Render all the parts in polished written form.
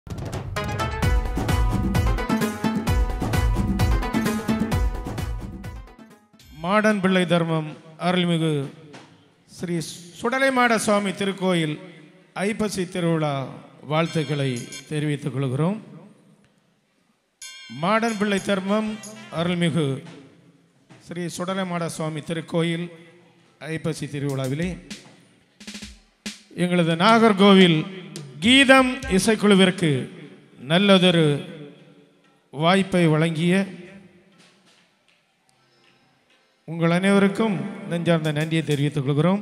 Modern பிள்ளை தர்மம் அருள்மிகு ஸ்ரீ சுடலைமாட சுவாமி திருக்கோயில் ஐப்பசி திருவிழா வாழ்த்துக்களை தெரிவித்துக் கொள்கிறோம். மாடன் பிள்ளை தர்மம் அருள்மிகு ஸ்ரீ சுடலைமாட சுவாமி திருக்கோயில் ஐப்பசி திருவிழாவிலே எங்களது நாகர்கோவில் கீதம் இசைக்குழுவிற்கு நல்லதொரு வாய்ப்பை வழங்கிய உங்கள் அனைவருக்கும் நெஞ்சார்ந்த நன்றியை தெரிவித்துக் கொள்கிறோம்.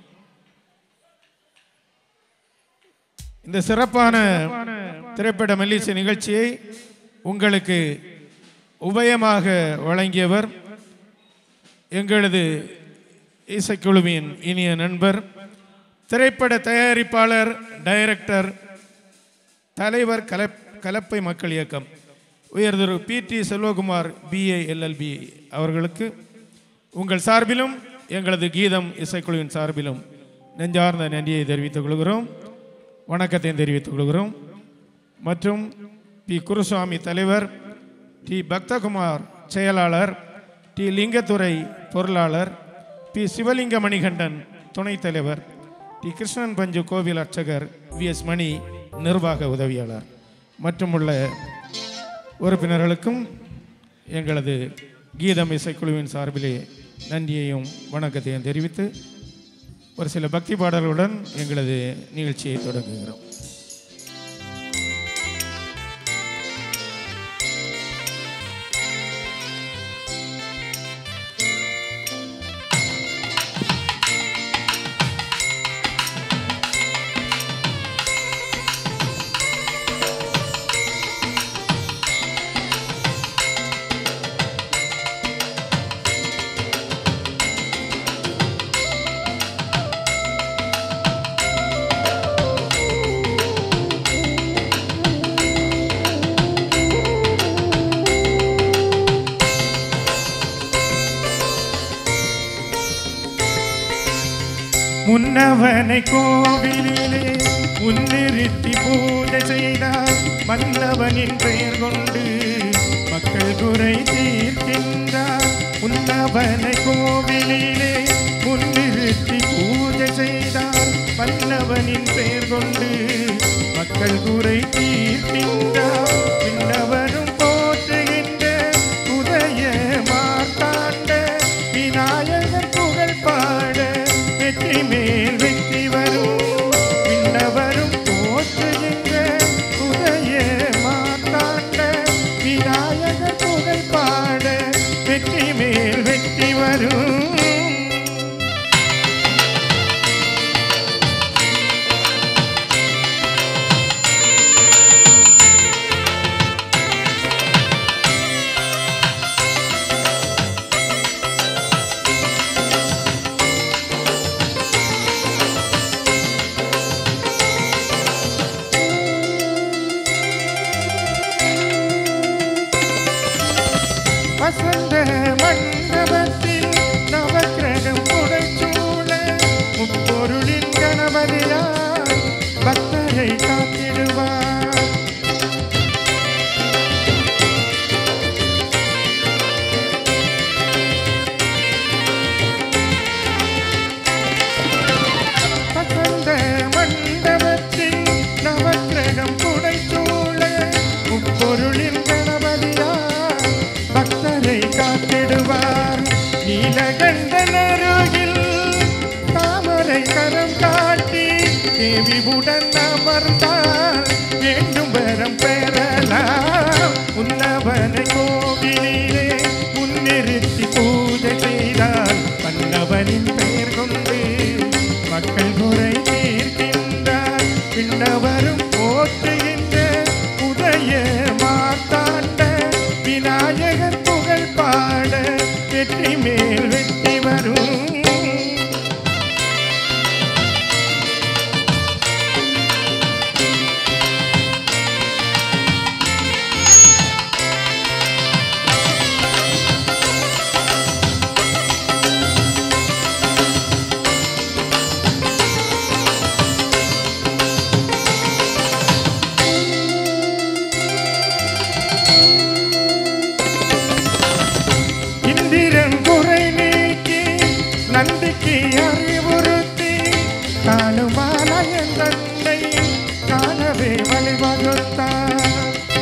இந்த சிறப்பான திரைப்பட மெல்லிசை நிகழ்ச்சியை உங்களுக்கு உபயமாக வழங்கியவர் எங்களது இசைக்குழுவின் இனிய நண்பர், திரைப்பட தயாரிப்பாளர், டைரக்டர், தலைவர், கலப்பை மக்கள் இயக்கம் உயர்திரு PT செல்வகுமார் BA LLB அவர்களுக்கு உங்கள் சார்பிலும் எங்களது கீதம் இசைக்குழுவின் சார்பிலும் நெஞ்சார்ந்த நன்றியை தெரிவித்துக் கொள்கிறோம், வணக்கத்தை தெரிவித்துக் கொள்கிறோம். மற்றும் P குருசாமி தலைவர், T பக்தகுமார் செயலாளர், T லிங்கத்துறை பொருளாளர், P சிவலிங்க மணிகண்டன் துணைத் தலைவர், T கிருஷ்ணன் பஞ்சு கோவில் அர்ச்சகர், VS மணி நிர்வாக உதவியாளர் மற்றும் உள்ள உறுப்பினர்களுக்கும் எங்களது கீதம் இசைக்குழுவின் சார்பிலே நன்றியையும் வணக்கத்தையும் தெரிவித்து ஒரு சில பக்தி பாடல்களுடன் எங்களது நிகழ்ச்சியை தொடங்குகிறோம். முன்னவனை கோவிலிலே முன்னிறுத்தி பூஜை செய்தார், மன்னவனின் பெயர் கொண்டு மக்கள் குறை தீர்க்கின்றார். முன்னவனை கோவிலிலே முன்னிறுத்தி பூஜை செய்தார், மன்னவனின் பெயர் கொண்டு மக்கள் குறை தீர்க்கின்றார். பின்னவரும் போற்றுகின்ற உதய மார்த்தாண்ட விநாயகர் புகழ் பாட வெற்றி மேல் வெற்றி வரும். விண்ணவரும் போற்றுகின்ற உதய மார்த்தாண்ட விநாயகர் புகழ் பாட வெற்றி மேல் வெற்றி வரும். வசந்த மண்டபத்தில் நவக்கிரகம் புடைச்சூழ முப்பொருளின் கணபதியார் பக்தரை காத்திடுவார். வசந்த மண்டபத்தில் நவக்கிரகம் புடைச்சூழ முப்பொருளின் கணபதியார் பக்தரை காத்திடுவார். நீலகண்டன் அருகில் தாமரை கரம் காட்டி வழிவகுத்தார்.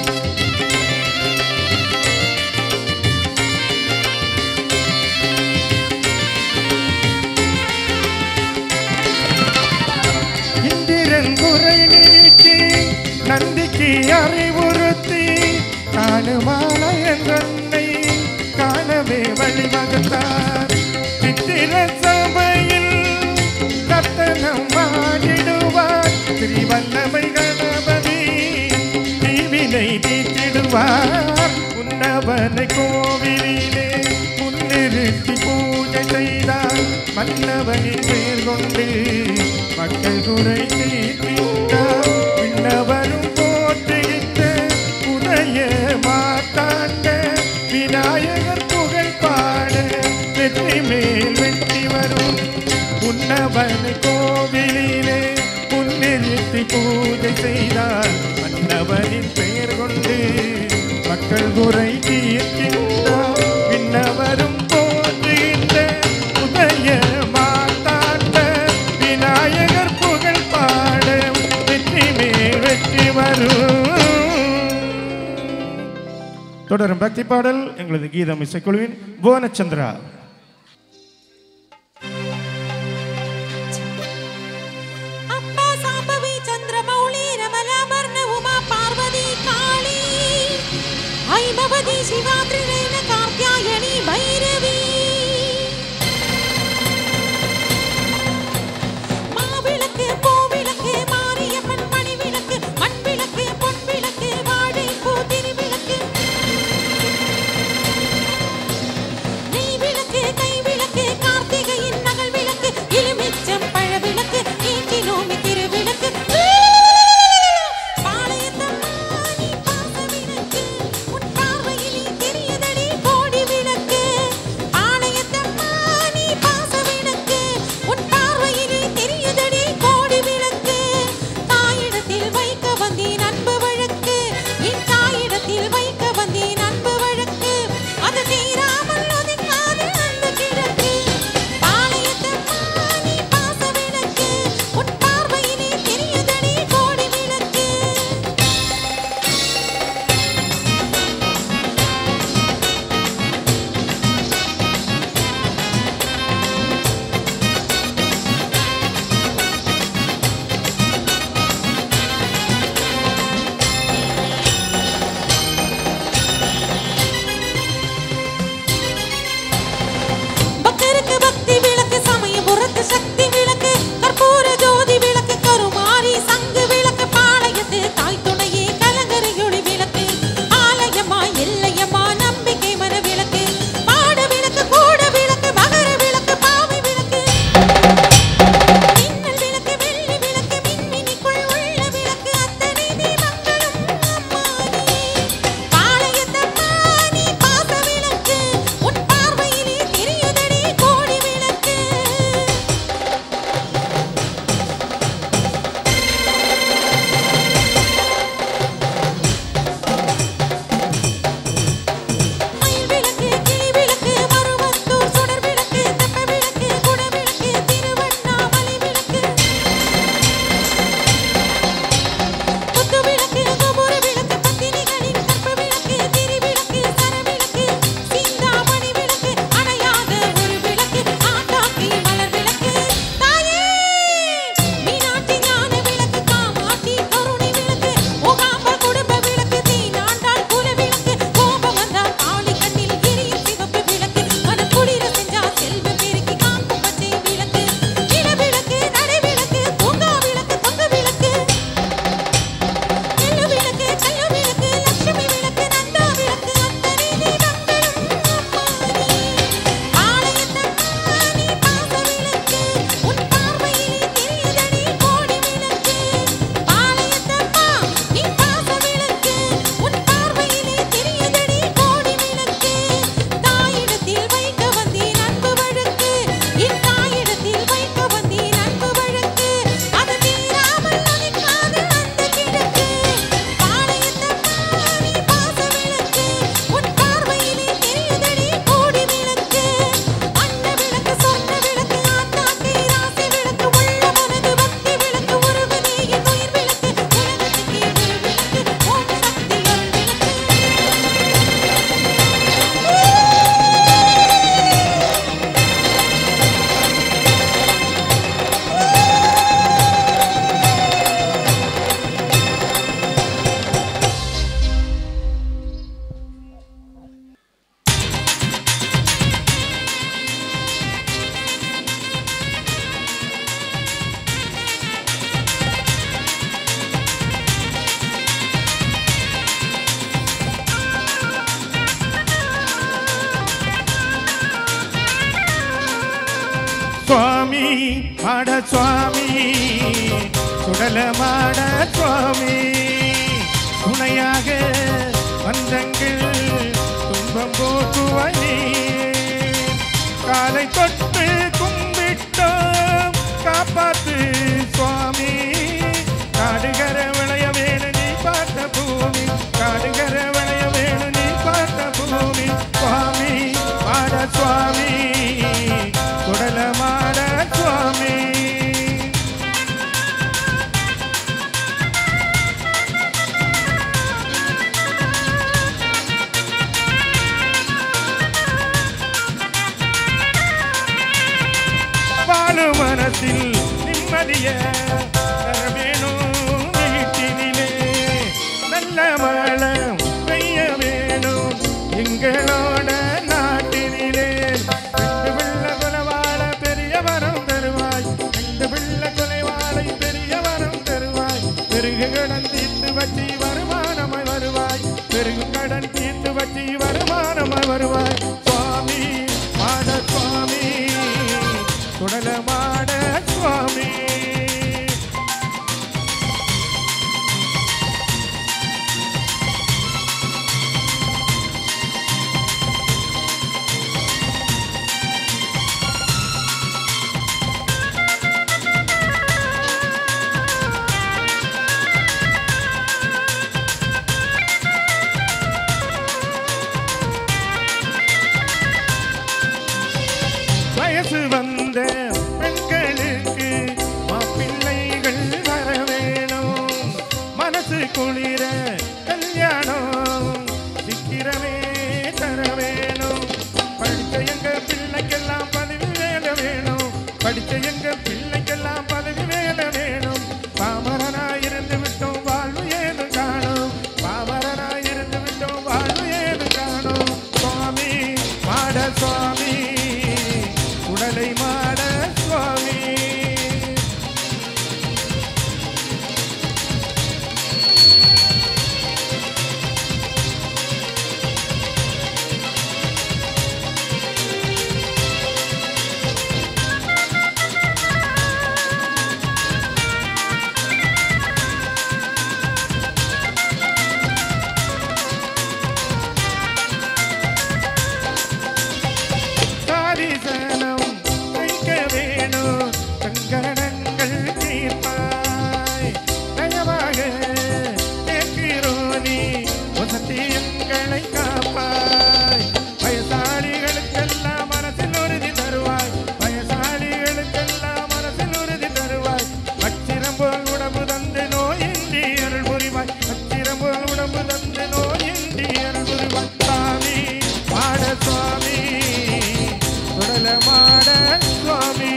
இந்திரன் குறை நீக்கி நந்திக்கு அறிவுறுத்தி காணுமாலை என்றை காணவே வழிவகுத்தார். சித்திர சபையில் ரத்தனம் ஆடிடுவார். திரிவல்லமை கணபதி தீவினை தீட்டிடுவார். உன்னவனை கோவிலிலே முன்னிறுத்தி பூஜை செய்தார். மன்னவனின் பேர் கொண்டு மக்கள் குறை தீர்க்கின்றார். விண்ணவரும் போற்றுகின்ற உதய மாத்தாண்ட விநாயகர் புகழ் பாட வெற்றி மேல் வெற்றி வரும். உன்னவனை கோவிலிலே முன்னிறுத்தி பூஜை செய்தார். மன்னவனின் பெயர் கொண்டு மக்கள் குறை தீர்க்கின்றார். விண்ணவரும் போற்றுகின்ற உதய மாத்தாண்ட விநாயகர் புகழ் பாட வெற்றி மேல் வெற்றி வரும். தொடரும் பக்தி பாடல் எங்களது கீதம் இசைக்குழுவின் புவனச்சந்திரா. பாளையத்தம்மா நீ பாச விளக்கு உன் பார்வையில் தெரியதடி சுவாமி மாட சுவாமி சுடல மாட சுவாமி துணையாக வந்தங்கள் துன்பம் போக்குவனே காலை தொட்டு கும்பிட்டோம் காப்பாத்து சுவாமி காடுகர விளைய வேணு நீ பார்த்த பூமி காடுகர விளைய வேணு நீ பார்த்த பூமி சுவாமி மாட சுவாமி சுடல மாட சுவாமி மனசில் நிம்மதிய வேணும் வீட்டினிலே நல்ல மழம் பெய்ய வேணும் எங்களோட நாட்டினிலே ரெண்டு பிள்ளை கொலைவாழ பெரிய வரம் தருவாய் ரெண்டு பிள்ளை கொலைவாழை பெரிய வரம் தருவாய் பெருகு கடன் தீர்த்து வச்சு வருமானமாய் வருவாய் பெருகு கடன் தீர்த்து வச்சு வருமானமாய் வருவாய் சுவாமி மாட சுவாமி சுடல மாட சுவாமி வயசு வந்த பெண்களுக்கு மாப்பிள்ளைகள் வர வேணும் மனசு குளிர கல்யாணம் சீக்கிரமே தர வேணும் படிச்ச எங்க பிள்ளைக்கெல்லாம் பதவி வேலை வேணும் படிச்ச எங்க பிள்ளைக்கெல்லாம் பதவி வேலை வேணும் பாமரனாயிருந்து விட்டோம் வாழ்வு ஏது காணும் பாமரனாயிருந்து விட்டோம் வாழ்வு ஏது காணும் சுவாமி மாட சுவாமி சுடலை மாட சுவாமி சாரிசனம் வைக்க வேணும் சங்கடங்கள் தீர்ப்பாய் தயவாக கேட்கிறோனி வசதி எங்களை காப்பாய் வயசாளிகளுக்கெல்லாம் மனசில் உறுதி தருவாய் வயசாளிகளுக்கெல்லாம் மனசில் உறுதி தருவாய் அச்சிரம் போல் உடம்பு தந்து நோயின்றி அருள் புரிவாய் அச்சிரம் போல் உடம்பு தந்து நோயின்றி அருள் புரிவாய் சுவாமி மாட சுவாமி சுடல மாட சுவாமி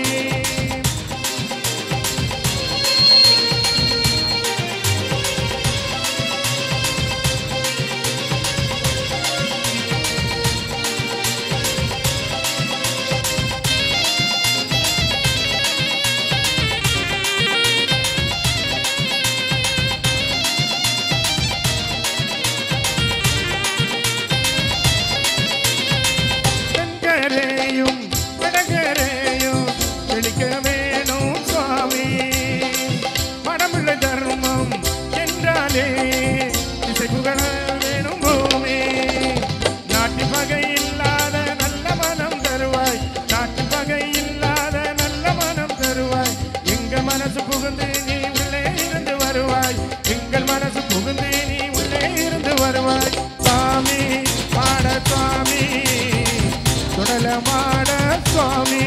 தென்கரையும் வடகரையும் தெளிக்க வேணும் சுவாமி மடமுள்ள தர்மம் என்றாலே திசை புகழ வேணும் பூமி நாட்டு பகை இல்லாத நல்ல மனம் தருவாய் நாட்டு பகை இல்லாத நல்ல மனம் தருவாய் எங்கள் மனசு புகுந்து நீ உள்ளே இருந்து வருவாய் எங்கள் மனசு புகுந்து நீ உள்ளே இருந்து வருவாய் சுவாமி மாட சுவாமி சுடல மாட சுவாமி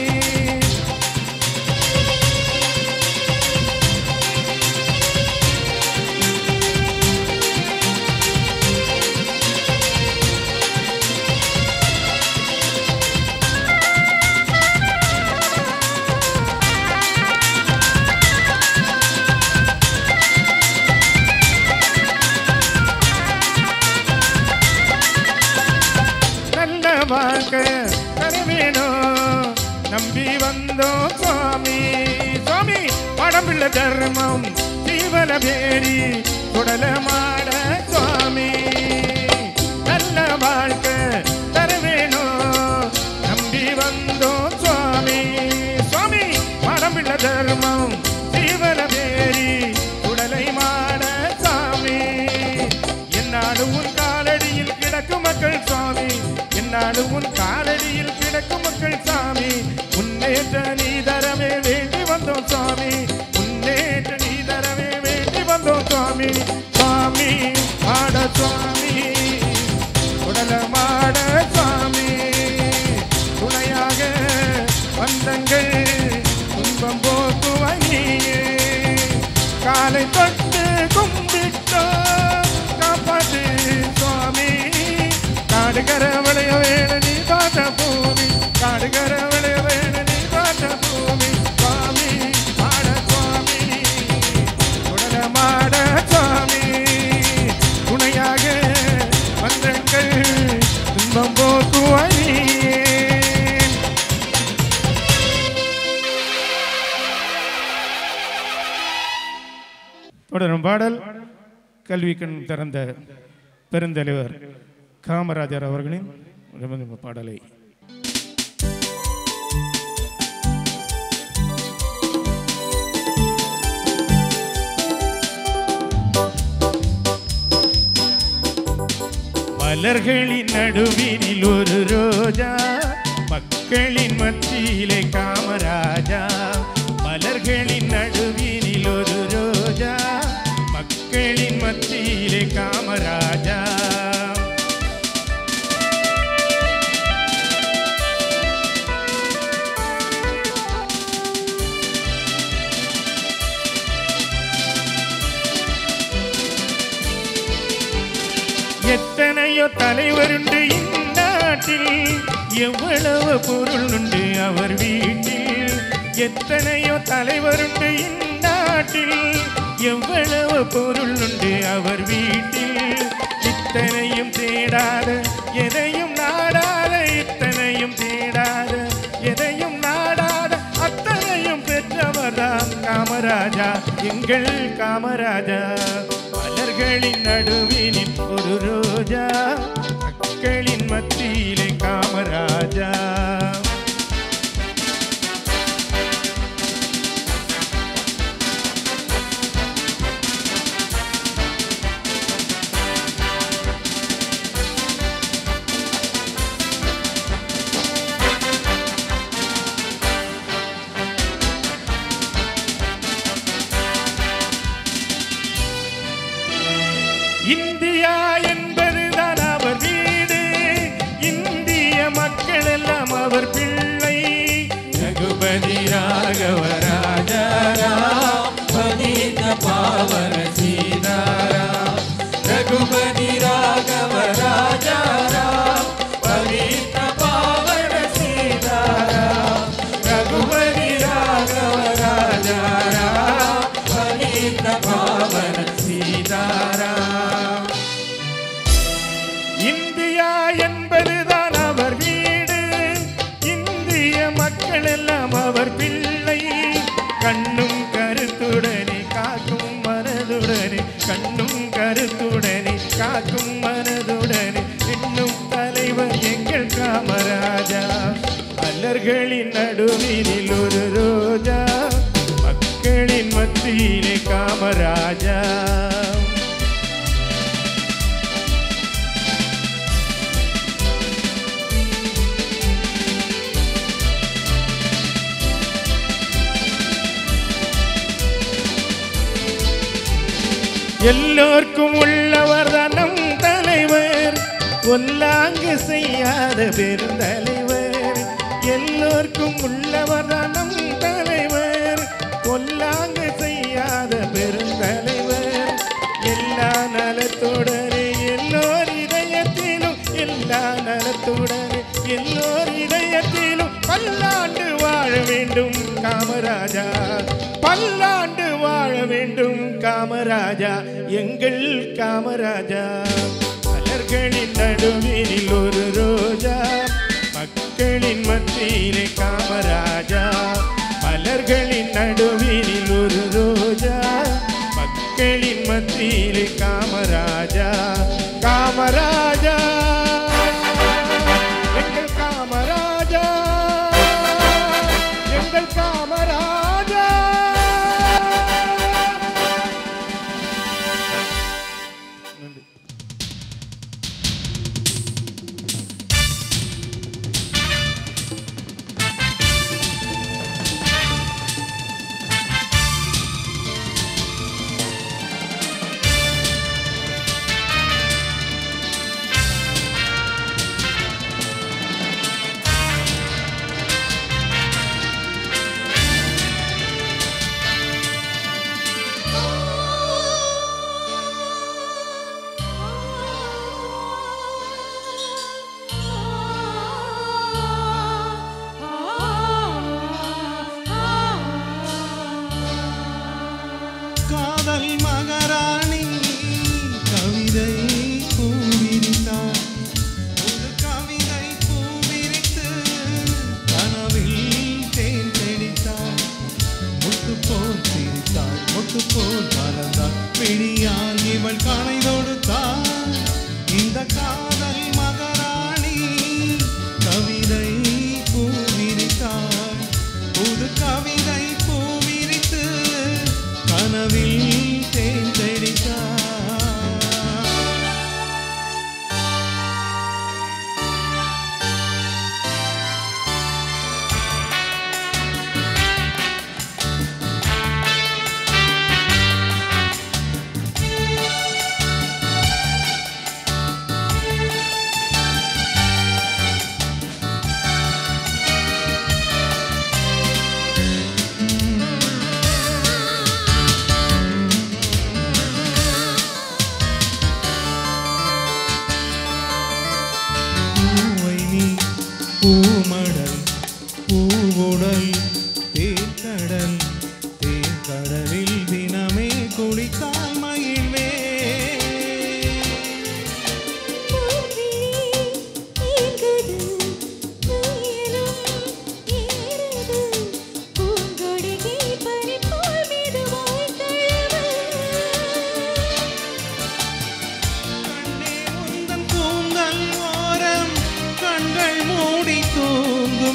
நல்ல வாழ்க்கை தருவேணும் நம்பி வந்தோம் சுவாமி சுவாமி படம்பிள்ள தர்மம் ஜீவன பேரி சுடல மாட சுவாமி நல்ல வாழ்க்கை தருவேணும் நம்பி வந்தோம் சுவாமி சுவாமி என்னாலும் உன் காலடியில் கிடக்கும் மக்கள் சுவாமி, என்னாலும் உன் காலடியில் கிடக்கும் மக்கள் சாமி. முன்னேற்ற நீ தரவே வேண்டி வந்தோம் சுவாமி, முன்னேற்ற நீ தரவே வேண்டி வந்தோம் சுவாமி. சுவாமி ஆட சுவாமி, உடலமாட சுவாமி, துணையாக வந்தங்கள் துன்பம் போக்குவனியே. காலை தொட்டு கும்பிட்டோம் காப்பாற்று சுவாமி, காடுகர விளைய வேண நீ பார்த்த பூமி, காடுகர விளைய வேண நீ பார்த்த பூமி. சுவாமி ஆட சுவாமி, உடலமாட சுவாமி, துணையாக வந்தங்கள் துன்பம் போக்குவனியே. தொடரும் பாடல் கல்வி கண் திறந்த பெருந்தலைவர் காமராஜர் அவர்களின் பாடலை. மலர்களின் நடுவினில் ஒரு ரோஜா, மக்களின் மத்தியிலே காமராஜா. மலர்களின் நடுவினில் ஒரு ரோஜா, மக்களின் மத்தியிலே காமராஜா. எத்தனையோ தலைவருண்டு இந்நாட்டில், எவ்வளவு பொருள் உண்டு அவர் வீட்டில். எத்தனையோ தலைவருண்டு இந்நாட்டில், எவ்வளவு பொருள் உண்டு அவர் வீட்டில். இத்தனையும் தேடாத எதையும் நாடாத, இத்தனையும் தேடாத எதையும் நாடாத, அத்தனையும் பெற்றவர்தான் காமராஜா, எங்கள் காமராஜா. மலர்களின் நடுவினில் ஒரு ரோஜா, மக்களின் மத்தியிலே காமராஜா. இந்தியா என்பதுதான் அவர் வீடு, இந்திய மக்கள் எல்லாம் அவர் பிள்ளை. ரகுபதி ராகவ ராஜாராம், பதித பாவன சீதாராம். ரகுபதி ராகவ ராஜாராம், பதித பாவன சீதாராம். ரகுபதி ராகவ ராஜாராம், பதித பாவன சீதாராம். இந்தியா என்பதுதான் அவர் வீடு, இந்திய மக்கள் எல்லாம் அவர் பிள்ளை. கண்ணும் கருத்துடனே காக்கும் மனதுடனே, கண்ணும் கருத்துடனே காக்கும் மனதுடனே, இன்னும் தலைவர் எங்கள் காமராஜா. மலர்களின் நடுவினில் ஒரு ரோஜா, மக்களின் மத்தியிலே காமராஜா. எல்லோர்க்கும் உள்ளவர் தான் நம் தலைவர், ஒல்லாங்கு செய்யாத பெருந்தலைவர். எல்லோர்க்கும் உள்ளவர் தான் நம் தலைவர், ஒல்லாங்கு செய்யாத பெருந்தலைவர். எல்லா நலத்துடனே எல்லோர் இதயத்திலும், எல்லா நலத்துடனே எல்லோர் இதயத்திலும் பல்லாண்டு வாழ வேண்டும் காமராஜா, பல்லாண்டு வாழ வேண்டும் காமராஜா, எங்கள் காமராஜா. மலர்களின் நடுவினில் ஒரு ரோஜா, மக்களின் மத்தியிலே காமராஜா. மலர்களின் நடுவினில் ஒரு ரோஜா, மக்களின் மத்தியிலே காமராஜா. காமராஜா எங்கள் காமராஜா, எங்கள் காமராஜா. நன்றி.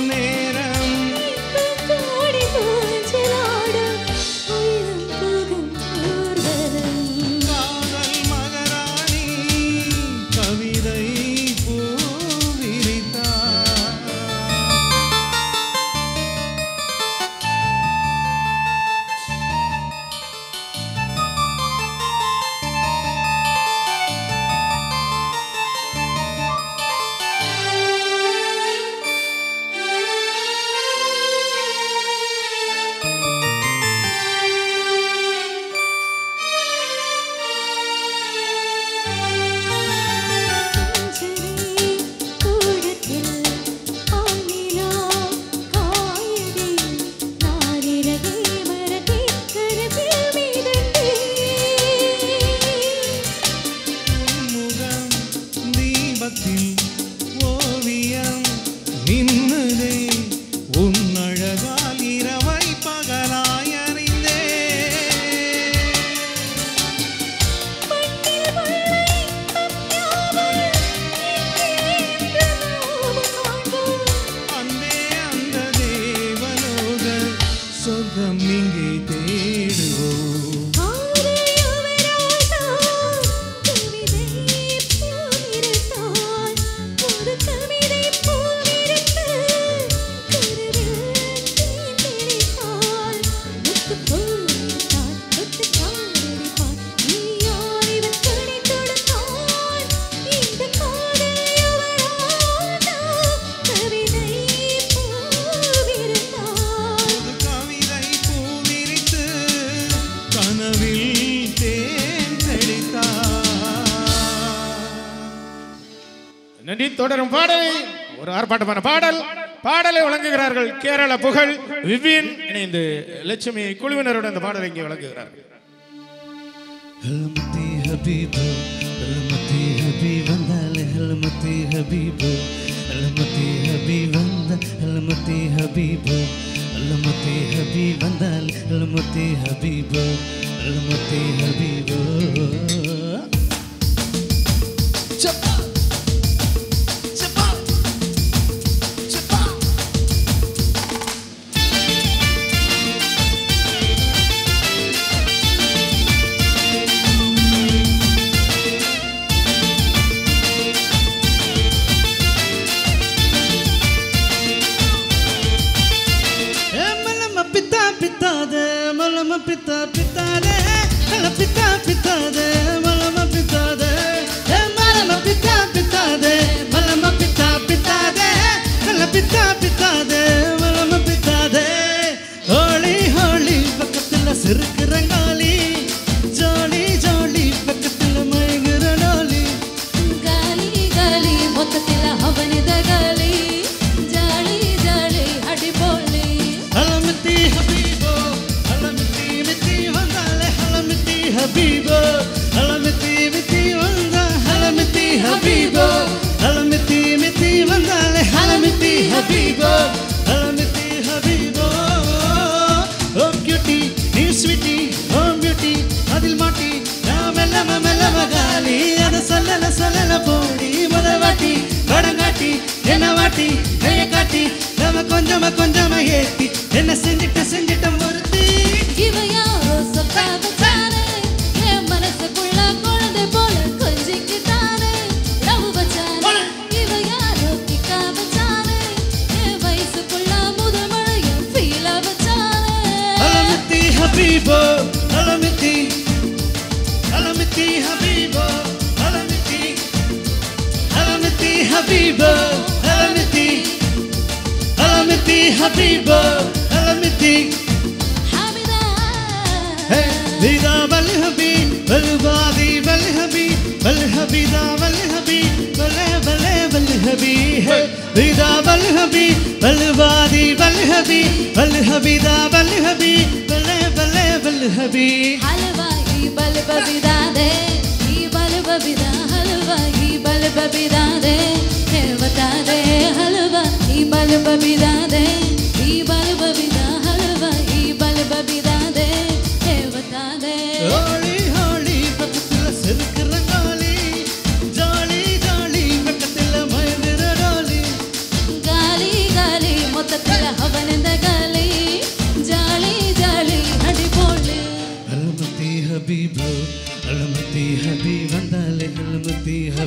நன்றி. தொடரும் பாடல் ஒரு ஆர்ப்பாட்டமான பாடலை வழங்குகிறார்கள் கேரள புகழ் விபின் இணைந்து லட்சுமி குழுவினரோடு அந்த பாடலை இங்கே வழங்குகிறார்கள். ஹல்மதி ஹபீபு ஹல்மதி ஹபீப் வந்தாலே ஹல்மதி ஹபீபு ஹல்மதி ஹபீப் வந்த ஹல்மதி ஹபீபு ஹல்மதி ஹபீப் வந்தாலே ஹல்மதி ஹபீபு ஹல்மதி ஹபீபு पिता पिता दे हल पिता पिता दे मलम पिता दे हे मलम पिता पिता दे मलम पिता पिता दे हल पिता पिता दे मलम पिता दे होली होली பக்கத்துல சிறுக்கு ரங்காலி ஜோலி ஜோலி பக்கத்துல மயங்குற டோலி காலி காலி மொத்தத்துல அவனித காலி ஜாலி ஜாலி அடி போலி ஹலமதி ஹபீபோ Habibo, halamiti miti vanda, halamiti Habibo, halamiti miti vanda, halamiti Habibo, halamiti Habibo. Oh cutie, you sweetie, oh beauty, adil mati, na mellama mellama gali, ada salala podi, modavati, vadangati, enna vati, neye kati, nama konjama yeti, enna senjita murti. Iva yaro sappa Habibo, halamiti, halamiti Habibo, halamiti, halamiti Habibo, halamiti, halamiti Habibo, halamiti. Hamida, hey, vida bal habib, bal badi bal habib, bal habida bal habib, bal habib, hey, vida bal habib, bal badi bal habib, bal habida bal habib. Habib halwa hi bal babida de hi bal babida halwa hi bal babida de he bata de halwa hi bal babida de hi bal babida halwa hi bal babida de he bata de holi holi pakathila sirku rangoli joli joli pakathila mayndira doli gali gali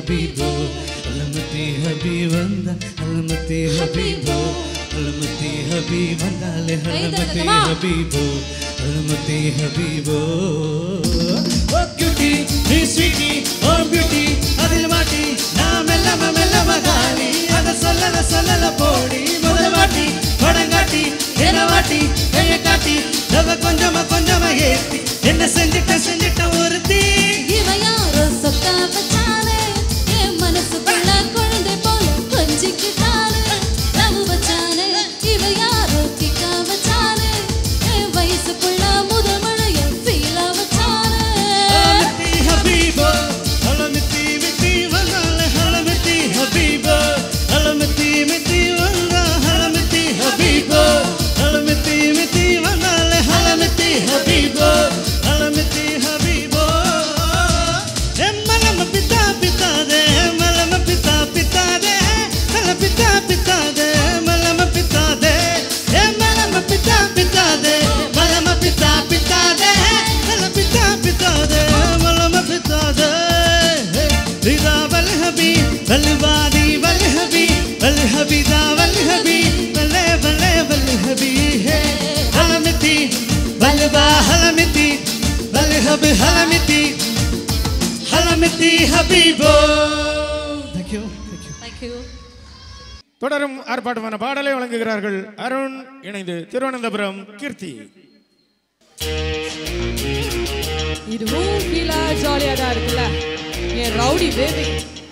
ஹபீபோ அலமதி ஹபீப் வந்தா அலமதி ஹபீபோ அலமதி ஹபீப் வந்தாலே அலமதி ஹபீபோ அலமதி ஹபீபோ ஓ கியூட்டி நீ ஸ்வீட்டி ஓ பியூட்டி அதில் மாட்டி நான் மெல்லம காலி அத சொல்லல போடி முதல் வாட்டி படங்காட்டி என்ன வாட்டி கைய காட்டி அவ கொஞ்சமா ஏத்தி என்ன செஞ்சிட்ட ஒருத்தி இவ யாரோ சொக்கா வச்சாலே என் மனசுக்குள்ள குழந்தை போல கொஞ்சிக்கிட்டாலே லவ் வச்சாலே இவ யாரோ கிக்கா வச்சாலே என் வயசுக்குள்ள முதல் மழைய ஃபீலா வச்சாலே அலமதி ஹபீபோ அலமதி மித்தி வந்தாலே அலமதி ஹபீபோ அலமதி மித்தி வந்தா அலமதி ஹபீபோ அலமதி மித்தி வந்தாலே அலமதி ஹபீபோ அலமதி ஹபீபோ மலம பித்தா பித்தாதே மலம பித்தா பித்தாதே மல பித்தா பித்தாதே மலம பித்தாதே மலம பித்தா பித்தாதே மலம பித்தா பித்தாதே மல பித்தா பித்தாதே மலம பித்தாதே ரிதா வல் ஹபி வல் வாதி வல் ஹபி வல் ஹபிதா வல் ஹபி வல்லே வல் ஹபி ஹலமதி வல் பா ஹலமதி வல் ஹபி ஹலமதி ஹலமதி ஹபீபோ. Thank you. Thank you. தொடரும் ஆர்ப்பாட்டமான பாடலை வழங்குகிறார்கள் அருண் இணைந்து திருவனந்தபுரம் கீர்த்தி. இதுவும் ஃபீலா ஜாலியாக தான் இருக்குல்ல என் ரவுடி பேபி.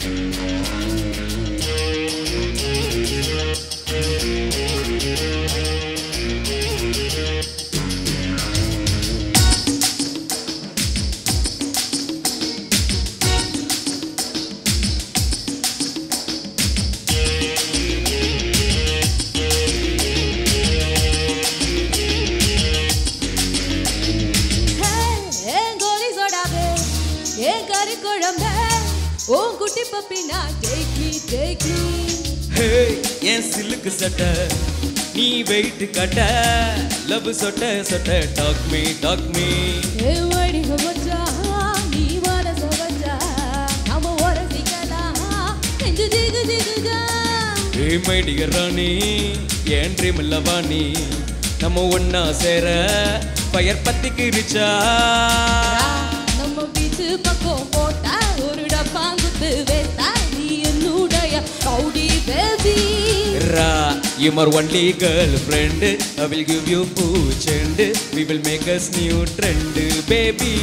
ஓ குட்டி பப்பினா take me ஹே என் சில்லுக்கு சட்டை நீ வெயிட் கட்ட லவ் சொட்ட டாக் மீ ஏ வடி மச்சா நீ வர சவச்சா நாம வரசிக்கலாம் நெஞ்சு ஜிகுஜா ஏ மை டியர் ராணி என் ட்ரீம் லவானி நம்ம ஒண்ணா சேர ஃபயர் பத்திக்கு ரிச்சா நம்ம வீட்டு பக்கம் போட்டா ஒரு டப்பாங்குத்து வேஸ்டா நீ என்னுடைய ரவுடி பேபி ரா you are only girlfriend I will give you pooch and we will make us new trend baby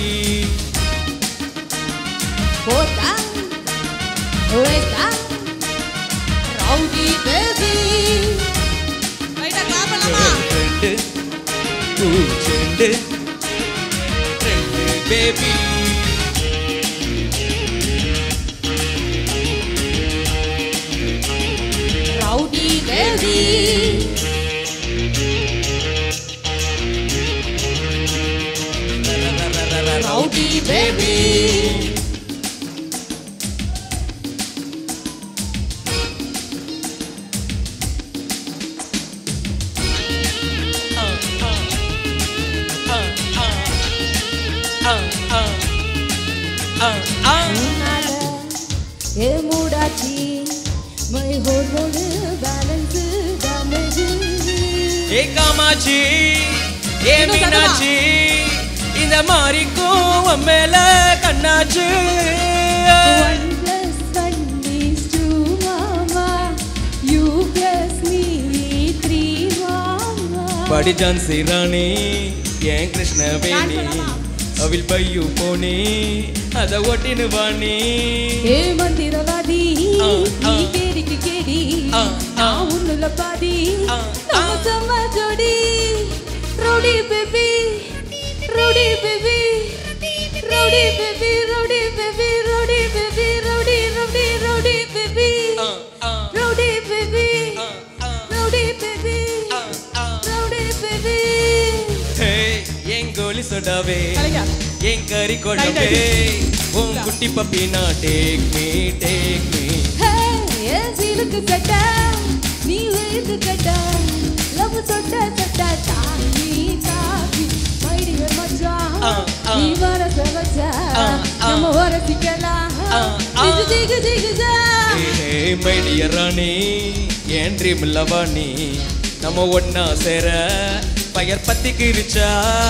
போட்டா வேஸ்டா ரவுடி பேபி ரைட்டா கிளாப் பண்ணலாமா girlfriend pooch and trend baby rowdy baby rowdy baby ए मुडाची मैं hormone balance damage ए कामाची ए मीनाची இந்த மாரிக்கும் மேல கண்ணாச்சு 1 + 1 is 2 mama you plus me 3 mama படி ஜான்சி ராணி ஏன் கிருஷ்ணவேணி அவில் பையு போனி அத ஒட்டினு வாணி ஏ மந்திரவாதி நீ கேடிக்கு கேடி நான் உன்னுல பாதி நம்ம சம ஜோடி rowdy baby rowdy baby rowdy baby rowdy baby rowdy baby rowdy rowdy rowdy baby rowdy baby rowdy baby rowdy baby hey என் கோலி சொடாவே என் கறி கொடவே உன் குட்டி பப்பினா டேக் மீ ஹே என் சீலுக்கு கட்ட நீ வேது கட்ட love தொட்ட தொட்ட தாவி தாவி my dear மச்சான் நீ வர சவச்சா நம்ம வரசிக்கலாம் ஜிகு ஜிகு ஜிகு ஜா Hey my dear ராணி என் ட்ரீம் லவானி நம்ம ஒண்ணா சேர பயர் பத்திக்கிருச்சா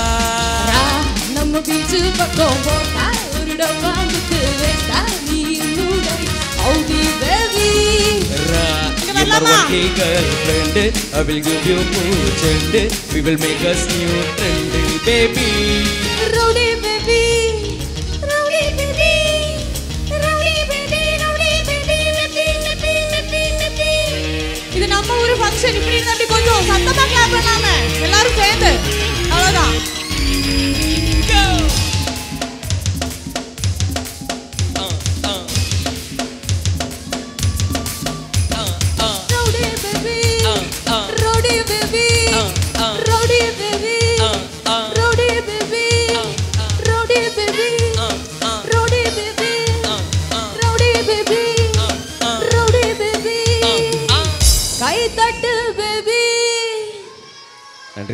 நம்ம பீச்சு பக்கம் போட்டா ஒரு டப்பாந்துக்கு வேட்டா நீ நூடை rowdy baby You're my only girlfriend I will give you much and we will make us new trend baby Rowdy baby Rowdy baby Rowdy baby Rowdy baby இது நம்ம ஊரு ஃபங்க்ஷன் இப்படி இருந்தா கொஞ்சம் சத்தமா கிளாப் பண்ணாம எல்லாரும் சேர்ந்து அவ்வளவுதான் go Rowdy baby Rowdy baby Rowdy baby Rowdy baby Rowdy baby Rowdy baby Rowdy baby Rowdy baby கை தட்டு baby நன்றி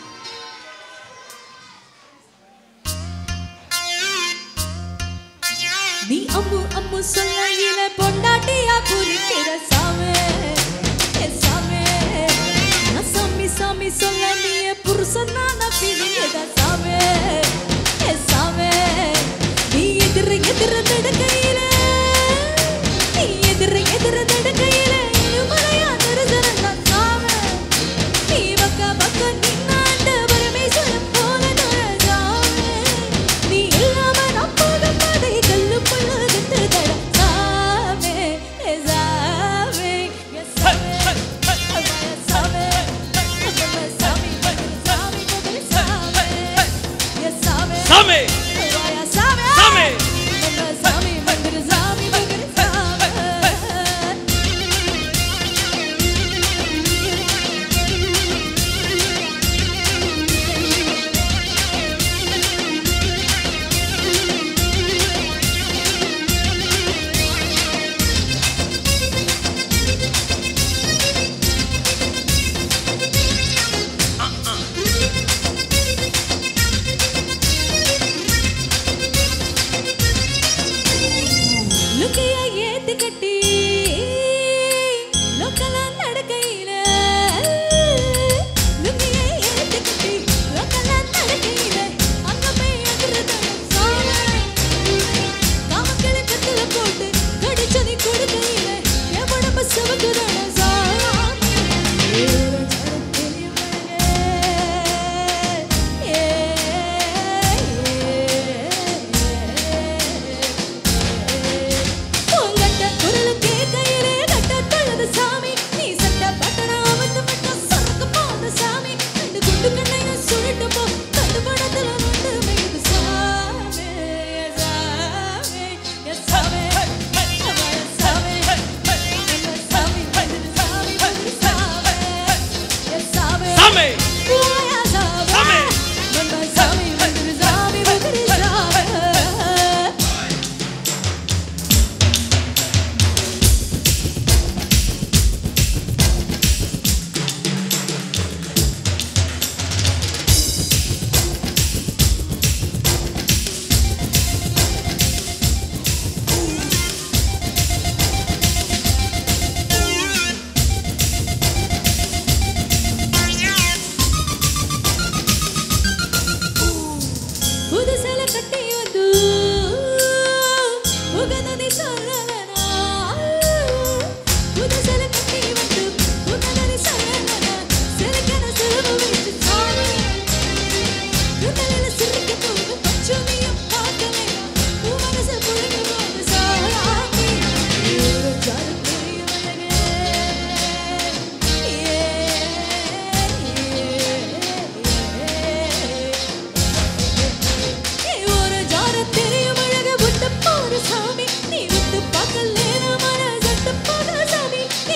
நீ அம்மு அம்மு சொல்லையில பொண்டாட்டியா புரிக்கிற சாமே சாமே நான் சாமி சாமி சொல்ல நீ புருஷனா நான் பிரிங்கத சாமே சாமே நீ எதிர எதிர தடுக்கையில நீ எதிர எதிர தடுக்கையில மலையா தருதரங்க சாமே நீ பக்க பக்க நின்னாண்ட பரமேஸ்வரன் போல சாமே நீ இல்லாம நான் போதும் பாதை கல்லு புல்லு விட்டு தட சாமே சாமே சாமே சாமே சாமி சாமி சாமி சாமே சாமி சாமே சாமி சாமி மந்திர சாமி மந்திர சாமி லுக்கிய ஏத்து கட்டி லோக்கல நடக்கையில லுக்கிய ஏத்து கட்டி லோக்கல நடக்கையில அங்க போய் எதிரதம் சாமே காமக்கல கத்துல போட்டு கடிச்சதி கொடுக்கையில என் உடம்பு சிவக்குதன சாமே உங்கட்ட குரல் கேட்கையிலே கட்ட தொழுது சாமி நீ சட்ட பட்டன அமர்ந்து மட்டும் சரக்கு போன சாமி ரெண்டு குண்டு கண்ணைய சுருட்டு போ கண்டு படத்துல வந்து மேது சாமி சாமி சாமி சாமி சாமி சாமி சாமி சாமி ஓயா சாமி சாமி மந்திர சாமி மந்திர சாமி புதுசல கட்டி வந்து உகனதி சொல்லலனா புதுசல கட்டி வந்து உகனதி சொல்லலனா சிறகன சிறுவு விட்டு சாமி குதலையில சிரிக்க போது பச்சுனியும் பார்க்கலையா உன் மனசு புழுங்க போது சாமி ஒரு ஜால பெரியவனே ஒரு ஜார தெரியும் அழக விட்டு போற சாமி நீ விட்டு பார்க்கல மன சட்டு போற சாமி நீ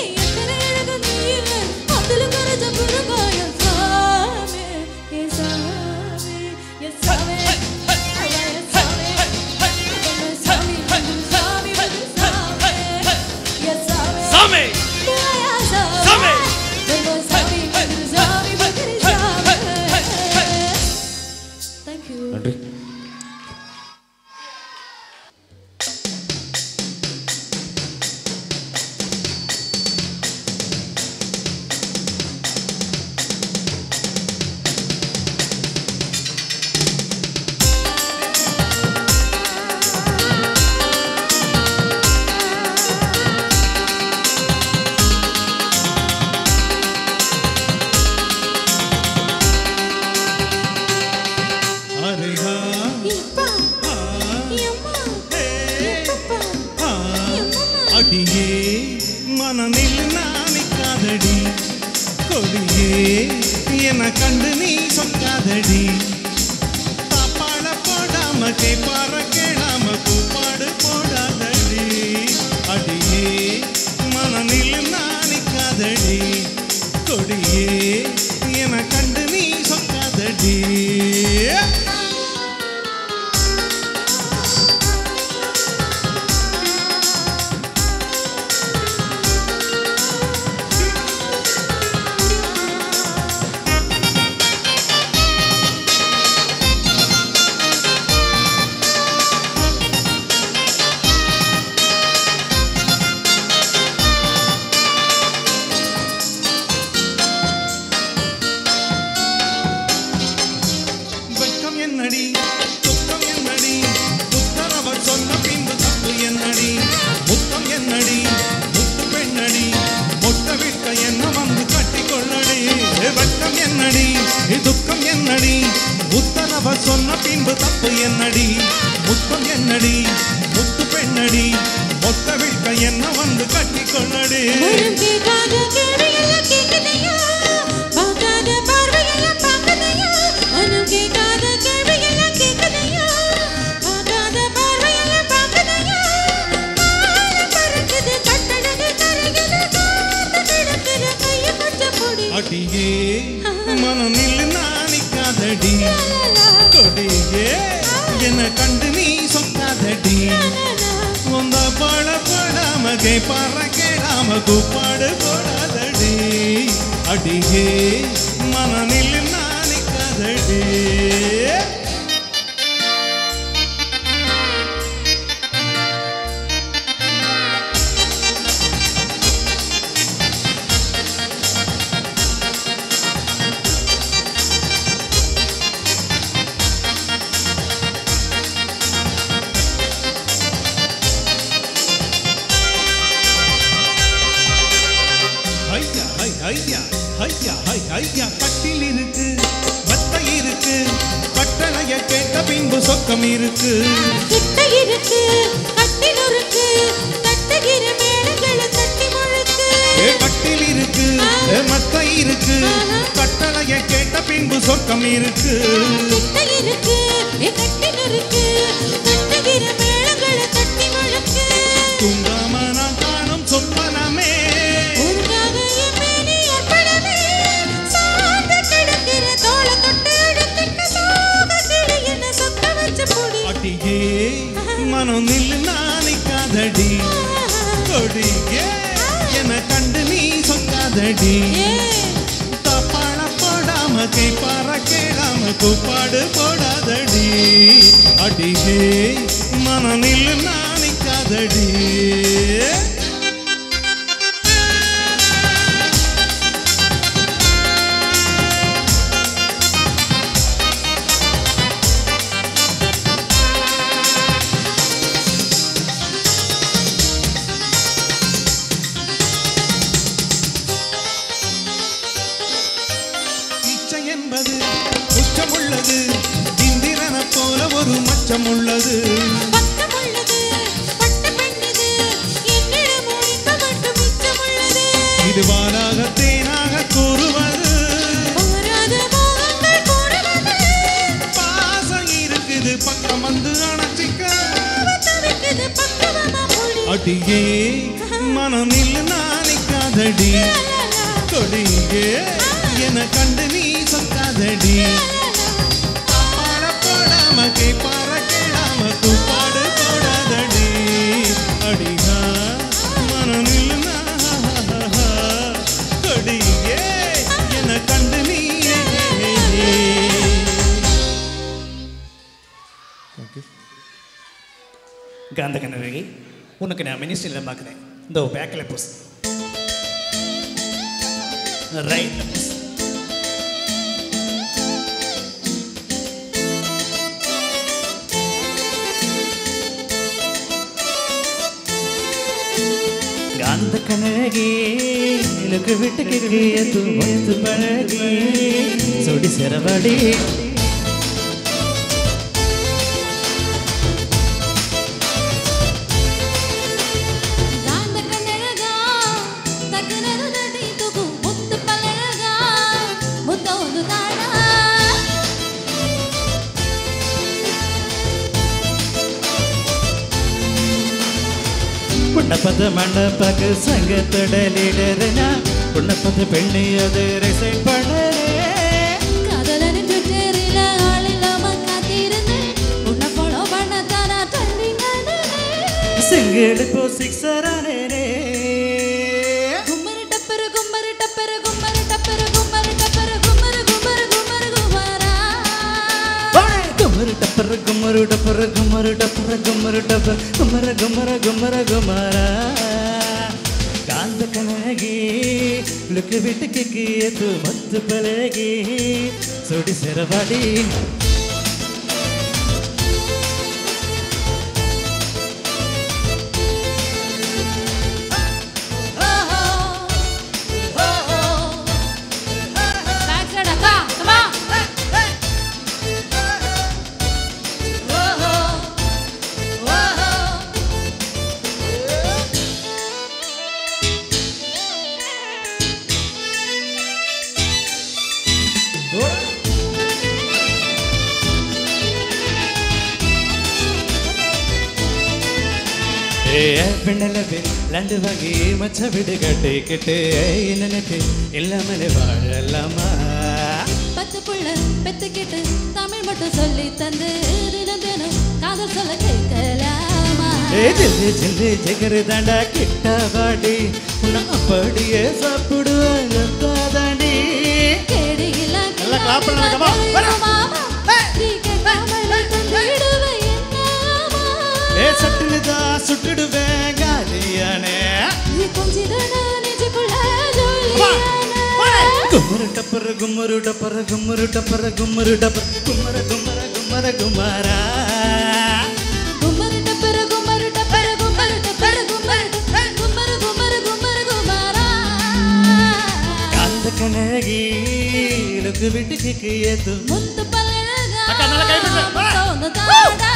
அடியே மனநில் நாணிக்காதடி கொடியே என கண்டு நீ சொல்லாதடி தாப்பாள போடாம கேப்பார கேளாம கூப்பாடு போடாதடி அடியே மனநில் நாணிக்காதடி கொடியே என கண்டு நீ சொல்லாதடி என்னடி துக்கம் என்னடி புத்தரவர் சொன்ன பின்பு தப்பு என்னடி முத்தம் என்னடி முத்து பெண்ணடி மொட்ட விட்ட என்ன வந்து கட்டிக்கொள்ளடி வெட்கம் என்னடி துக்கம் என்னடி புத்தரவர் சொன்ன பின்பு தப்பு என்னடி முத்தம் என்னடி முத்து பெண்ணடி மொட்ட விட்ட என்ன வந்து கட்டிக்கொள்ளடி அடியே மனநில் நாணிக்காதடி கொடியே என கண்டு நீ சொல்லாதடி உந்த பழ படாம கேப்பார கேளாம கூப்பாடு போடாதடி அடியே மனநில் நாணிக்காதடி கட்டில் இருக்கு வத்தை இருக்கு கட்டளைய கேட்ட பின்பு சொக்கம் இருக்கு இருக்கு கட்டில் இருக்கு தட்டுகிற மேளங்களை தட்டி முழுக்கு கட்டில் இருக்கு மத்தை இருக்கு கட்டளைய கேட்ட பின்பு சொக்கம் இருக்கு இருக்கு கட்டில் இருக்கு தட்டுகிற மேளங்களை தட்டி முழுக்கு தூங்காம நான் காணும் சொப்பனமே அடியே மனநில் நாணிக்காதடி கொடியே என கண்டு நீ சொல்லாதடி தப்பாள போடாம கைப்பார கேளாம கூப்பாடு போடாதடி அடியே மனநில் நாணிக்காதடி என்பது உச்சம் உள்ளது இந்திரன போல ஒரு மச்சம் உள்ளது இது வாராக தேனாக கூறுவது பாசம் இருக்குது பக்கம் வந்து அணைச்சிக்க அடியே மனநில் நாணிக்காதடி கொடியே என கண்டு நீ சொல்லாதடி பாட போடாம கேப்பார கேளாம கூப்பாடு போடாதடி அடிகா மனநில் கொடியே என கண்டு நீ காந்த கண்ணழகி உனக்கு நான் மினிஸ்ட்ரியில் பார்க்குறேன் இந்த பேக்கில் புஸ் ரைட் புஸ் காந்த கண்ணழகி இலக்கு விட்டு கிளிய தூத்து பழகி சொடி சிறவடி காந்த உன்னப்பத மண்டபக்கு சங்கத்தோட லீடர்னா உன்னப்பத பெண்ணு அது ரிசைன் பண்ணனே காதலனின் ட்விட்டரில ஆள் இல்லாம காத்திருந்தேன் உன்னை ஃபாலோ பண்ணத்தானா ட்ரெண்டிங் ஆனேனே சிங்கிள் இப்போ சிக்ஸரானே கும்மரு டப்பரு கும்மரு டப்பரு கும்மரு டப்பரு கும்மரு டப்பரு கும்மரு கும்மரு கும்மரு குமாரா குமரு டப்பரு குமரு டப்பரு குமரு டப்பரு குமரு டப்பரு குமர குமர குமர குமாரா காந்த கனகி லுக்கு வீட்டுக்கு கீத்து மத்து பழகி சுடி சிறவாடி பெண்ணலவே லண்டு வாங்கி மச்ச விடு கட்டி கிட்டு நினைப்பு இல்லாமலே வாழலாமா பத்து புள்ள பெத்துக்கிட்டு தமிழ் மட்டும் சொல்லி தந்து தினம் தினம் காதல் சொல்ல கேட்கலாமா ஜில்லு ஜில்லு ஜெகரு தாண்டா கிட்ட வாடி உன்னை அப்படியே சாப்பிடுவாங்க தாண்டி கேடிகளா நல்லா clap பண்ணுங்க, come on. சட்டுனுதா சுட்டுடுவேன் காலியானே குமரு டப்பரு குமரு டப்பரு குமரு டப்பரு குமரு டப்பரு குமர குமர குமர குமாரா குமரு டப்பரு குமரு டப்பரு குமரு டப்பரு குமரு குமரு குமரு குமரு குமாரா காந்த கனகி லுக்கு வீட்டுக்கு கீத்து முத்து பல்லழகா அக்கா, நல்லா கை தட்டு. தோணுதாடா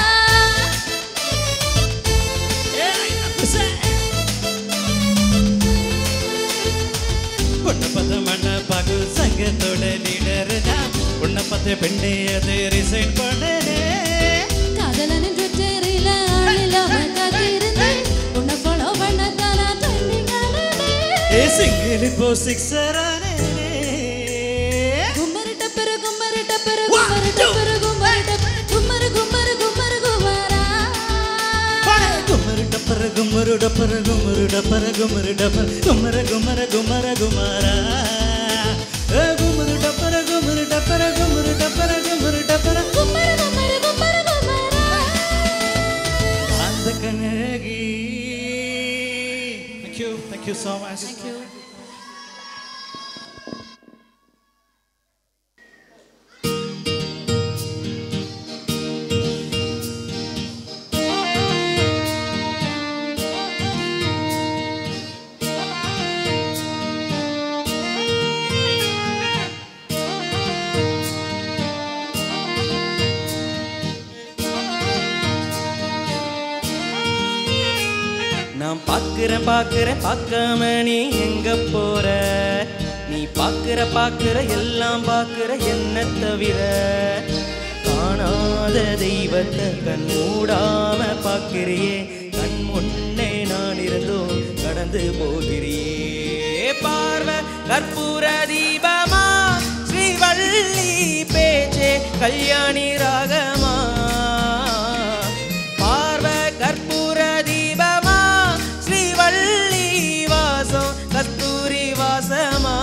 உன்னை பத்த மண்ண பாகு சங்கத்தோட லீடர்னா உன்னை பத்த பெண்ணே அது ரிசைன் பண்ணனே காதலனின் ட்விட்டரில ஆள் இல்லாம காத்திருந்தேன் உன்னை ஃபாலோ பண்ணத்தானா ட்ரெண்டிங் ஆனேனே சிங்கிள் இப்போ சிக்ஸரானே கும்மரு டப்பரு கும்மரு டப்பரு கும்மரு டப்பரு கும்மரு டப்பரு கும்மரு கும்மரு கும்மரு குமாரா குமரு டப்பரு குமரு டப்பரு குமரு டப்பரு குமரு டப்பரு குமர குமர குமர குமாரா குமரு டப்பரு குமரு டப்பரு குமரு டப்பரு குமரு டப்பரு கும்மரு கும்மரு கும்மரு குமாரா அந்த Kanagi Thank you so much. Thank you. நான் பாக்குறேன் பார்க்காம நீ எங்க போற நீ பாக்குற எல்லாம் பாக்குற என்ன தவிர காணாத தெய்வத்தை கண் மூடாம பாக்குறியே கண் முன்னே நான் இருந்தோம் கடந்து போகிறியே பார்வை கற்பூர தீபமா ஸ்ரீவள்ளி பேச்சே கல்யாணி ராகமா பார்வை கற்பூர தீபமா ஸ்ரீவள்ளி வாசம் கஸ்தூரி வாசமா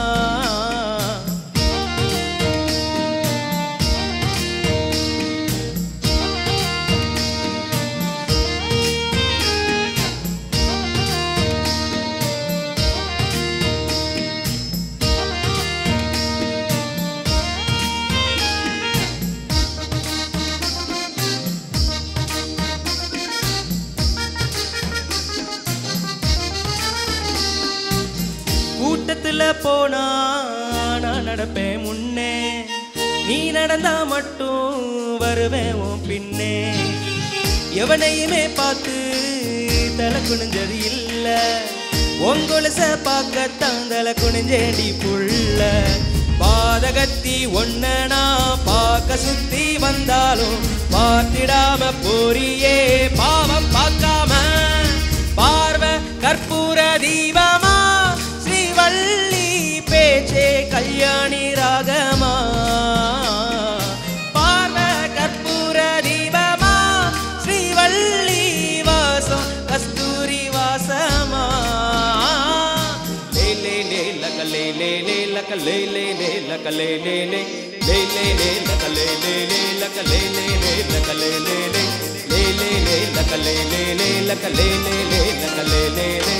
கூட்டத்துல போனா நான் நடப்பேன் முன்னே நீ நடந்தா மட்டும் வருவேன் உன் பின்னே எவனையுமே பார்த்து தலை குனிஞ்சது இல்ல உங்கொலச பார்க்கத்தான் தலை குனிஞ்சேடி புள்ள பாதகத்தி ஒன்ன நான் பார்க்க சுத்தி வந்தாலும் பார்த்திடாம போறியே பாவம் பார்க்காம பார்வை le le laka le le le laka le le le le le le laka le le le laka le le le laka le le le le le le laka le le le laka le le le laka le le le.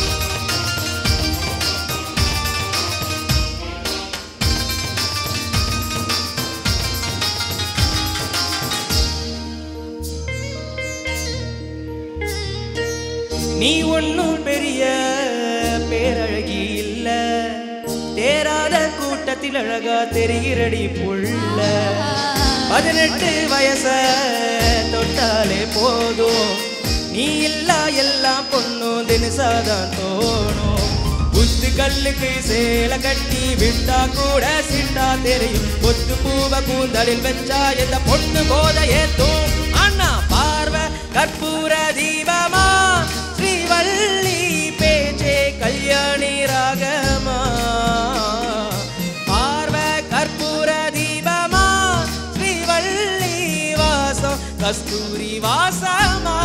நீ ஒன்னும் பெரிய பேரழகி இல்ல, தேராத கூட்டத்தில் அழகா தெரிகிறடி புள்ள. 18 வயச தொட்டாலே போதும், நீ இல்லா எல்லாம் பொண்ணும் தினசாதான் தோணும். புத்து கல்லுக்கு சேலை கட்டி விட்டா கூட சிட்டா தெரியும், கொத்து பூவ கூந்தலில் வச்சா எந்த பொண்ணு போத ஏத்தும். அண்ணா பார்வை கற்பூர தீபமா, ஸ்ரீவல்லி பேச்சே கல்யாணி ராகமா. பார்வை கற்பூர தீபமா, ஸ்ரீவல்லி வாசம் கஸ்தூரி வாசமா.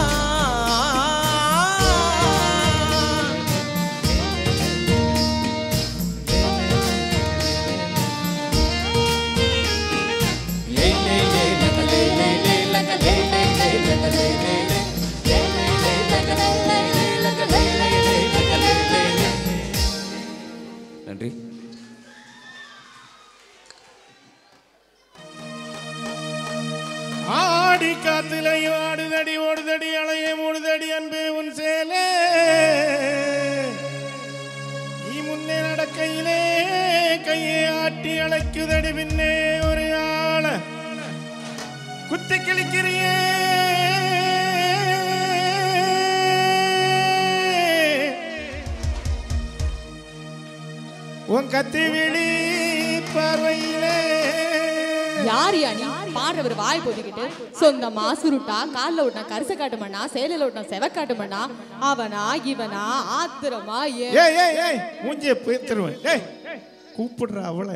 நன்றி. ஆடி காத்துலையும் ஆடுதடி ஓடுதடி அலைய மூடுதடி அன்பு உன் சேலே. நீ முன்னே நடக்கையிலே கையை ஆட்டி அழைக்குதடி, பின்னே ஒரு ஆள குத்தி கிழிக்கிறியே. உன் கத்தி விழி பார்வையிலே. யார் யானி பாடுறவர் வாய் போட்டுக்கிட்டு சொந்தமா சுருட்டா காலில் விட்டா கரிசை காட்டுமண்ணா, சேலையில விட்டா செவ காட்டுமண்ணா, அவனா இவனா ஆத்திரமா மூஞ்சிய பேத்துருவேன். கூப்பிடுற அவளை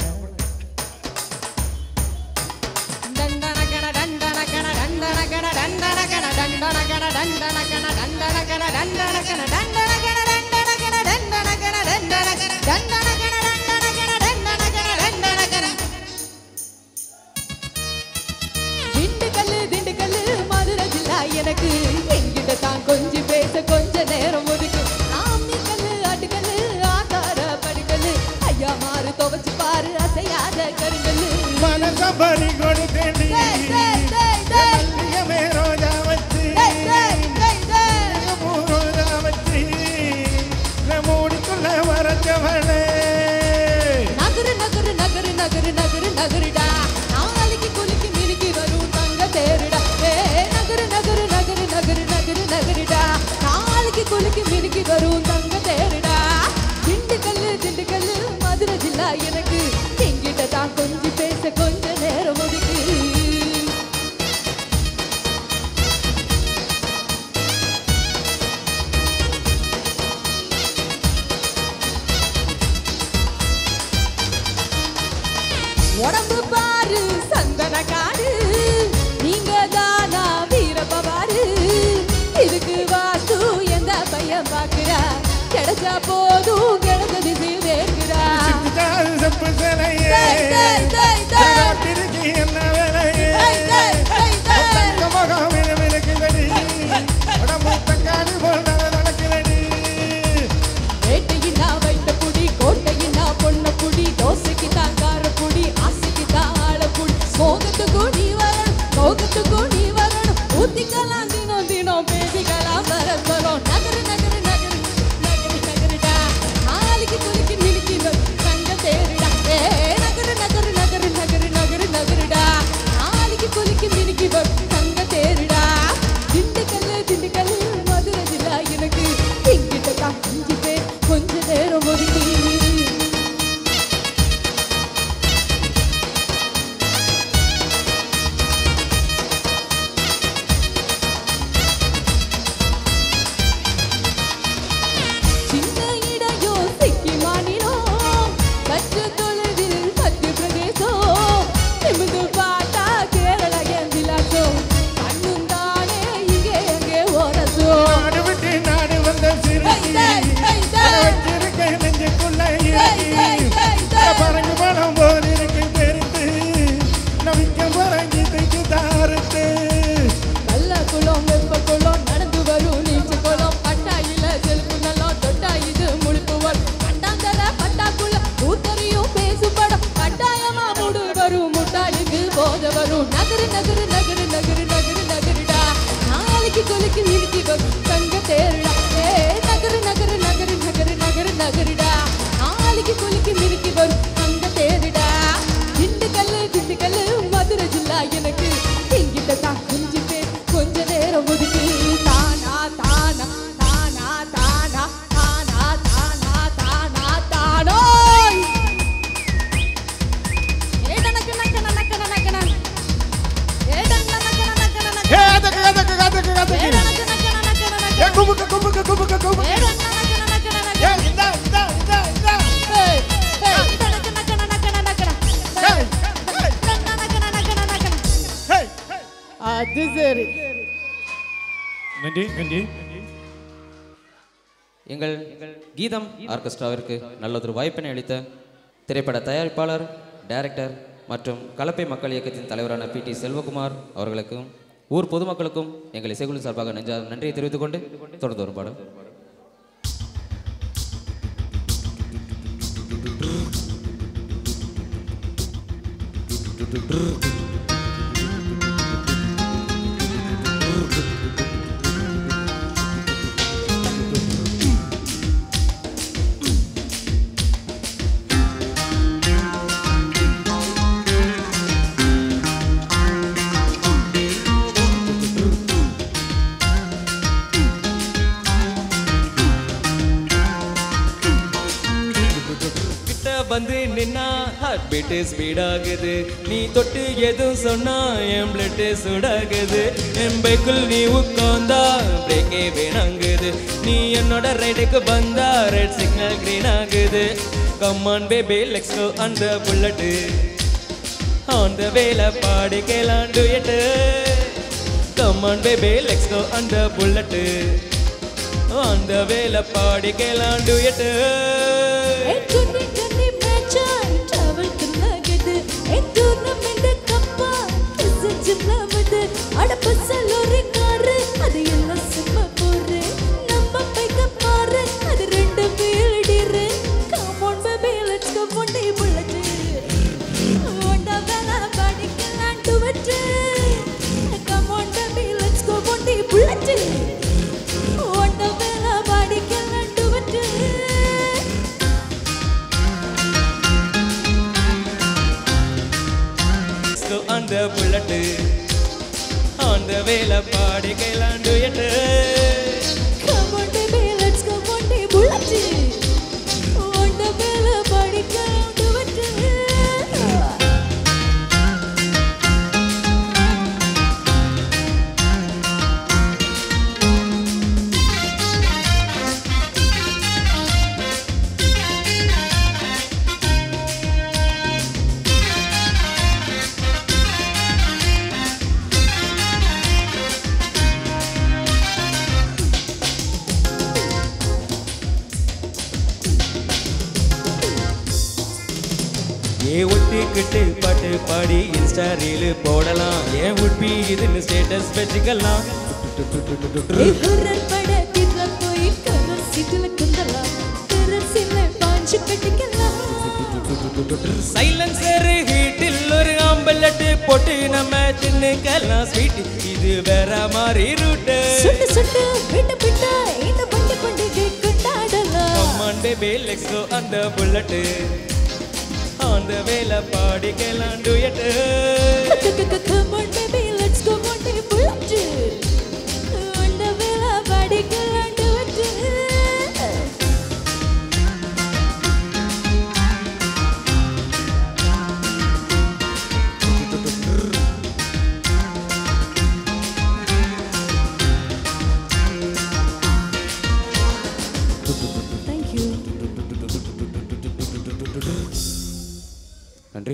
எனக்கு என்கிட்ட தான் கொஞ்சம் பேச கொஞ்ச நேரம் ஒதுக்கு. ஆமி கல்லு ஆட்டுக்கல்லு ஆதார படிக்கல்லு, ஐயா மாறு துவச்சு பாரு அசையாத கருங்கல்லு. மனசபரி கொடுத்தேடி ரோஜா வச்சு ரோஜா வச்சு மூடிக்குள்ள வரச்சவளே. நகரு நகரு நகரு நகரு நகரு நகருடா, நாளைக்கு குலுக்கி மினுக்கி வரும் தங்க தேருடா. நகரு நகரு நகரு நகரு நகரு நகருடா, நாளைக்கு குலுக்கி மினுக்கி வரும் தங்க தேருடா. திண்டுக்கல்லு மதுரை ஜில்லா எனக்கு எங்கிட்ட தான் கொஞ்சம் பேச கொஞ்ச நேரம் ஒதுக்கு. உடம்பு பாரு சந்தன காடு, நீங்க தானா வீரபாரு. இதுக்கு வாசு எந்த பையன் பாக்குறா, கிடைச்சா போதும் கிடைச்ச திசை வேக்குறா. என்ன வேலையே உடம்பு தக்காளி போல் நடக்கிறடி. வேட்டையின்னா வைத்த புடி, கோட்டையின்னா பொண்ண புடி, தோசைக்கு தான் கார புடி, ஆசைக்கு தான் ஆள புடி. மோகத்துக்கும் நீ வரணும், மோகத்துக்கும் நீ வரணும், ஊத்திக்கலாம் தினம் தினம் பேசிக்கலாம் பரஸ்பரம். நகரு நகரு நகரு நகரு நகருடா, நாளைக்கு குலுக்கி மினுக்கி தங்க தேருடா. நகரு நகரு நகரு நகரு நகரு நகருடா, நாளைக்கு குலுக்கி நகருடா நாளைக்கு குலுக்கி மினுக்கி வரும் அங்க தேடுடா திண்டுக்கல்லு மதுரை ஜில்லா எனக்கு எங்கிட்ட தான் கொஞ்சம் பேர் கொஞ்ச நேரம் ஒதுக்கு தானா தானா தானா தானா தானா தானா தானா தானோ ஏடனக்கு நக்க நக்க நக்க நக்க ஏடனக்கு நக்க நக்க நக்க ஹே அதக்கு ஏடனக்கு நக்க நக்க நக்க ஏ குபுக்கு ஏடனக்கு நக்க நக்க ஏ இந்தா அது சரி நன்றி நன்றி எங்கள் கீதம் ஆர்கெஸ்ட்ராவிற்கு நல்லதொரு வாய்ப்பினை அளித்த திரைப்பட தயாரிப்பாளர், டைரக்டர் மற்றும் கலப்பை மக்கள் இயக்கத்தின் தலைவரான PT செல்வகுமார் அவர்களுக்கும் ஊர் பொதுமக்களுக்கும் எங்கள் இசைக்குழு சார்பாக நன்றியை தெரிவித்துக் கொண்டு தொடர்ந்து வரும் பாடம். வந்து நின்னா ஹார்ட் பீட் ஸ்பீட் ஆகுது, நீ தொட்டு எதுவும் சொன்னா என் பிளட் சுடாகுது, என் பைக்குள் நீ உட்கார்ந்தா பிரேக்கே வேணாங்குது, நீ என்னோட ரைடுக்கு வந்தா ரெட் சிக்னல் கிரீன் ஆகுது. Come on baby let's go on the bullet, on the வேல பாடி கேலாம் duet. Come on baby let's go on the bullet, on the வேல பாடி கேலாம் duet. On the bullet, on the vela party, Kailan do it. Come on, baby, let's go on the bullet, on the vela party, Kailan do it. ஏ ஒட்டிக்கிட்டு பாட்டு பாடி Insta reel போடலாம், ஏன் உட்பி இதுன்னு status வச்சுக்கலாம். சைலன்சர் ஹீட்டில் ஒரு ஆம்பலட் போட்டு நம்ம தின்னுக்கலாம் ஸ்வீட், இது வேற மாதிரி route. Come on baby let's go on the bullet, on the vela party Kailan do it. Come on baby let's go on the bullet, on the vela party Kailan do it. Thank you. நன்றி.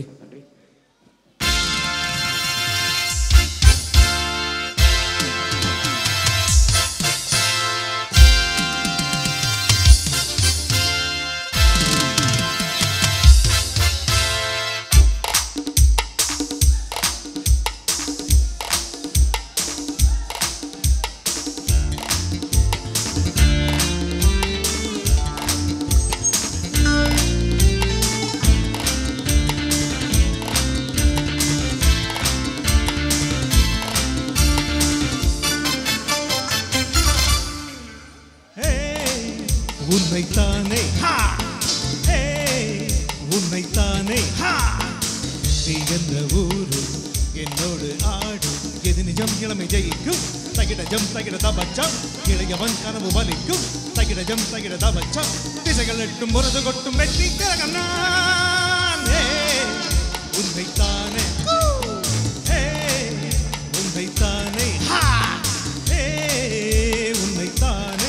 உன்னைத்தானே உன்னைத்தானே நீ என்ற ஊரு என்னோடு ஆடு எது நிஜம் இளமை ஜெயிக்கும் தகிடஜம் தகிட தபச்சம் இளையவன் கனவு வலிக்கும் தகிடஜம் தகிட தபச்சம் திசைகள் எட்டும் முரது கொட்டும் வெற்றி திலகம் நான் உன்னைத்தானே உன்னைத்தானே உன்னைத்தானே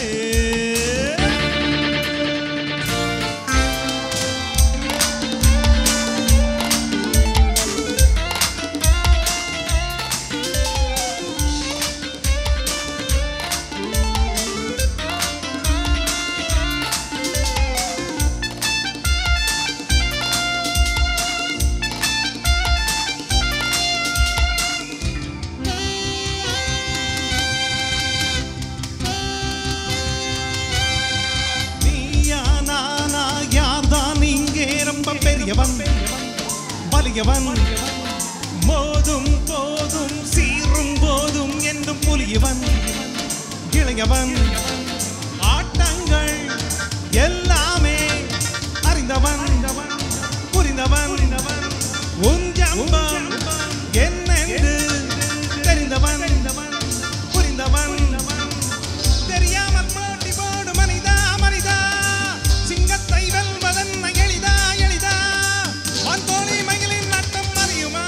வலியவன் மோதும் போதும் சீரும் போதும் என்றும் புலியவன் இளையவன் ஆட்டங்கள் எல்லாமே அறிந்தவன் புரிந்தவன் உன் ஜம்பம் என்னென்று தெரிந்தவன் புரிந்தவன் தெரியாமல் போட்டி போடு மனிதா மனிதா சிங்கத்தை வெல்வதென்ன எளிதா எளிதா வான்தோணி மகிழின் நட்டம் அறியுமா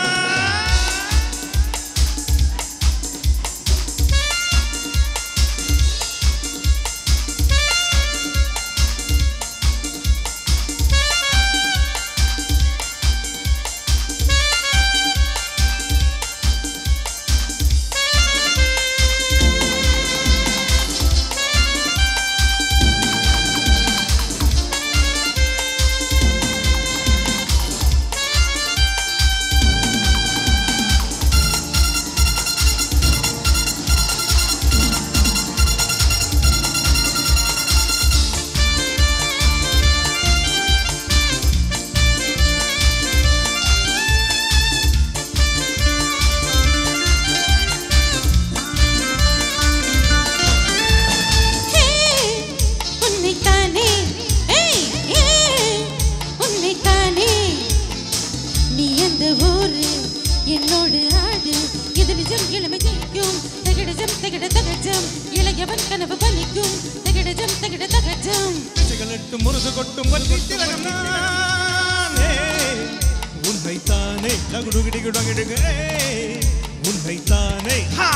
என்னோடு ஆடு இது நிஜம் இளமை ஜெயிக்கும் தகிடஜம் தகிட தகஜம் இளையவன் கனவு பலிக்கும் தகிடஜம் தகிட தகஜம் திசைகளெட்டும் முரசு கொட்டும் வல்வி திலகம் நானே உன்னைத்தானே தகுடுகிடுகிடுகிடுக உன்னைத்தானே ஹா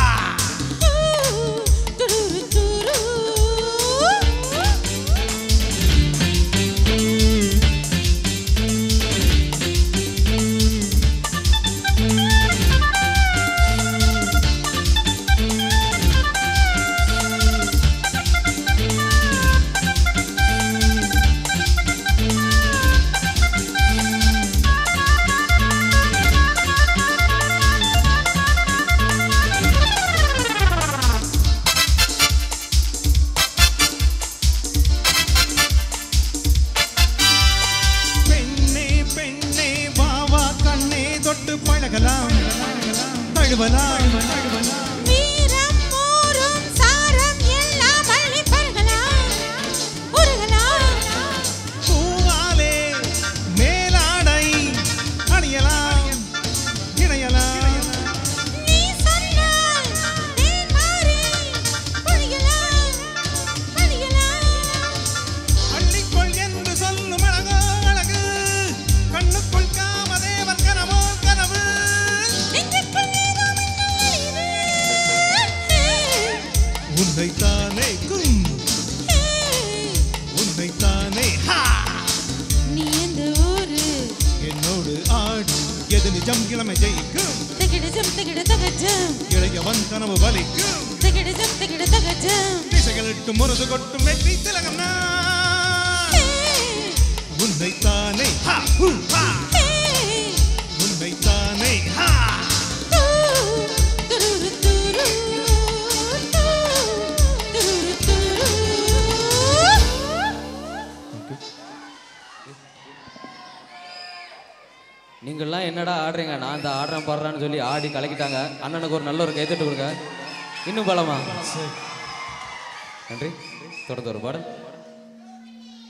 வீரம் மோரும் சாரம் எல்லாம் அள்ளி பருகலாம் உருகலாம் பூவாலே மேலாடை அணியலாம் இணையலாம் நீ சொன்னால் தேன் மாறி பொழியலாம் அள்ளிக்கொள் என்று சொல்லும் அழகோ அழகு கண்ணுக்குள் காமதேவன் கனவோ கனவு உன்னைத்தானே உன்னைத்தானே நீ எந்த ஊரு என்னோடு ஆடு எது நிஜம் இளமை ஜெயிக்கும் தகிடஜம் தகிட தகஜம் இளையவன் கனவு வலிக்கும் தகிடஜம் தகிட தகஜம் திசைகளெட்டும் முரசு கொட்டும் வெற்றி திலகம் நான் உன்னைத்தானே உன்னைத்தானே நீங்கள்லாம் என்னடா ஆடுறீங்க நான் இந்த ஆடுறேன் பாடுறான்னு சொல்லி ஆடி கலக்கிட்டாங்க அண்ணனுக்கு ஒரு நல்ல ஒரு கைத்தட்டு கொடுங்க இன்னும் பலமா நன்றி தொடர்ந்து ஒரு பாடல்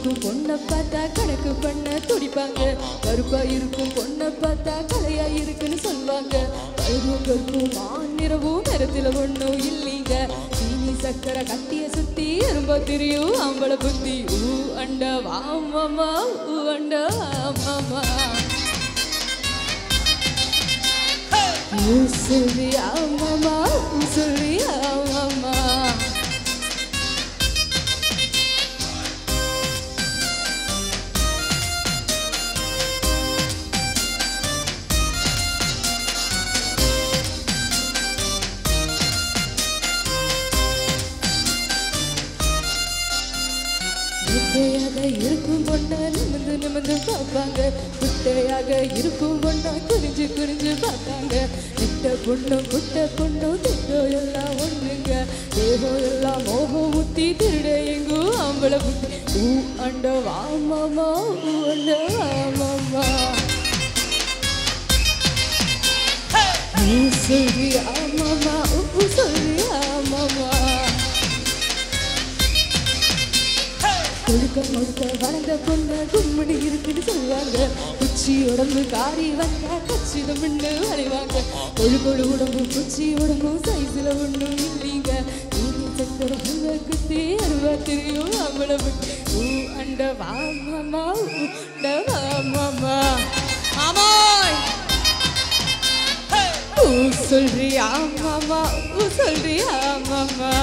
இருக்கும் பொண்ணை பார்த்தா கணக்கு பண்ண துடிப்பாங்க. கருப்பா இருக்கும் பொண்ணை பார்த்தா கலையா இருக்குன்னு சொல்லுவாங்க. கருவும் கருப்பும் மாநிறவும் நிறத்துல ஒண்ணும் இல்லைங்க. சீனி சக்கரை கட்டிய சுத்தி எறும்ப தெரியும் ஆம்பளை புத்தி. ஊ அண்டா வாமாமா ஊ அண்டா வாமாமா. ஊ சொல்றியா மாமா ஊ சொல்றியா மாமா. குட்டையாக இருக்கும் பொண்ணா நிமிந்து நிமிந்து பார்ப்பாங்க. குட்டையாக இருக்கும் பொண்ணா குறிஞ்சு குறிஞ்சு பார்ப்பாங்க. நெட்ட பொண்ணும் குட்டை பொண்ணும் திட்டம் எல்லாம் ஒண்ணுங்க. தேகம் எல்லாம் மோகம் ஊத்தி திருட எங்கும் ஆம்பளை புத்தி. ஊ அண்ட வாமாமா ஊ அண்ட வாமாமா. ஊ சொல்றியா மாமா ஊ சொல்றியா மாமா. கொழுக்க மொழுக்க வளர்ந்த பொண்ணு கும்முனு இருக்குன்னு சொல்லுவாங்க. குச்சி உடம்பு காரி வந்தா கச்சிதம் மின்னு வரைவாங்க. கொழு உடம்பு குச்சி உடம்பு சைஸ்ல ஒண்ணும் இல்லைங்க. நீதி சக்கர குத்தி அருவா தெரியும் அவளை விட்டு. ஊ அண்ட வாமாமா உண்ட வாமாமா. ஆமாய் ஊ சொல்றியா மாமா ஊ சொல்றியா மாமா.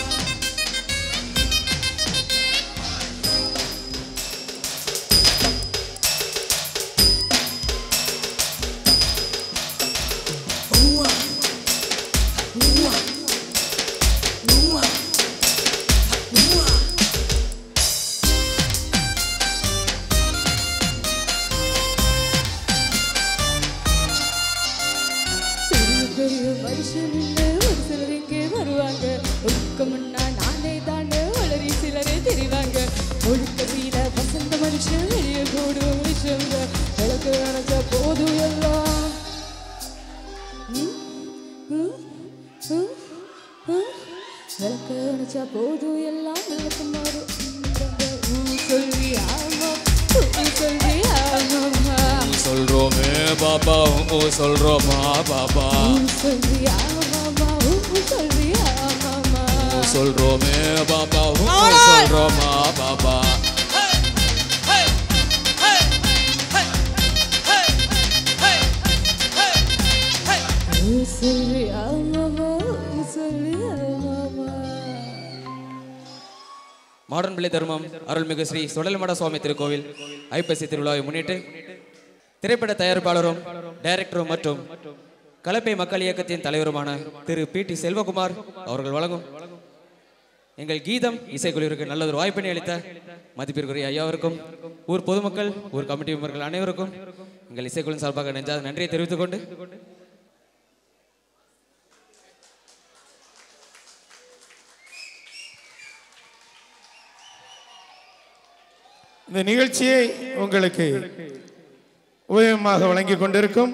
சொல்றோமே பாபா சொல்றோமா பாபா சொல்றோமே பாபா சொல்றோமா பாபா. மாடர்ன் பிள்ளை தர்மம் அருள்மிகு ஸ்ரீ சுடலமட சுவாமி திருக்கோவில் ஐப்பசி திருவிழாவை முன்னிட்டு திரைப்பட தயாரிப்பாளரும் டைரக்டரும் மற்றும் கலப்பை மக்கள் இயக்கத்தின் தலைவருமான திரு பி.டி. செல்வகுமார் அவர்கள் வழங்கும் எங்கள் கீதம் இசைக்குழுவிற்கு நல்ல ஒரு வாய்ப்பினை அளித்த மதிப்பிற்குரிய ஐயாவிற்கும் ஊர் பொதுமக்கள் ஊர் கமிட்டி மெம்பர்கள் அனைவருக்கும் எங்கள் இசைக்குழுவின் சார்பாக நெஞ்சாத நன்றியை தெரிவித்துக் கொண்டு இந்த நிகழ்ச்சியை உங்களுக்கு உபயோகமாக வழங்கிக் கொண்டிருக்கும்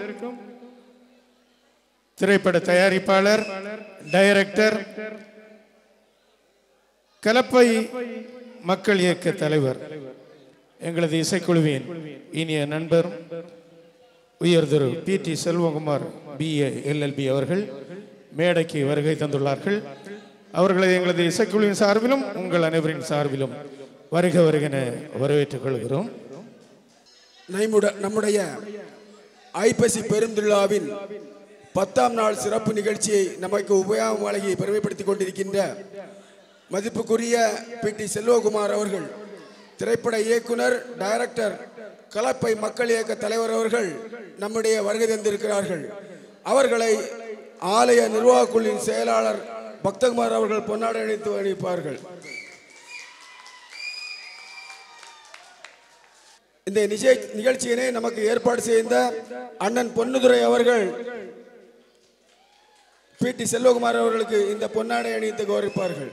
திரைப்பட தயாரிப்பாளர் டைரக்டர் கலப்பை மக்கள் இயக்க தலைவர் எங்களது இசைக்குழுவின் இனிய நண்பர் உயர் திரு பி.டி. செல்வகுமார் BA LLB அவர்கள் மேடைக்கு வருகை தந்துள்ளார்கள். அவர்களை எங்களது இசைக்குழுவின் சார்பிலும் உங்கள் அனைவரின் சார்பிலும் வருக வருகென வரவேற்றுக் கொள்கிறோம். நம்முடைய ஐப்பசி பெருந்திருவிழாவின் 10ஆம் நாள் சிறப்பு நிகழ்ச்சியை நமக்கு உபயோகம் வழங்கி பெருமைப்படுத்திக் கொண்டிருக்கின்ற மதிப்புக்குரிய பி.டி. செல்வகுமார் அவர்கள், திரைப்பட இயக்குனர் டைரக்டர் கலப்பை மக்கள் இயக்க தலைவர் அவர்கள் நம்முடைய வருகை தந்திருக்கிறார்கள். அவர்களை ஆலய நிர்வாக குழுவின் செயலாளர் பக்தகுமார் அவர்கள் பொன்னாடை அணிவித்து அணிவிப்பார்கள். இந்த நிகழ்ச்சியினை நமக்கு ஏற்பாடு செய்த அண்ணன் பொன்னுதுரை அவர்கள் பி.டி. செல்வகுமார் அவர்களுக்கு இந்த பொன்னாடை அணிவித்து கௌரவிப்பார்கள்.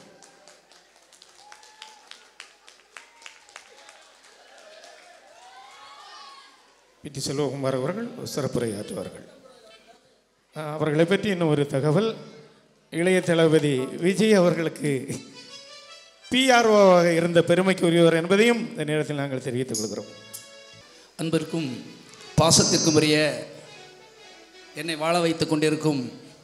பி.டி. செல்வகுமார் அவர்கள் சிறப்புரையாற்றுவார்கள். அவர்களை பற்றி இன்னும் ஒரு தகவல். இளைய தளபதி விஜய் அவர்களுக்கு பிஆர்ஓவாக இருந்த பெருமைக்குரியவர் என்பதையும் இந்த நேரத்தில் நாங்கள் தெரிவித்துக் கொள்கிறோம். அன்பிற்கும் பாசத்திற்கும் உரிய என்னை வாழ வைத்து கொண்டிருக்கும்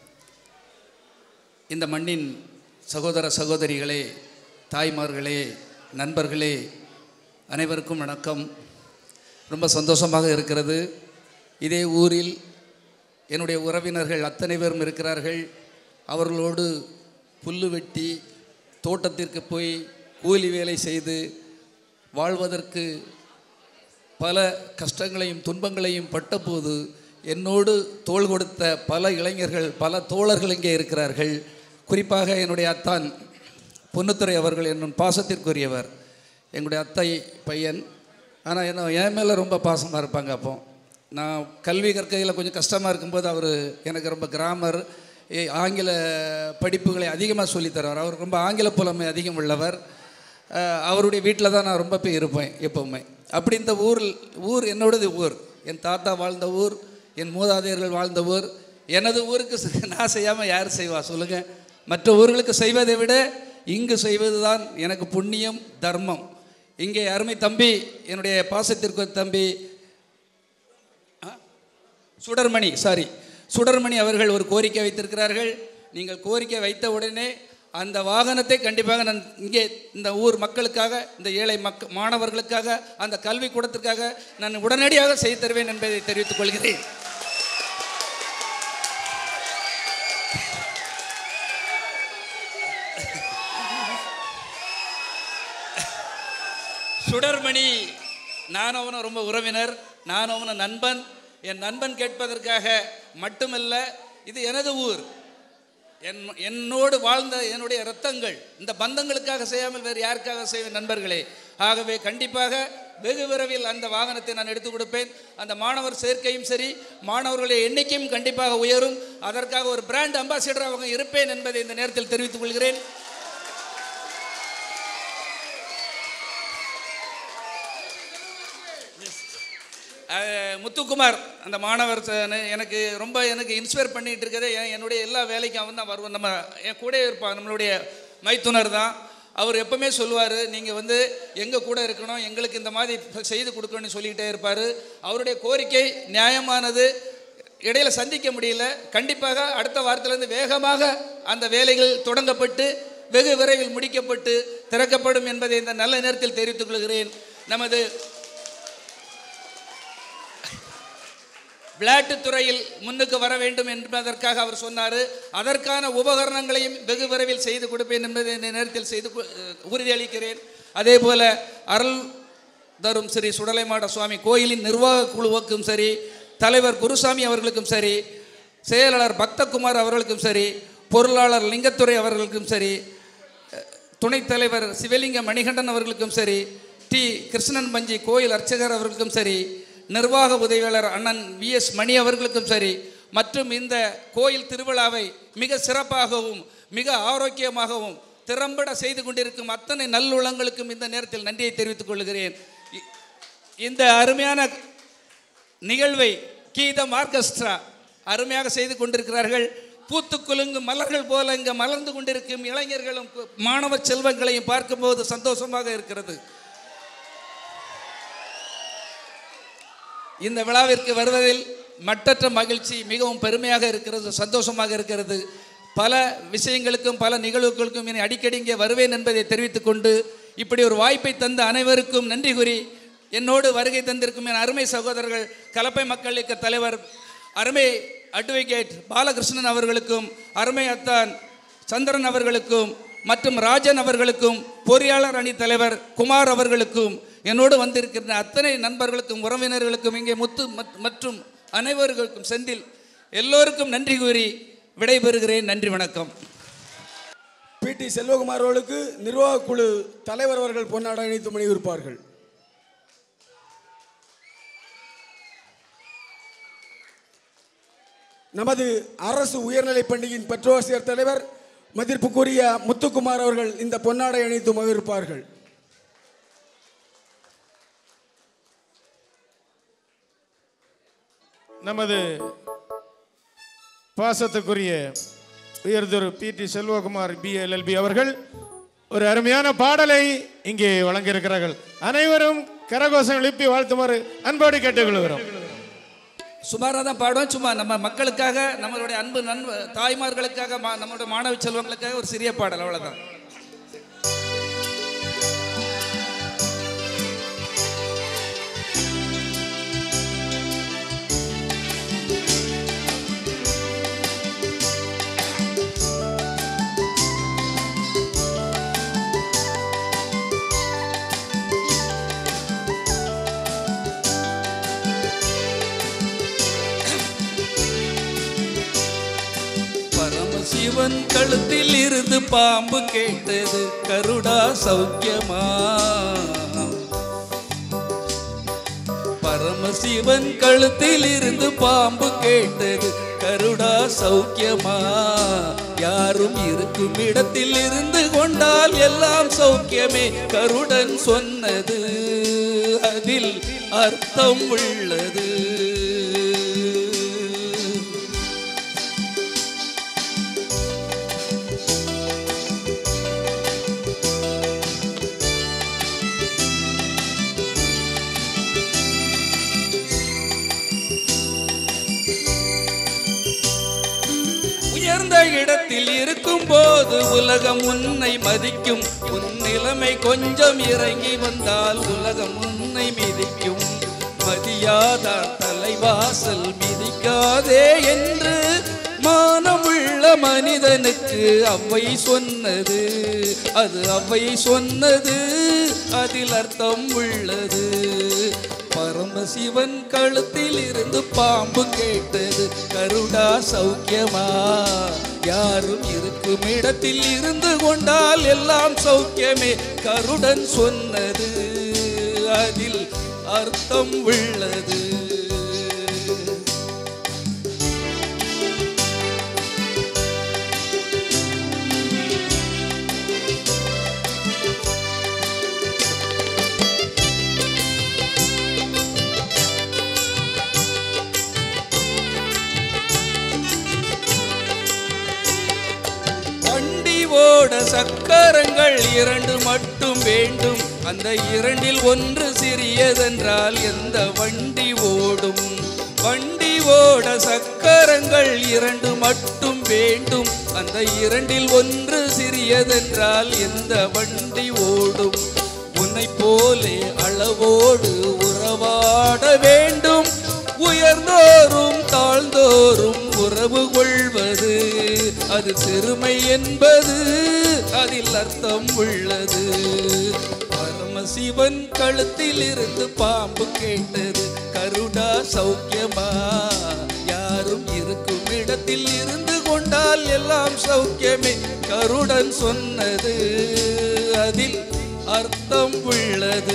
இந்த மண்ணின் சகோதர சகோதரிகளே, தாய்மார்களே, நண்பர்களே, அனைவருக்கும் வணக்கம். ரொம்ப சந்தோஷமாக இருக்கிறது. இதே ஊரில் என்னுடைய உறவினர்கள் அத்தனை பேரும் இருக்கிறார்கள். அவர்களோடு புல்லு வெட்டி தோட்டத்திற்கு போய் கூலி வேலை செய்து வாழ்வதற்கு பல கஷ்டங்களையும் துன்பங்களையும் பட்டபோது என்னோடு தோள் கொடுத்த பல இளைஞர்கள், பல தோழர்கள் இங்கே இருக்கிறார்கள். குறிப்பாக என்னுடைய அத்தான் பொன்னுத்துறை அவர்கள் என்னும் பாசத்திற்குரியவர், எங்களுடைய அத்தை பையன். ஆனால் என் மேலே ரொம்ப பாசமாக இருப்பாங்க. அப்போ நான் கல்வி கற்கையில் கொஞ்சம் கஷ்டமாக இருக்கும்போது அவர் எனக்கு ரொம்ப கிராமர், ஆங்கில படிப்புகளை அதிகமாக சொல்லித்தருவார். அவர் ரொம்ப ஆங்கில புலமை அதிகம் உள்ளவர். அவருடைய வீட்டில் தான் நான் ரொம்ப போய் இருப்பேன் எப்போவுமே. அப்படி இந்த ஊர் என்னோடது ஊர், என் தாத்தா வாழ்ந்த ஊர், என் மூதாதையர்கள் வாழ்ந்த ஊர். எனது ஊருக்கு நான் செய்யாமல் யார் செய்வா சொல்லுங்கள்? மற்ற ஊர்களுக்கு செய்வதை விட இங்கு செய்வது தான் எனக்கு புண்ணியம், தர்மம். இங்கே அருமை தம்பி, என்னுடைய பாசத்திற்கு தம்பி சுடர்மணி அவர்கள் ஒரு கோரிக்கை வைத்திருக்கிறார்கள். நீங்கள் கோரிக்கை வைத்த உடனே அந்த வாகனத்தை கண்டிப்பாக நான் இங்கே இந்த ஊர் மக்களுக்காக, இந்த ஏழை மாணவர்களுக்காக, அந்த கல்விக்கூடத்திற்காக நான் உடனடியாக செய்து தருவேன் என்பதை தெரிவித்துக் கொள்கிறேன். சுடர்மணி, நான் அவனை ரொம்ப உறவினர், நான் அவனை நண்பன். என் நண்பன் கேட்பதற்காக மட்டுமல்ல, இது எனது ஊர், என்னோடு வாழ்ந்த என்னுடைய இரத்தங்கள், இந்த பந்தங்களுக்காக செய்யாமல் வேறு யாருக்காக செய்வேன் நண்பர்களே? ஆகவே கண்டிப்பாக வெகு விரைவில் அந்த வாகனத்தை நான் எடுத்துக் கொடுப்பேன். அந்த மாணவர் சேர்க்கையும் சரி, மாணவர்களுடைய எண்ணிக்கையும் கண்டிப்பாக உயரும். அதற்காக ஒரு பிராண்ட் அம்பாசிடராக இருப்பேன் என்பதை இந்த நேரத்தில் தெரிவித்துக் கொள்கிறேன். முத்துக்குமார் அந்த மாணவர் எனக்கு ரொம்ப இன்ஸ்பயர் பண்ணிகிட்டு இருக்கதே, என்னுடைய எல்லா வேலைக்கும் அவன் தான் வருவான். நம்ம என் கூட இருப்பான், நம்மளுடைய மைத்துனர் தான். அவர் எப்பவுமே சொல்லுவார், நீங்கள் எங்கள் கூட இருக்கணும், எங்களுக்கு இந்த மாதிரி செய்து கொடுக்கணும்னு சொல்லிக்கிட்டே இருப்பார். அவருடைய கோரிக்கை நியாயமானது. இடையில் சந்திக்க முடியல. கண்டிப்பாக அடுத்த வாரத்திலிருந்து வேகமாக அந்த வேலைகள் தொடங்கப்பட்டு வெகு விரைவில் முடிக்கப்பட்டு திறக்கப்படும் என்பதை இந்த நல்ல நேரத்தில் தெரிவித்துக் கொள்கிறேன். நமது விளையாட்டு துறையில் முன்னுக்கு வர வேண்டும் என்பதற்காக அவர் சொன்னார். அதற்கான உபகரணங்களையும் வெகு விரைவில் செய்து கொடுப்பேன் என்பதை இந்த நேரத்தில் உறுதியளிக்கிறேன். அதே போல அருள் தரும் ஸ்ரீ சுடலைமாட சுவாமி கோயிலின் நிர்வாக குழுவுக்கும் சரி, தலைவர் குருசாமி அவர்களுக்கும் சரி, செயலாளர் பக்தகுமார் அவர்களுக்கும் சரி, பொருளாளர் லிங்கத்துறை அவர்களுக்கும் சரி, துணைத் தலைவர் சிவலிங்க மணிகண்டன் அவர்களுக்கும் சரி, டி கிருஷ்ணன் பஞ்சி கோயில் அர்ச்சகர் அவர்களுக்கும் சரி, நிர்வாக உதவியாளர் அண்ணன் VS மணி அவர்களுக்கும் சரி, மற்றும் இந்த கோயில் திருவிழாவை மிக சிறப்பாகவும் மிக ஆரோக்கியமாகவும் திறம்பட செய்து கொண்டிருக்கும் அத்தனை நல்லுள்ளங்களுக்கும் இந்த நேரத்தில் நன்றியை தெரிவித்துக் கொள்கிறேன். இந்த அருமையான நிகழ்வை கீதம் ஆர்கெஸ்ட்ரா அருமையாக செய்து கொண்டிருக்கிறார்கள். பூத்து குலுங்கும் மலர்கள் போல இங்கே மலர்ந்து கொண்டிருக்கும் இளைஞர்களும் மாணவ செல்வங்களையும் பார்க்கும்போது சந்தோஷமாக இருக்கிறது. இந்த விழாவிற்கு வருவதில் மட்டற்ற மகிழ்ச்சி, மிகவும் பெருமையாக இருக்கிறது, சந்தோஷமாக இருக்கிறது. பல விஷயங்களுக்கும் பல நிகழ்வுகளுக்கும் இனி அடிக்கடி இங்கே வருவேன் என்பதை தெரிவித்துக் கொண்டு, இப்படி ஒரு வாய்ப்பை தந்த அனைவருக்கும் நன்றி கூறி, என்னோடு வருகை தந்திருக்கும் என் அருமை சகோதரர்கள் கலப்பை மக்கள் இயக்க தலைவர் அருமை அட்வொகேட் பாலகிருஷ்ணன் அவர்களுக்கும், அருமை அத்தான் சந்திரன் அவர்களுக்கும், மற்றும் ராஜன் அவர்களுக்கும், பொறியாளர் அணி தலைவர் குமார் அவர்களுக்கும், என்னோடு வந்திருக்கிற அத்தனை நண்பர்களுக்கும் உறவினர்களுக்கும், இங்கே முத்து மற்றும் அனைவர்களுக்கும், செந்தில் எல்லோருக்கும் நன்றி கூறி விடைபெறுகிறேன். நன்றி, வணக்கம். PT செல்வகுமார் அவர்களுக்கு நிர்வாக குழு தலைவர் அவர்கள் பொன்னாடை அணிவித்து மணிவிருப்பார்கள். நமது அரசு உயர்நிலை பள்ளியின் பெற்றோசியர் தலைவர் மதிப்புக்குரிய முத்துக்குமார் அவர்கள் இந்த பொன்னாடை அணிவித்து மகிழ்ப்பார்கள். நமது பாசத்துக்குரிய உயர்திரு PT செல்வகுமார் BLLB அவர்கள் ஒரு அருமையான பாடலை இங்கே வழங்க இருக்கிறார்கள். அனைவரும் கரகோஷம் எழுப்பி வாழ்த்துமாறு அன்போடு கேட்டுக்கொள்கிறோம். சுமாராக தான் பாடுவோம். சும்மா நம்ம மக்களுக்காக, நம்மளுடைய அன்பு தாய்மார்களுக்காக, நம்மளுடைய மாணவ செல்வங்களுக்காக ஒரு சிறிய பாடல், அவ்வளோதான். சிவன் கழுத்தில் இருந்து பாம்பு கேட்டது, கருடா சௌக்கியமா? பரமசிவன் கழுத்தில் இருந்து பாம்பு கேட்டது, கருடா சௌக்கியமா? யாரும் இருக்கும் இடத்தில் இருந்து கொண்டால் எல்லாம் சௌக்கியமே, கருடன் சொன்னது அதில் அர்த்தம் உள்ளது. உயர்ந்த இடத்தில் இருக்கும் போது உலகம் உன்னை மதிக்கும், உன் நிலைமை கொஞ்சம் இறங்கி வந்தால் உலகம் உன்னை மிதிக்கும். மதியாதார் தலைவாசல் மிதிக்காதே என்று மானமுள்ள மனிதனுக்கு அவ்வை சொன்னது, அது அவ்வை சொன்னது, அதில் அர்த்தம் உள்ளது. பரமசிவன் கழுத்தில் இருந்து பாம்பு கேட்டது, கருடா சௌக்கியமா? யாரும் இருக்கும் இடத்தில் இருந்து கொண்டால் எல்லாம் சௌக்கியமே, கருடன் சொன்னது அதில் அர்த்தம் உள்ளது. ஓட சக்கரங்கள் இரண்டு மட்டும் வேண்டும், அந்த இரண்டில் ஒன்று சிறியதென்றால் எந்த வண்டி ஓடும்? வண்டி ஓட சக்கரங்கள் இரண்டு மட்டும் வேண்டும், அந்த இரண்டில் ஒன்று சிறியதென்றால் எந்த வண்டி ஓடும்? உன்னை போலே அளவோடு உறவாட வேண்டும், உயர்ந்தோறும் தாழ்ந்தோறும் உறவு கொள்வது அது சிறுமை என்பது, அதில் அர்த்தம் உள்ளது. பரமசிவன் கழுத்தில் இருந்து பாம்பு கேட்டது, கருடா சௌக்கியமா? யாரும் இருக்கும் இடத்தில் இருந்து கொண்டால் எல்லாம் சௌக்கியமே, கருடன் சொன்னது அதில் அர்த்தம் உள்ளது.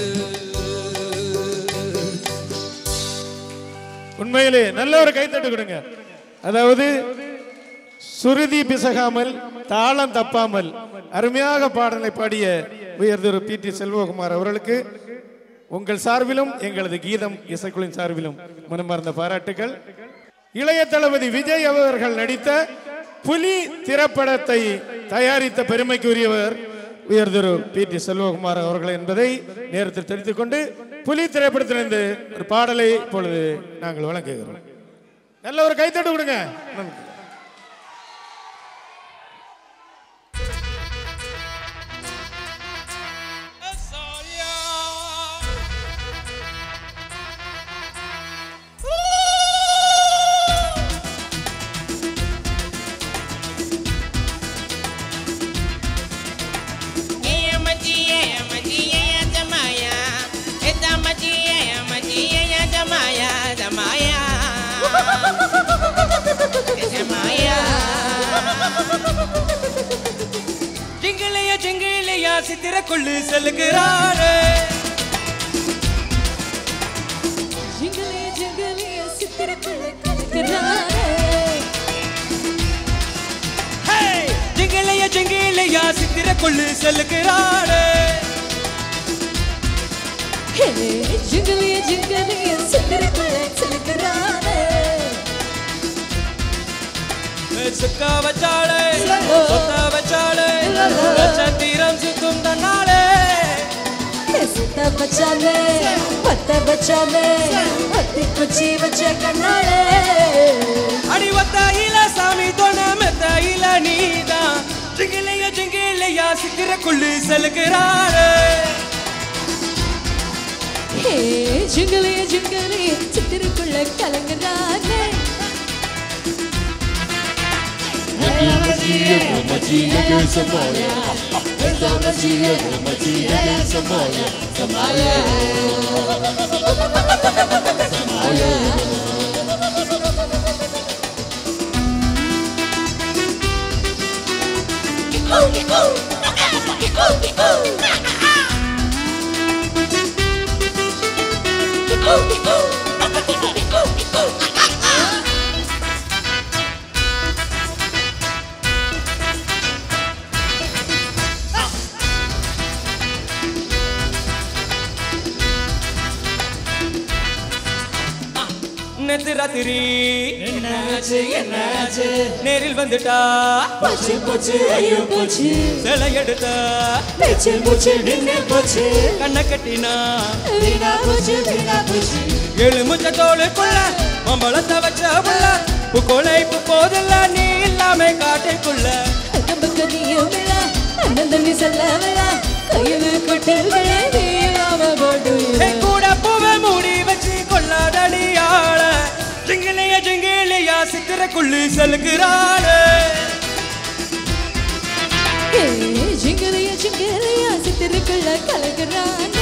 உண்மையிலே நல்ல ஒரு கைத்தட்டு கொடுங்க. அதாவது சுருதி பிசகாமல் தாளம் தப்பாமல் அருமையாக பாடலை பாடிய உயர்திரு பி.டி. செல்வகுமார் அவர்களுக்கு உங்கள் சார்பிலும் எங்களது கீதம் இசைக்குழுவின் சார்பிலும் மனமார்ந்த பாராட்டுகள். இளைய தளபதி விஜய் அவர்கள் நடித்த புலி திரைப்படத்தை தயாரித்த பெருமைக்குரியவர் உயர்திரு பி.டி. செல்வகுமார் அவர்கள் என்பதை நேரத்தில் தெரிவித்துக் கொண்டு புலி திரைப்படத்திலிருந்து ஒரு பாடலை இப்பொழுது நாங்கள் வழங்குகிறோம். நல்ல ஒரு கைத்தட்டு கொடுங்க. ஜிங்கிளையா ஜிங்கிளையா சித்திர கொள்ளு செல்லுகிறாரே, ஜிங்கிளையா ஜிங்கிளையா சித்திர கொள்ளு செல்லுகிறாரே, ஜிங்கிளையா ஜிங்கிளையா சித்திர கொள்ளு செல்லுகிறாரே, ஜிங்கிளையா ஜிங்கிளையா சித்திர கொள்ளு செல்லுகிறாரே. சுக்கா வச்சாளே சொத்தா வச்சாளே நட்சத்திரம் சுத்தும் வச்சாலே பத்த வச்சாலே பத்தி குச்சி வச்ச கண்ணாலே அடி ஒத்தாயில சாமி தோண மெத்தாயில நீதான் ஜிங்கிலையா ஜிங்கிலையா சித்திரக்குள்ளு செலுக்கிறாரு ஹே ஜிங்கிலையா ஜிங்கிலையா சித்திரக்குள்ள கலங்குறானே நேத்து ராத்திரி என்னாச்சு நேரில் வந்துட்டா போச்சு போச்சு ஐயோ போச்சு சிலை எடுத்தா பேச்சு மூச்சு நின்னு போச்சு கண்ணை கட்டினா வீணா போச்சு ஏழு முச்ச தோளுக்குள்ள மம்பளத்தை வச்ச புள்ள புக்கோளைப்பு போதில்ல நீ இல்லாம காட்டைக்குள்ள கம்பக்கு நீயும் இல்ல அண்ணன் தண்ணி செல்லவில்ல கையில் கொட்டல்களே நீலாம போட்டு கூட பூவை மூடி வச்சு கொள்ளாதடியாள ஜிங்கிலையா ஜிங்கிலையா சித்திரக்குள்ளு செலுக்கிறாளே ஜிங்கிலையா ஜிங்கிலையா சித்திரக்குள்ள கலக்குறானே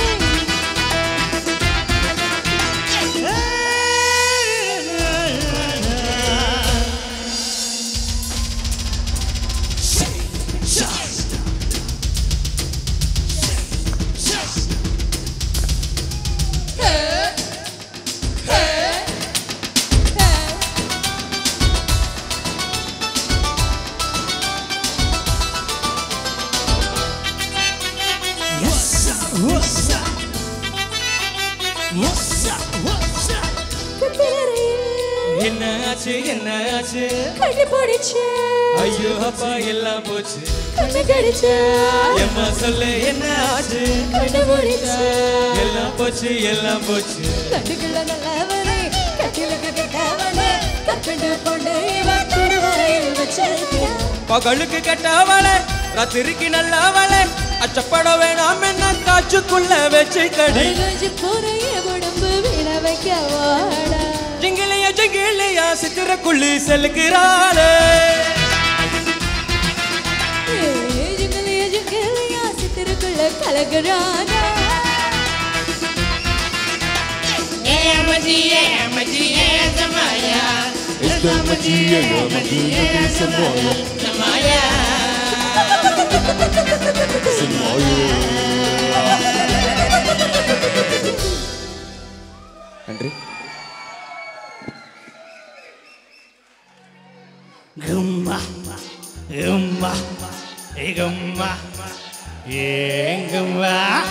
என்னாச்சு கண்ணு போடுச்சு ஐயோ அப்பா எல்லாம் போச்சு கண்ணு கடிச்சு எம்மா சொல்லு என்ன ஆச்சு கண்ணு போடுச்சு எல்லாம் போச்சு கண்ணுக்குள்ள நல்லவனே கட்டிலுக்கு கெட்டவனே கற்கண்டு கொண்டு இவன் திருவாயில் வச்சிருக்கிறான் பகலுக்கு கெட்டவளே ராத்திரிக்கு நல்லவளே அச்சப்பட வேணாம் என்ன காச்சுக்குள்ள வச்சு கடி கொஞ்சி போறைய உடம்பு வீண வைக்க வாடா ஜிங்கிலையா ஜிங்கிலையா சித்திரக்குள்ளு செலுக்கிறாளே ஜிங்கிலையா ஜிங்கிலையா சித்திரக்குள்ள கலக்குறானா நன்றி Gumma, gumma, gumma, gumma.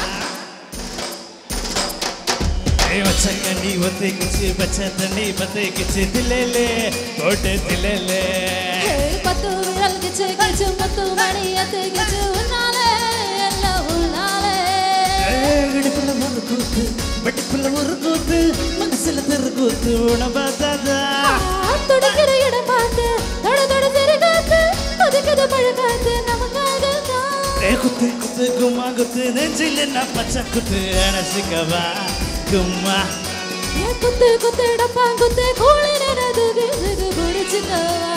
Bachakandi bate kichi, bachatani bate kichi, dilele, kote dilele. பத்து விரல் கிச்சு கிச்சு முத்து மணி அத்து கிச்சு உன்னாலே எல்லாம் உன்னாலே இடுப்புல ஒரு கூத்து, வெட்டுக்குள்ள ஒரு கூத்து, மனசுல தெரு கூத்து, உணவாதாதா. துடிக்கிற இடம் பார்த்து தொட தொட தெரு காத்து கொதிக்குது மழை காத்து நமக்காக குத்து குத்து கும்மா குத்து நெஞ்சில் என்ன பச்சை குத்து அனசிக்கவா கும்மா குத்து குத்து டப்பா குத்து கூலி நினது கிசுகு பிடிச்சுக்கவா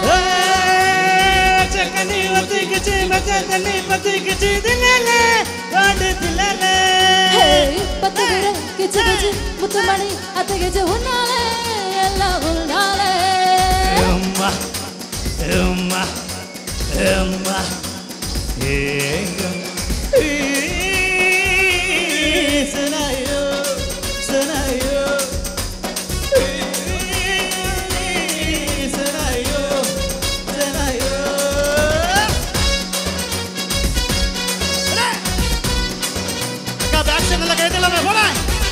சக்கனி ஒத்திக்கிச்சு மச்சக்கனி பத்திக்கிச்சு தில்லே வாண்டு தில்லே பத்து விரல் கிச்சு கிச்சு முத்து மணி அத்து கிச்சு உன்னாலே எல்லாம் உன்னாலே உம்மா உம்மா உம்மா சனாயோ சனாயோ சனாயோ சனாயோ அக்கா பேக்ஷன் எல்லாம் கைதெல்லாம் போடா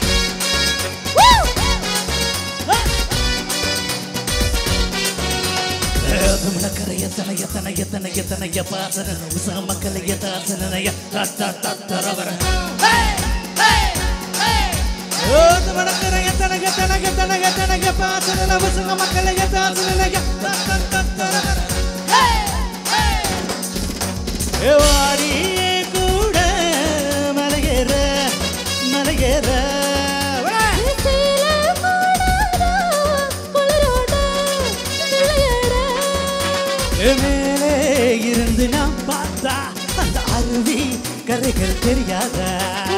எத்தனைய பாசன உசா மக்கள் எதாசனைய தத்த தத்தரவர கூட மலையேற மலையேற மேலே இருந்து நாம் பார்த்தா அந்த அருவி கரைகள் தெரியாதா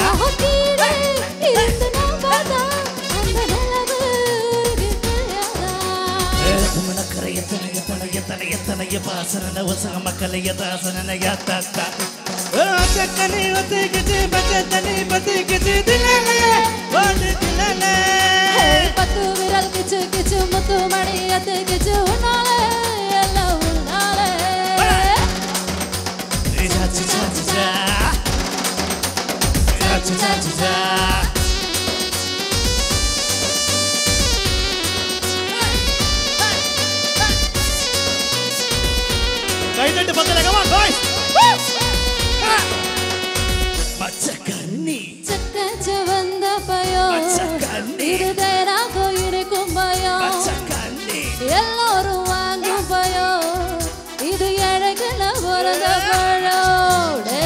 எத்தனைய பாசன வசங்க மக்களை தாசனைய தாத்தா கனி ஒத்திக்கிச்சு பச்சை தண்ணி பத்திக்கிச்சு தினலே ஓடு தினலே பத்து விரல் கிச்சு கிச்சு முத்து மணி அத்துக்கிச்சு உன்னாலே எல்லாம் உன்னாலே சாச்சி சாச்சி சா சாச்சி சாச்சி சா கைதட்டு பக்கத்துல come on boys பச்சக்கண்ணி சக்கச்ச வந்த பயோ இருதேராகோ இருக்கும் பயோ பச்சக்கண்ணி எல்லாரும் வாங்கும் பயோ இது எழகுல பிறந்த பழோடே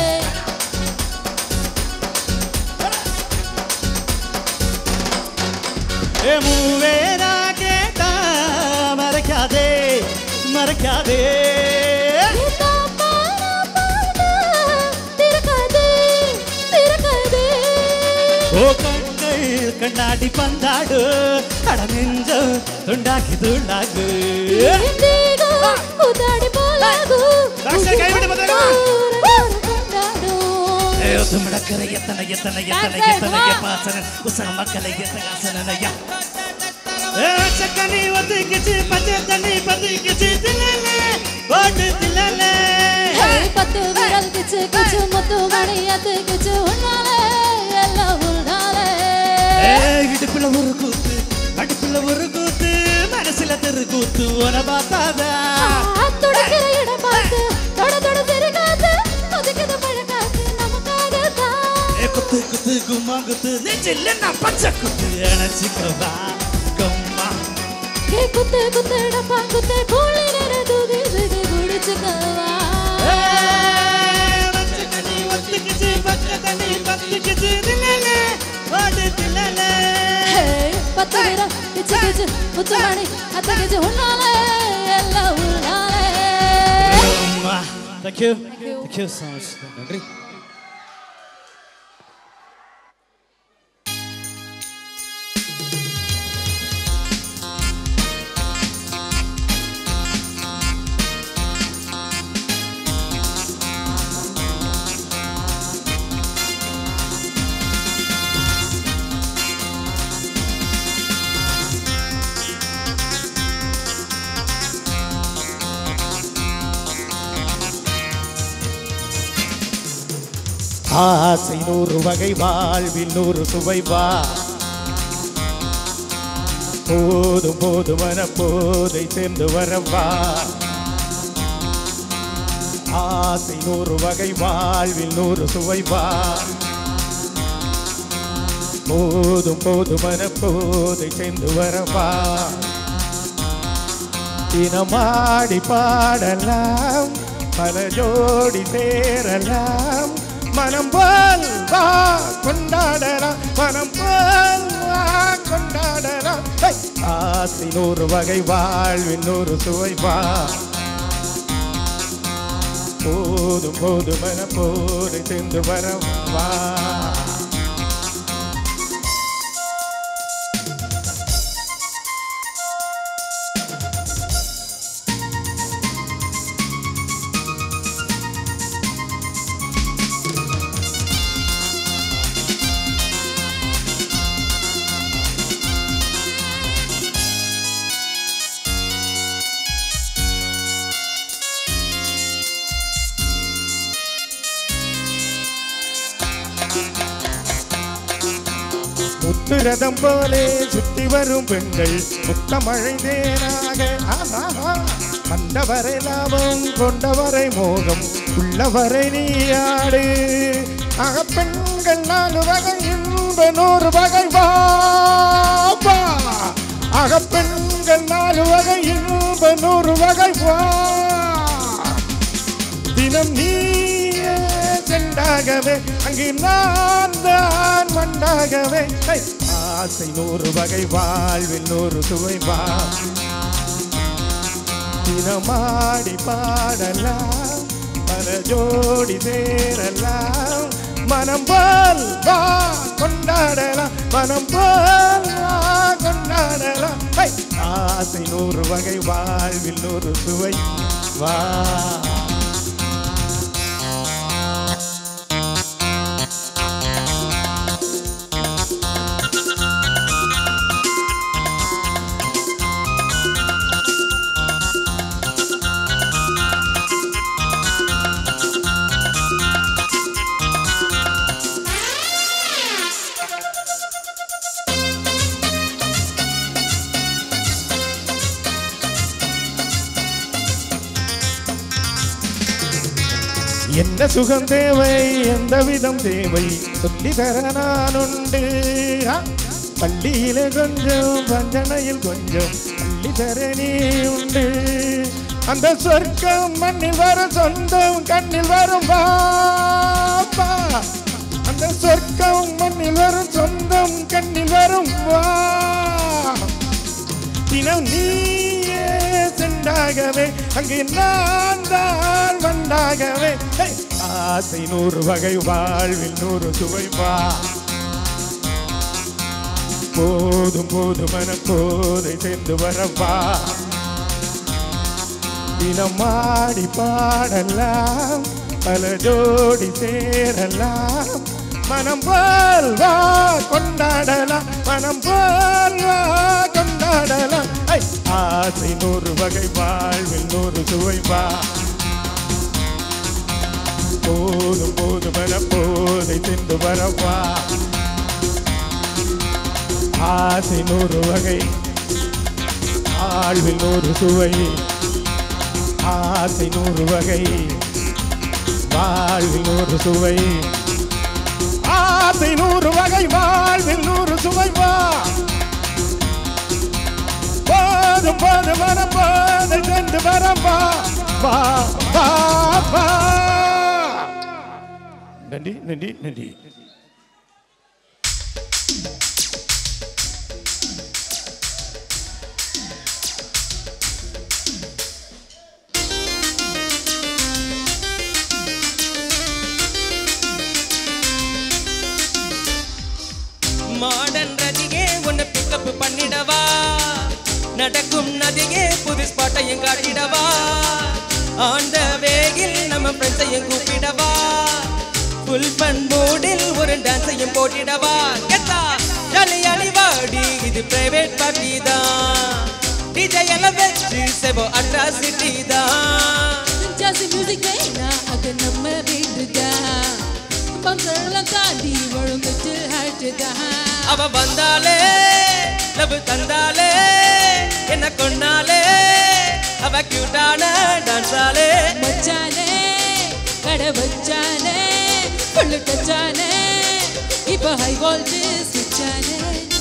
மூவேரா கேட்டா மறக்காதே மறக்காதே கண்ணாடி பந்தாடு அட நெஞ்சம் துண்டாக்கி துண்டாகு மடக்கரை எத்தனை எத்தனை எத்தனை எத்தனை பாசன உசக மக்களை எத்தனை சக்கனி ஒத்துக்கிச்சு பச்சை தண்ணி பத்திக்கிச்சு தில்லலே ஓட்டு தில்லலே பத்து விரல் கிச்சு கிச்சு முத்து மணி அத்துக்கிச்சு உன்னாலே எல்லாம் உன்னாலே இடுப்புல ஒரு கூத்து அடுப்புல ஒரு கூத்து மனசுல தெரு கூத்து உன பார்த்தாதா துடைக்கிற இடம் பார்த்து தொட தொட சிறுகாத்து கொதிக்குது பழக்காத்து நமக்காகத்தான் குத்து குத்து கும்மா குத்து நெஞ்சில் நான் பச்சை குத்து அணைச்சிக்கவா கும்மா குத்து குத்து டப்பா குத்து கூலி நேர தூதி விடு குடிச்சுக்கவா தண்ணி ஒத்துக்கிச்சு பச்சை தண்ணி பத்திக்கிச்சு தில்லலே ஓடு தில்லலே பத்து விரல் கிச்சு கிச்சு முத்து மணி அத்துக்கிச்சு உன்னாலே எல்லாம் உன்னாலே Thank you. Thank you so much. நன்றி. ஆசை நூறு வகை வாழ்வில் நூறு சுவை வா போதும் போதும் மன போதை சேர்ந்து வரவா ஆசை நூறு வகை வாழ்வில் நூறு சுவை வா போதும் போதும் மன போதை சேர்ந்து வரவா தினமாடி பாடலாம் பல ஜோடி சேரலாம் மனம் போல் வா கொண்டாடலாம் மனம் போல் வா கொண்டாடலாம் ஆசை நூறு வகை வாழ்வின் நூறு சுவை வா போதும் போதும் மன போதை சேர்ந்து வரவா முத்துரதம் போலே சுற்றி வரும் பெண்கள் முத்தமழை தேனாக வந்தவரை லாபம் கொண்டவரை மோகம் உள்ளவரை நீயாடு பெண்கள் 4 வகை இன்ப 100 வகை வா பெண்கள் 4 வகை இன்ப 100 வகை வா தினம் நீயே செண்டாகவே அங்கு நான் தான் மண்டாகவே ஆசை 100 வகை வாழ்வில் 100 சுவை வா தினமாடி பாடலாம் பல ஜோடி சேரலாம் மனம் போல் வா கொண்டாடலாம் மனம் போல் வா கொண்டாடலாம் ஆசை 100 வகை வாழ்வில் 100 சுவை வா என்ன சுகம் தேவை எந்த விதம் தேவை சொல்லி தர நான் உண்டு பள்ளியிலே கொஞ்சம் பஞ்சனையில் கொஞ்சம் பள்ளி தர நீ உண்டு அந்த சொர்க்கம் மண்ணில் வரும் சொந்தம் கண்ணில் வரும் பாப்பா அந்த சொர்க்கம் மண்ணில் வரும் சொந்தம் கண்ணில் வரும் வா தினம் நீயே செண்டாகவே அங்கு நான் தான் வண்டாகவே ஆசை 100 வகை வாழ்வில் 100 சுவை வா போதும் போதும் மன போதை சேர்ந்து வரவா தினம் ஆடி பாடலாம் பல ஜோடி சேரலாம் மனம் போல் வா கொண்டாடலாம் மனம் போல் வா கொண்டாடலாம் ஆசை 100 வகை வாழ்வில் 100 சுவை வா போதும் போதும் மன போதை சென்று வரவா ஆசை 100 வகை வாழ்வில் 100 சுவை ஆசை 100 வகை வாழ்வில் 100 சுவை ஆசை 100 வகை வாழ்வில் 100 சுவை வா போதும் போதும் மன போதை சென்று வரவா வா வா வா நன்றி நன்றி நன்றி மாடர்ன் ரதிகே உன்னை பிக்கப் பண்ணிடவா நடக்கும் நதிகே புது ஸ்பாட்டையும் காட்டிடவா ஆண்ட வேகில் நம்ம ஃப்ரெண்ட்ஸையும் கூப்பிடவா ஃபுல் ஃபன் மூடில் ஒரு டான்ஸையும் போட்டிடவா கெத்தா ஜாலி ஜாலி வாடி இது பிரைவேட் பார்ட்டி தான் டிஜே எல்லாம் வச்சு செவோ அட்ராசிட்டி தான் ஜாசி மியூசிக் வேணா அது நம்ம வீட்டுதான் பங்கெல்லாம் தாண்டி ஒழுங்குட்டு ஹாட்டுதான் அவ வந்தாலே லவ் தந்தாலே என்ன கொண்டாலே அவ கியூட்டான டான்ஸாலே மச்சானே கடை வச்சானே புள்ளு டச்சானே இப்போ ஹை வோல்டேஜ் சுச்சானே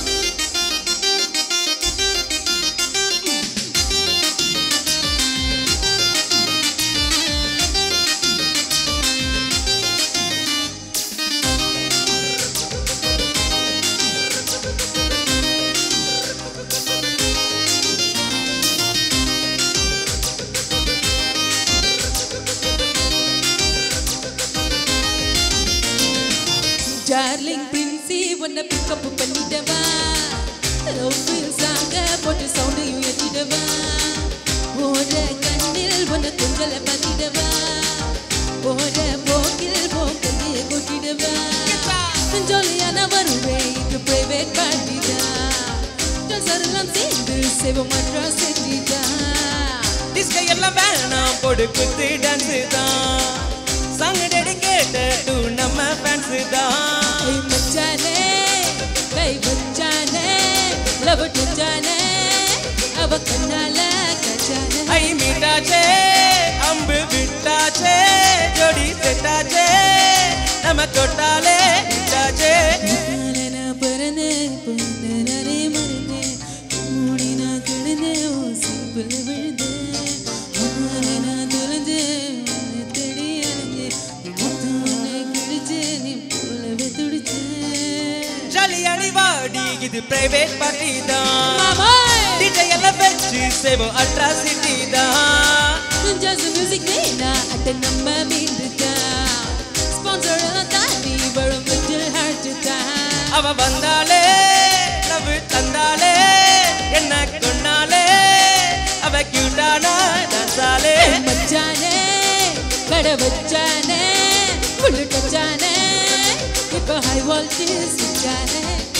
டார்லிங் பிரின்சி உன்னை பிக்கப் பண்ணிடவா லவ் ஃபீல் சாங்க போட்டு சவுண்டையும் ஏற்றிடவா ஓட கண்ணில் உன்னை துஞ்சலை பார்த்திடவா ஓட போக்கில் போக்கல்லையே கொட்டிடவா ஜாலியான வருவேன் இது பிரைவேட் பார்ட்டி தான் சரலாம் சேர்ந்து சேவம் அட்ராசிட்டி தான் டிஸ்கை எல்லாம் வேணாம் போடு குத்து டான்ஸ் தான் சாங் டெடிகேட்டட் டு நம்ம ஃபேன்ஸ் தான் மச்சானே கை வச்சானே லவ் டச்சானே அவ கண்ணால கச்சானே ஐ மீட்டாச்சே அம்பு விட்டாச்சே ஜோடி செட்டாச்சே நம்ம தொட்டாலே இட்டாச்சே நான் பிறந்தேன் நானே மறந்தேன் மூடி நான் கிடந்தேன் ஓ சிம்பிள் விழுந்தேன் நான் தொலைஞ்சேன் தேடி அடைஞ்சேன் உன்னை கிடைச்சேன் நீ போலவே துடிச்சேன் ஜாலி அடிவாடி இது பிரைவேட் பார்ட்டி தான் டிஜே எல்லாம் வச்சு சேவோ அட்ராசிட்டி தான் ஜாஸ் மியூசிக் வேணா அட்ட நம்ம மீண்டுதான் ஸ்பான்சர் எல்லாம் தாண்டி வரும் மிடில் ஹார்ட் தான் அவ வந்தாலே லவ் தந்தாலே என்ன கொண்டாலே அவ கியூட்டானா டான்ஸாலே மச்சானே கடை வச்சானே புல்லு கச்சானே இப்போ ஹை வால்டேஜ் வச்சானே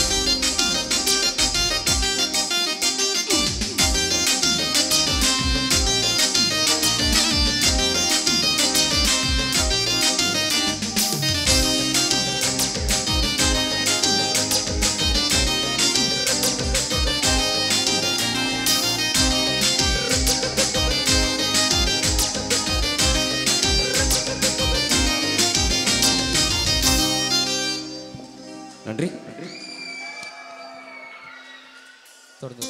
நன்றி. தொடர்ந்து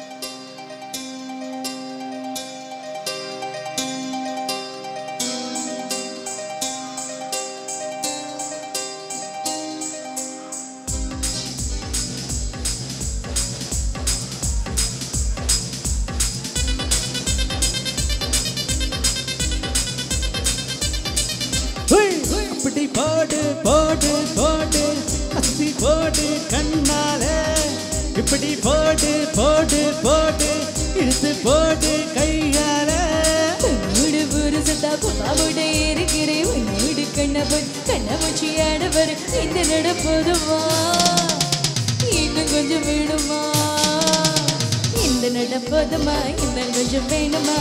அப்படி போடு போடு போடு அத்தி போடு கண்ணாலே இப்படி போடு போடு போடு இழுத்து போடு கையாலே மூடு ஒரு சத்தா பாவோட இருக்கிறேன் உன்னோடு கண்ணமூச்சி ஆடவர் இந்த நடப்பதுமா இன்னும் கொஞ்சம் வேணுமா இந்த நடப்பதுமா இன்னும் கொஞ்சம் வேணுமா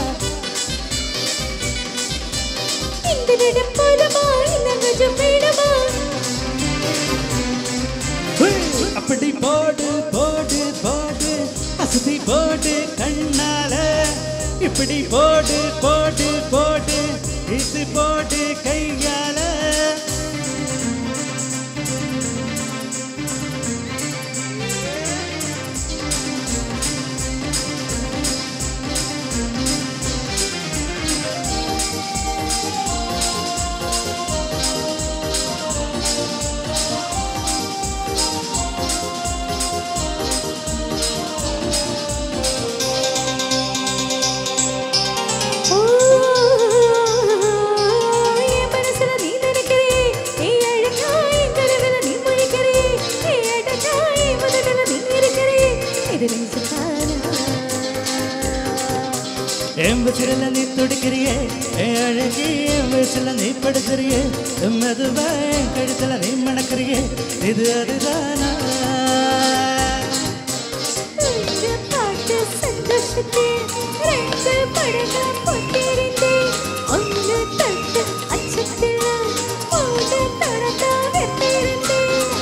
இந்த நடப்பதுமா இன்னும் கொஞ்சம் வேணுமா அப்படி போடு போடு போடு அசதி போடு கண்ணாலே இப்படி போடு போடு போடு இது போடு கையாலே எம்பசில நீ துடிக்கிறியே அழகி எம்பசில நீ படுக்கிறியே மெதுவா கழுத்துல நீ மணக்கிறியே இது அதுதானா பாட்டு சந்தோஷத்தே ரெண்டு படகா பொட்டிருந்தே ஒன்று தட்டு அச்சத்தில் ஓட தடதா வெட்டிருந்தே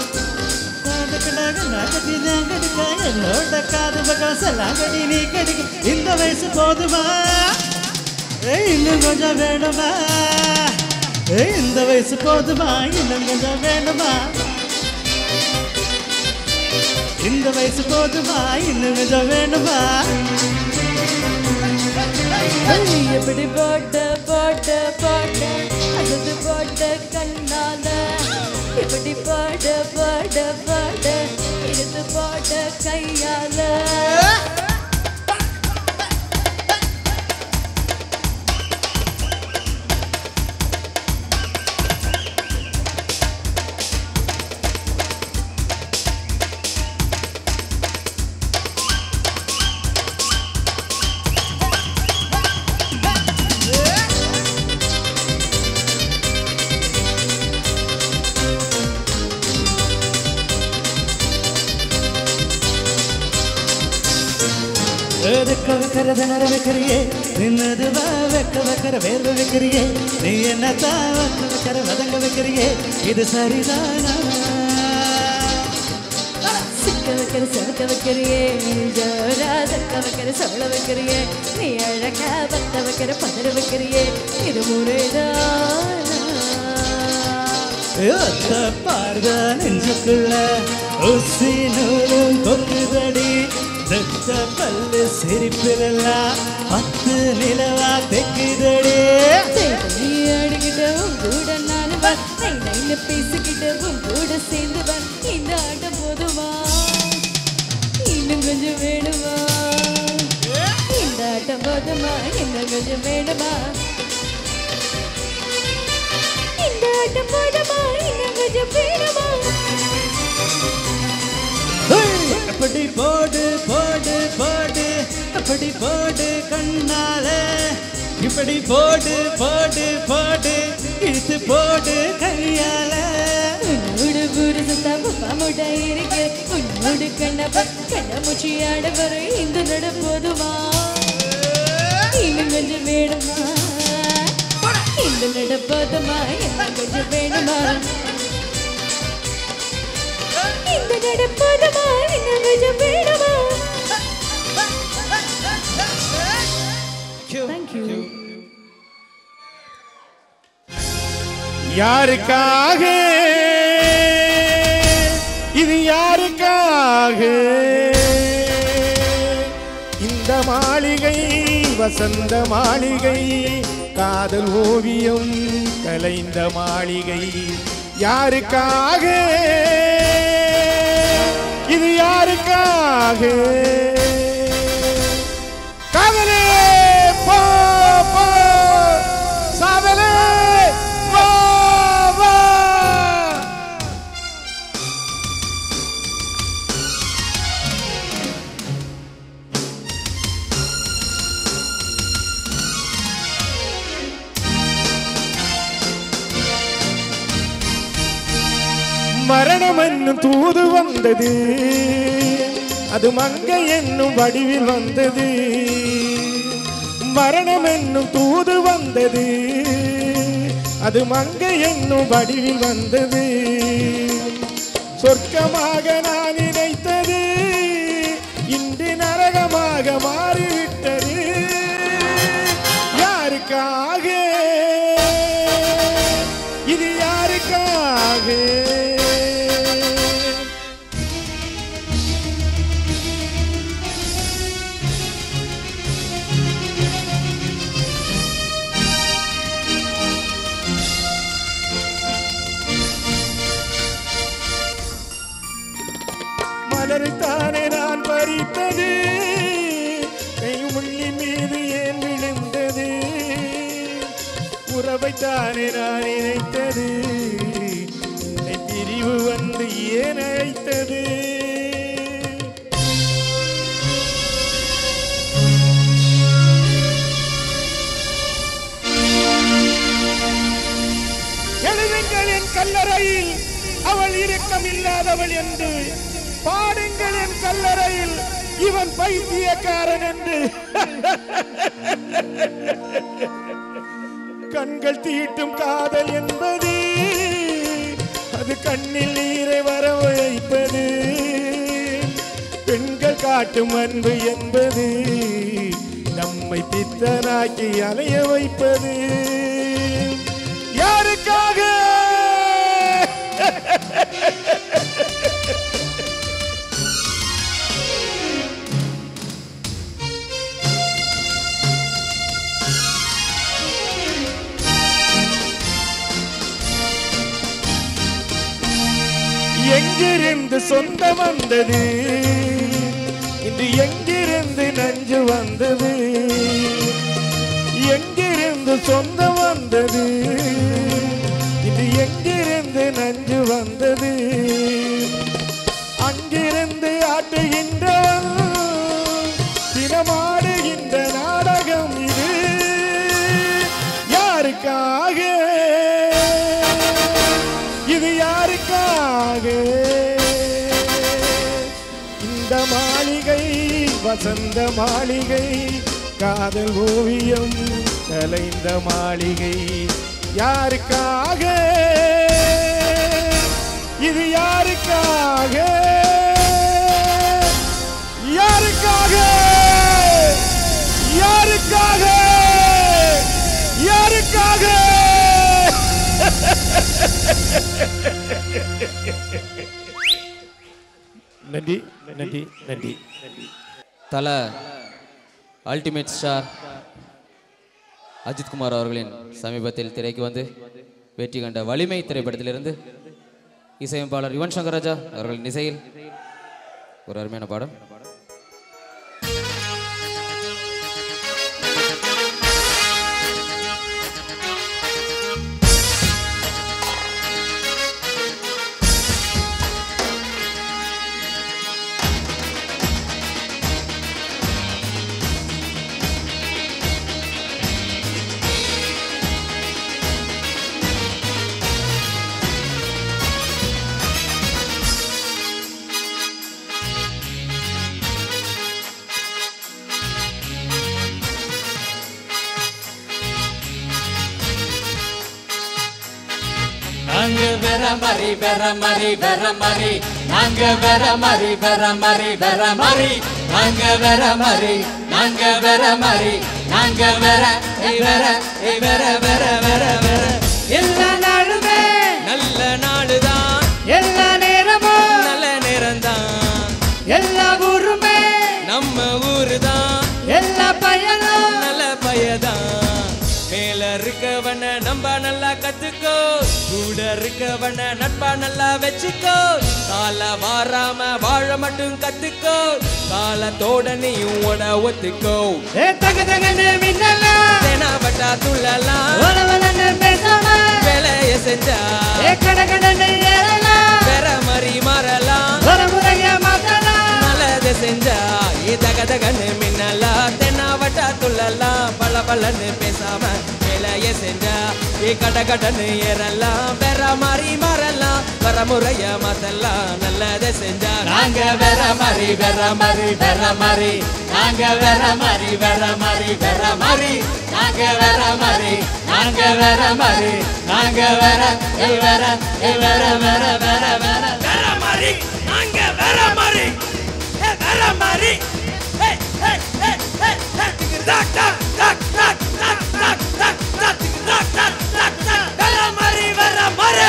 என்னோட காது பக்கம் செல்லாங்கடி நீ கடிக்க இந்த வயசு போதுமா இன்னும் கொஞ்சம் வேணுமா இந்த வயசு போதுமா இன்னும் கொஞ்சம் வேணுமா இந்த வயசு போதுமா இன்னும் கொஞ்சம் வேணுமா எப்படி போட்ட போட்ட போட்ட அது போட்ட கண்ணால எப்படி பாட பாட பாட எடுத்து பாட கையால வெக்க வைக்கிற திணற வைக்கிறியே நின்னதுவா வெக்க வைக்கிற வேர்வை வைக்கிறியே நீ என்னத்தான் வெக்க வைக்கிற வதங்க வைக்கிறியே இது சரிதானா சிக்க வைக்கிற சறுக்க வைக்கிறியே ஜோரா சக்க வைக்கிற சொல்ல வைக்கிறியே நீ அழகா பத்த வைக்கிற பதற வைக்கிறியே இது முறைதானா ஒத்த பார்த நெஞ்சுக்குள்ள ஊசி நூலும் கொக்குதடி ரத்த பல்லு சிரிப்பிலெல்லாம் 10 நிலவா தெக்குதடி அடிக்கிட்ட உன் கூட நான் நைன்னு பேசிக்கிட்ட உன் கூட சேர்ந்து இந்த ஆட்டம் போதுமா இன்னும் கொஞ்சம் வேணுமா இந்த ஆட்டம் போதுமா இன்னும் கொஞ்சம் வேணுமா இந்த ஆட்டம் போதுமா இன்னும் கொஞ்சம் வேணுமா அப்படி போடு போடு போடு அப்படி போடு கண்ணாலே இப்படி போடு போடு போடு இழுத்து போடு கையால உன்னோடு புரிசு தப்பாமுடா இருக்கு உன்னோடு கண்ணமுச்சி ஆட வர இந்த நட போதுமா இன்னும் கொஞ்சம் வேணுமா இந்த நட போதுமா இன்னும் கொஞ்சம் வேணுமா இந்த நட போதுமா இன்னும் கொஞ்சம் வேணுமா Thank you. யாருக்காக இது யாருக்காக இந்த மாளிகை வசந்த மாளிகை காதல் ஓவியம் கலைந்த மாளிகை யாருக்காக இது யாருக்காக காதலே போ போ சாதலே வா வா மரணம் என்னும் தூது வந்தது அது மங்கை என்னும் வடிவில் வந்தது மரணம் என்னும் தூது வந்தது அது மங்கை என்னும் வடிவில் வந்தது சொர்க்கமாக நான் நினைத்தது இன்று நரகமாக மாறிவிட்டது யாருக்காக இது யாருக்காக மலரைத்தானே நான் பறித்தது கைமுள்ளி மீது ஏன் விழுந்தது உறவைத்தானே நான் நினைத்தது பிரிவு வந்து ஏன் அழைத்தது எழுதுங்கள் என் கல்லறையில் அவள் இரக்கம் இல்லாதவள் என்று பாடுங்கள் என் கல்லறையில் இவன் பைத்தியக்காரன் என்று கண்கள் தீட்டும் காதல் என்பது அது கண்ணில் நீரை வர வைப்பது பெண்கள் காட்டும் அன்பு என்பது நம்மை பித்தனாக்கி அலைய வைப்பது யாருக்காக எங்கிருந்து சொந்தம் வந்தது இன்று எங்கிருந்து நஞ்சு வந்தது எங்கிருந்து சொந்தம் வந்தது இது எங்கிருந்து நஞ்சு வந்தது அங்கிருந்து ஆட்டுகின்றவன் தினமாடுகின்ற நாடகம் இது யாருக்காக இது யாருக்காக இந்த மாளிகை வசந்த மாளிகை காதல் ஓவியம் கலைந்த மாளிகை யாருக்காக இது யாருக்காக யாருக்காக யாருக்காக யாருக்காக நன்றி நன்றி நன்றி. தல அல்டிமேட் ஸ்டார் அஜித்குமார் அவர்களின் சமீபத்தில் திரைக்கு வந்து வெற்றி கண்ட வலிமை திரைப்படத்திலிருந்து இசையமைப்பாளர் யுவன் சங்கர் ராஜா அவர்களின் இசையில் ஒரு அருமையான பாடம். நாங்க வேற மாதிரி வேற மாதிரி வேற மாதிரி நாங்க வேற மாதிரி வேற மாதிரி வேற மாதிரி நாங்க வேற மாதிரி நாங்க வேற மாதிரி நாங்க வேற வேற வேற வேற வேற வேற எல்லா நாளுமே நல்ல நாடுதான், எல்லா நேரமும் நல்ல நேரம்தான், எல்லா ஊருமே நம்ம ஊருதான், எல்லா பயனும் நல்ல பயதான். மேல இருக்கவன நம்ப நல்லா கத்துக்கோ, கூட இருக்கவன நட்பா நல்லா வச்சுக்கோ. கால வாராம வாழ மட்டும் கத்துக்கோ, காலத்தோட நீயும் ஓட ஒத்துக்கோ. தக தகன்னு மின்னலா தேனாவட்டா துள்ளலாம், வளவளன்னு பேசாம வேலைய செஞ்சா கடகடன்னு ஏறலாம் வேற மாதிரி மாறலாம். வரமுறைய மாத்தலாம் நல்லது செஞ்சா தக தகன்னு மின்னலா, தென்னாவட்டா துள்ளலாம், பல பலன்னு பேசாம வேலைய செஞ்சா கட கடன்னு ஏறலாம், வேற மாதிரி மாறலாம், வர முறைய மாத்தலாம். நல்லதை செஞ்சா நாங்க வேற மாதிரி வேற மாதிரி வேற மாதிரி நாங்க வேற மாதிரி வேற மாதிரி வேற மாதிரி நாங்க வேற மாதிரி நாங்க வேற மாதிரி நாங்க வேற வேற வேற வேற வேற வேற வேற மாதிரி நாங்க வேற மாதிரி வேற மாதிரி வேற மாதிரி வேற மாதிரி.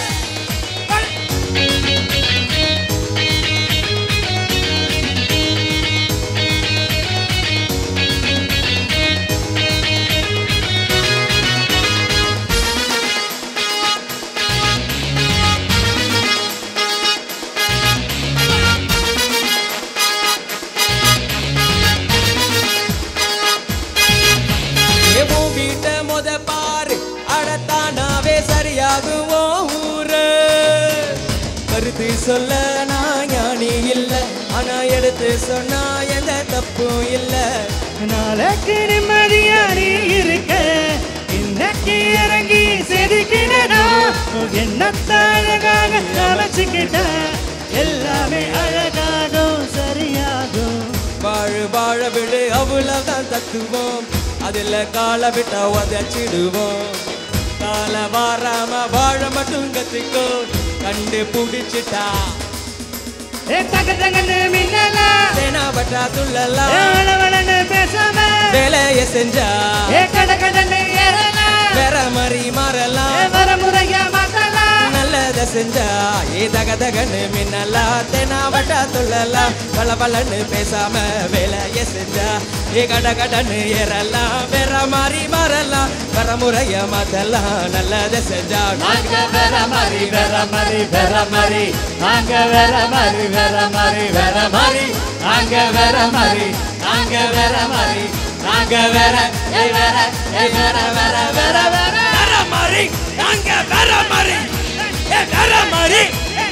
வீட்ட மொத பாரு அடத்தானாவே சரியாகுவோம் ஊரு. கருத்து சொல்ல நான் ஞானி இல்ல, ஆனா எடுத்து சொன்னா எந்த தப்பும் இல்ல. நாளைக்கு நிம்மதியா நீ இருக்க இன்னைக்கு இறங்கி செதுக்கினா என்னத்தழகாக அமைச்சுக்கிட்ட எல்லாமே அழகாகும் சரியாகும். வாழு வாழ விடு அவ்வளவுதான் தத்துவோம், அதுல கால விட்டா உதச்சிடுவோம். கால வாராம வாழ மட்டும் கத்துக்கோ, கண்டு புடிச்சிட்டா தக தகன்னு மின்னலா தேனாவட்டா துள்ளலாம், வளவளன்னு பேசாம வேலைய செஞ்சா கட கடன்னு ஏறலாம் வேற மாதிரி மாறலாம். வரமுறைய மாத்தலாம் நல்லதை செஞ்சா தக தகன்னு மின்னலா, தேனாவட்டா துள்ளலாம், பல பலன்னு பேசாம வேலைய செஞ்சா கட கடன்னு ஏறலாம், வேற மாதிரி மாறலாம், வர முறைய மாத்தலாம். நல்லதை செஞ்சா நாங்க வேற மாதிரி வேற மாதிரி வேற மாதிரி நாங்க வேற மாதிரி வேற மாதிரி வேற மாதிரி நாங்க வேற மாதிரி நாங்க வேற மாதிரி நாங்க வேற வேற வேற வேற வேற வேற வேற மாதிரி நாங்க வேற மாதிரி வேற மாதிரி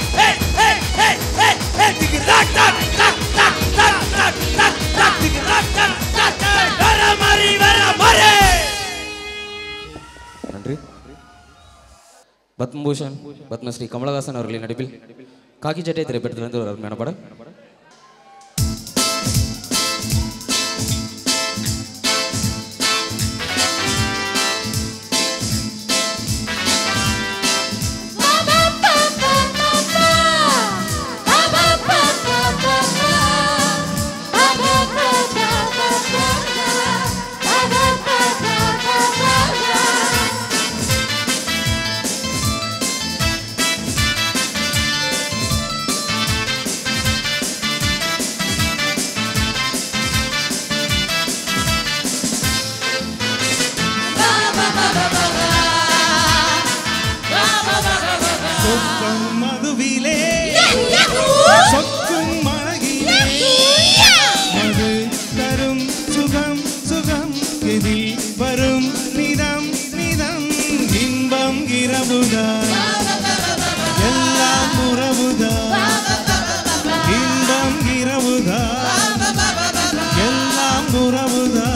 நன்றி. பத்மபூஷன் பத்மஸ்ரீ கமலஹாசன் அவர்களின் நடிப்பில் காக்கி சட்டை திரைப்படத்திலிருந்து ஒரு அருமையான படம். சொக்கம் மதுவிலே சொக்கும் மழகிலே மது தரும் சுகம் சுகம் எதில் வரும் நிதம் நிதம் இன்பம் இரவுதான் எல்லாம் உறவுதான் இன்பம் இரவுதான் எல்லாம் உறவுதான்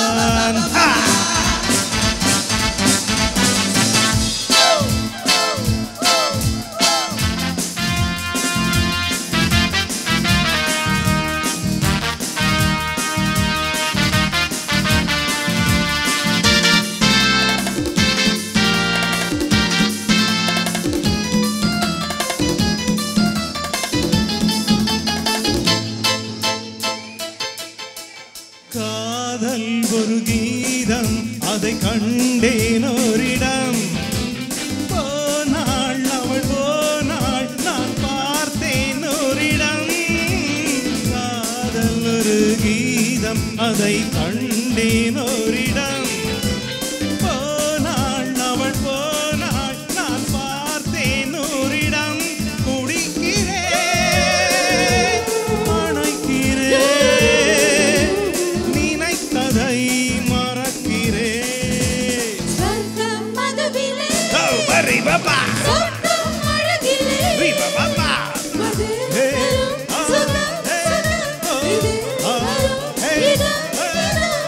காதல் ஒரு கீதம் அதை கண்டேன் ஓரிடம் போனாள் அவள் போனாள் நான் பார்த்தேன் ஓரிடம் காதல் ஒரு கீதம் அதை கண்டேன் ஓரிடம் போனாள் அவள் போனாள் நான் பார்த்தேன் ஓரிடம் குடிக்கிறேன் அணைக்கிறேன் Baba. Viva Baba. Hey.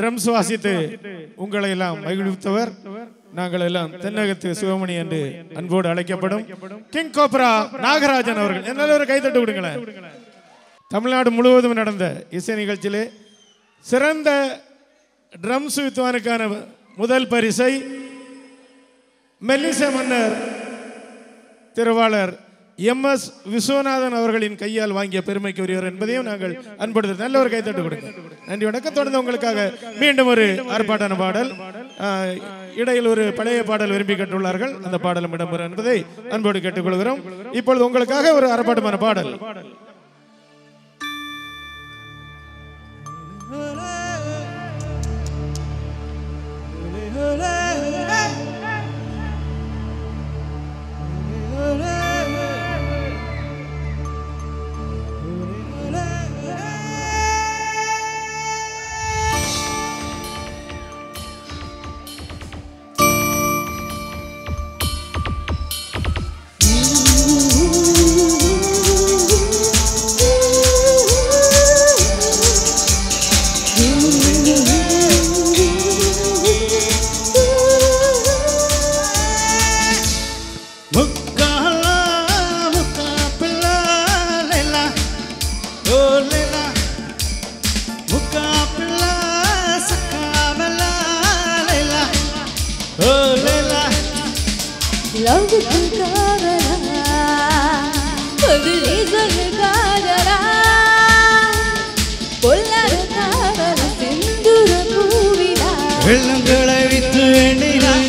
Drums வாசித்து உங்களை எல்லாம் மகிழ்வித்தவர் நாங்கள் எல்லாம் தென்னகத்து சிவமணி என்று அன்போடு அழைக்கப்படும் கிங் கோப்ரா நாகராஜன் அவர்கள். என்னால ஒரு கைத்தட்டு கொடுங்களேன். தமிழ்நாடு முழுவதும் நடந்த இசை நிகழ்ச்சியிலே சிறந்த ட்ரம்ஸ் வித்வானுக்கான முதல் பரிசை மெல்லிசை மன்னர் திருவாளர் MS விஸ்வநாதன் அவர்களின் கையால் வாங்கிய பெருமைக்கு உரியவர் என்பதையும் நாங்கள் அன்படுத்த நல்ல ஒரு கைத்தட்டு கொடுங்க. நன்றி வணக்கம். தொடர்ந்து உங்களுக்காக மீண்டும் ஒரு ஆர்ப்பாட்டான பாடல், இடையில் ஒரு பழைய பாடல் விரும்பி கேட்டுள்ளார்கள், அந்த பாடலும் இடம்பெறும் என்பதை அன்போடு கேட்டுக்கொள்கிறோம். இப்பொழுது உங்களுக்காக ஒரு ஆர்ப்பாட்டமான பாடல். வெள்ளங்களை வித்து வேண்டினான்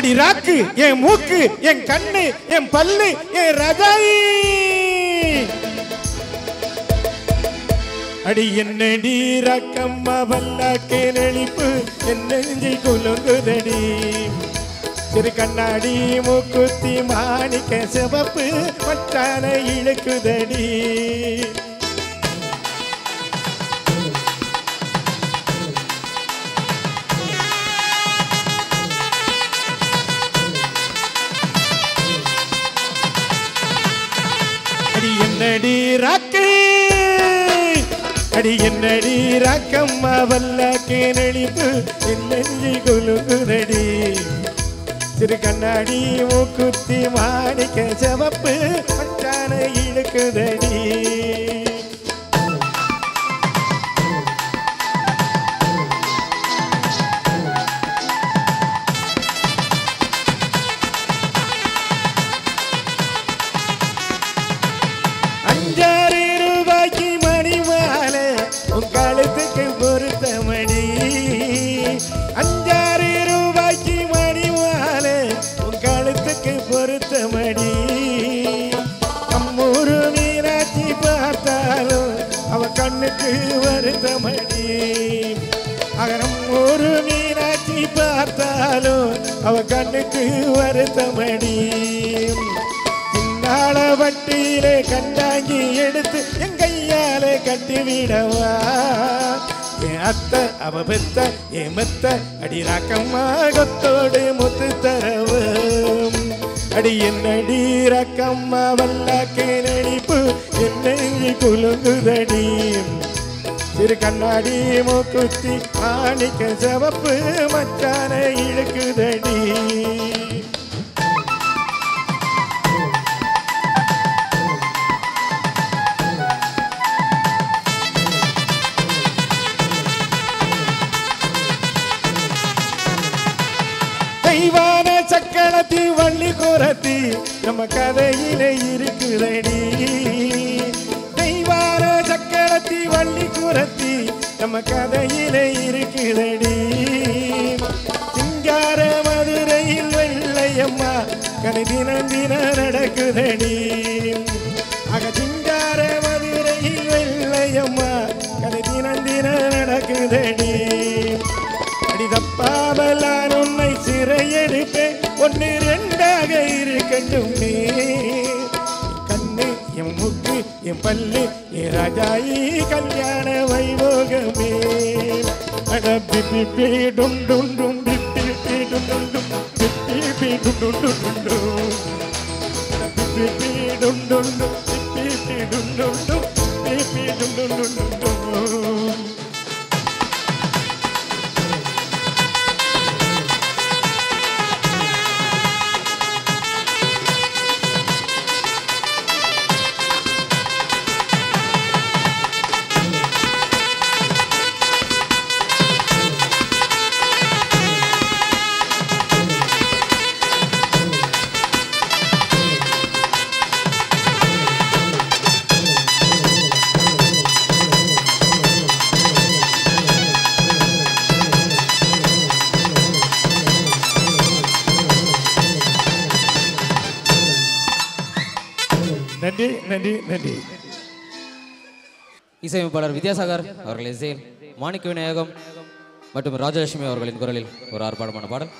அடி ராக்கு என் மூக்கு என் கண்ணு என் பல்லு என் ரஜாயி அடி என்னடி ராக்கம்மா வல்லாக்கே நெளிப்பு என் நெஞ்சை குலுங்குதடி திரு கண்ணாடி மூக்குத்தி மாணிக்க சிவப்பு மச்சான இழுக்குதடி அடி என்னடி ராக்கு அடி என்னடி ராக்கம்மா வல்லாக்கே நெளிப்பு என் நெஞ்சை குலுங்குதடி திரு கண்ணாடி மூக்குத்தி மாணிக்க சிவப்பு மச்சான இழுக்குதடி ₹5 மணி மாலை உன் கழுத்துக்கு பொறுத்த மணி ₹5 மணி மாலை உன் கழுத்துக்கு பொறுத்த மணி நம்மூரு மீனாட்சி பார்த்தாலும் அவ கண்ணுக்கு வருத்த மணி நம்மூரு மீனாட்சி பார்த்தாலும் அவ கண்ணுக்கு வருத்த மணி வட்டியிலே கண்டாங்கி எடுத்து என் கையால கட்டிவிடவா என் அத்தை அவ பெத்த என் மெத்த அடி ராக்கம்மா கொத்தோடு முத்து தரவும் அடி என்னடி ராக்கம்மா வல்லாக்கே நடிப்பு என்னை குலுங்குதடி திரு கண்ணாடி மூக்குத்தி மாணிக்க சிவப்பு மச்சான இழுக்குதடி தெய்வான சக்களத்தி வள்ளி குரத்தி நம்ம கதையிலே இருக்குதடி தெய்வான சக்களத்தி வள்ளி குரத்தி நம்ம கதையிலே இருக்குதடி சிங்கார மதுரையில் வெள்ளையம்மா கதை தினம் தினம் நடக்குதடி ஆக சிங்கார மதுரையில் வெள்ளையம்மா கதை தினம் தினம் நடக்குதடி தப்பாமல் நான் உன்னை சிறையெடுப்பேன் 1 2 இருக்கட்டும் கண்ணு என் முக்கு என் பல்லு என் ராஜாயி கல்யாண வைபோகமே அட பிப்பி டும் டும் டும் பிப்பி டும் டும் டும் பிப்பி டும் டும் டும் டும் பிப்பி டும் டும் டும் பிப்பி டும் டும் டும் பிப்பி டும் டும் டும் டும் நன்றி நன்றி நன்றி. இசையமைப்பாளர் வித்யாசாகர் அவர்கள் இசையில் மாணிக்க விநாயகம் மற்றும் ராஜலட்சுமி அவர்களின் குரலில் ஒரு ஆர்ப்பாட்டமான பாடல்.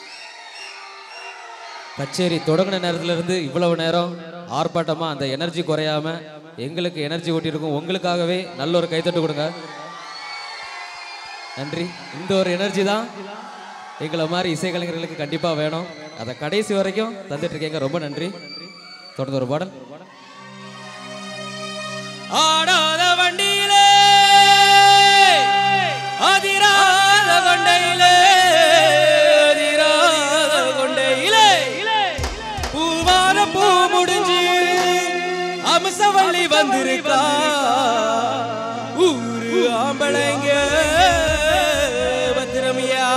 கச்சேரி தொடங்கின நேரத்திலிருந்து இவ்வளவு நேரம் ஆர்ப்பாட்டமாக அந்த எனர்ஜி குறையாம எங்களுக்கு எனர்ஜி ஊட்டியிருக்கும். உங்களுக்காகவே நல்ல ஒரு கைத்தட்டு கொடுங்க. நன்றி. இந்த ஒரு எனர்ஜி தான் எங்களை மாதிரி இசைக்கலைஞர்களுக்கு கண்டிப்பாக வேணும். அதை கடைசி வரைக்கும் தந்துட்டு இருக்கீங்க. ரொம்ப நன்றி. தொடர்ந்து ஒரு பாடல். ஆடாத வண்டியிலே அதிராத கொண்டையிலே அதிராத கொண்டையிலே பூவான பூ முடிஞ்சு அம்சவள்ளி வந்திருக்கா ஊரு ஆம்பளைங்க பத்திரமியா.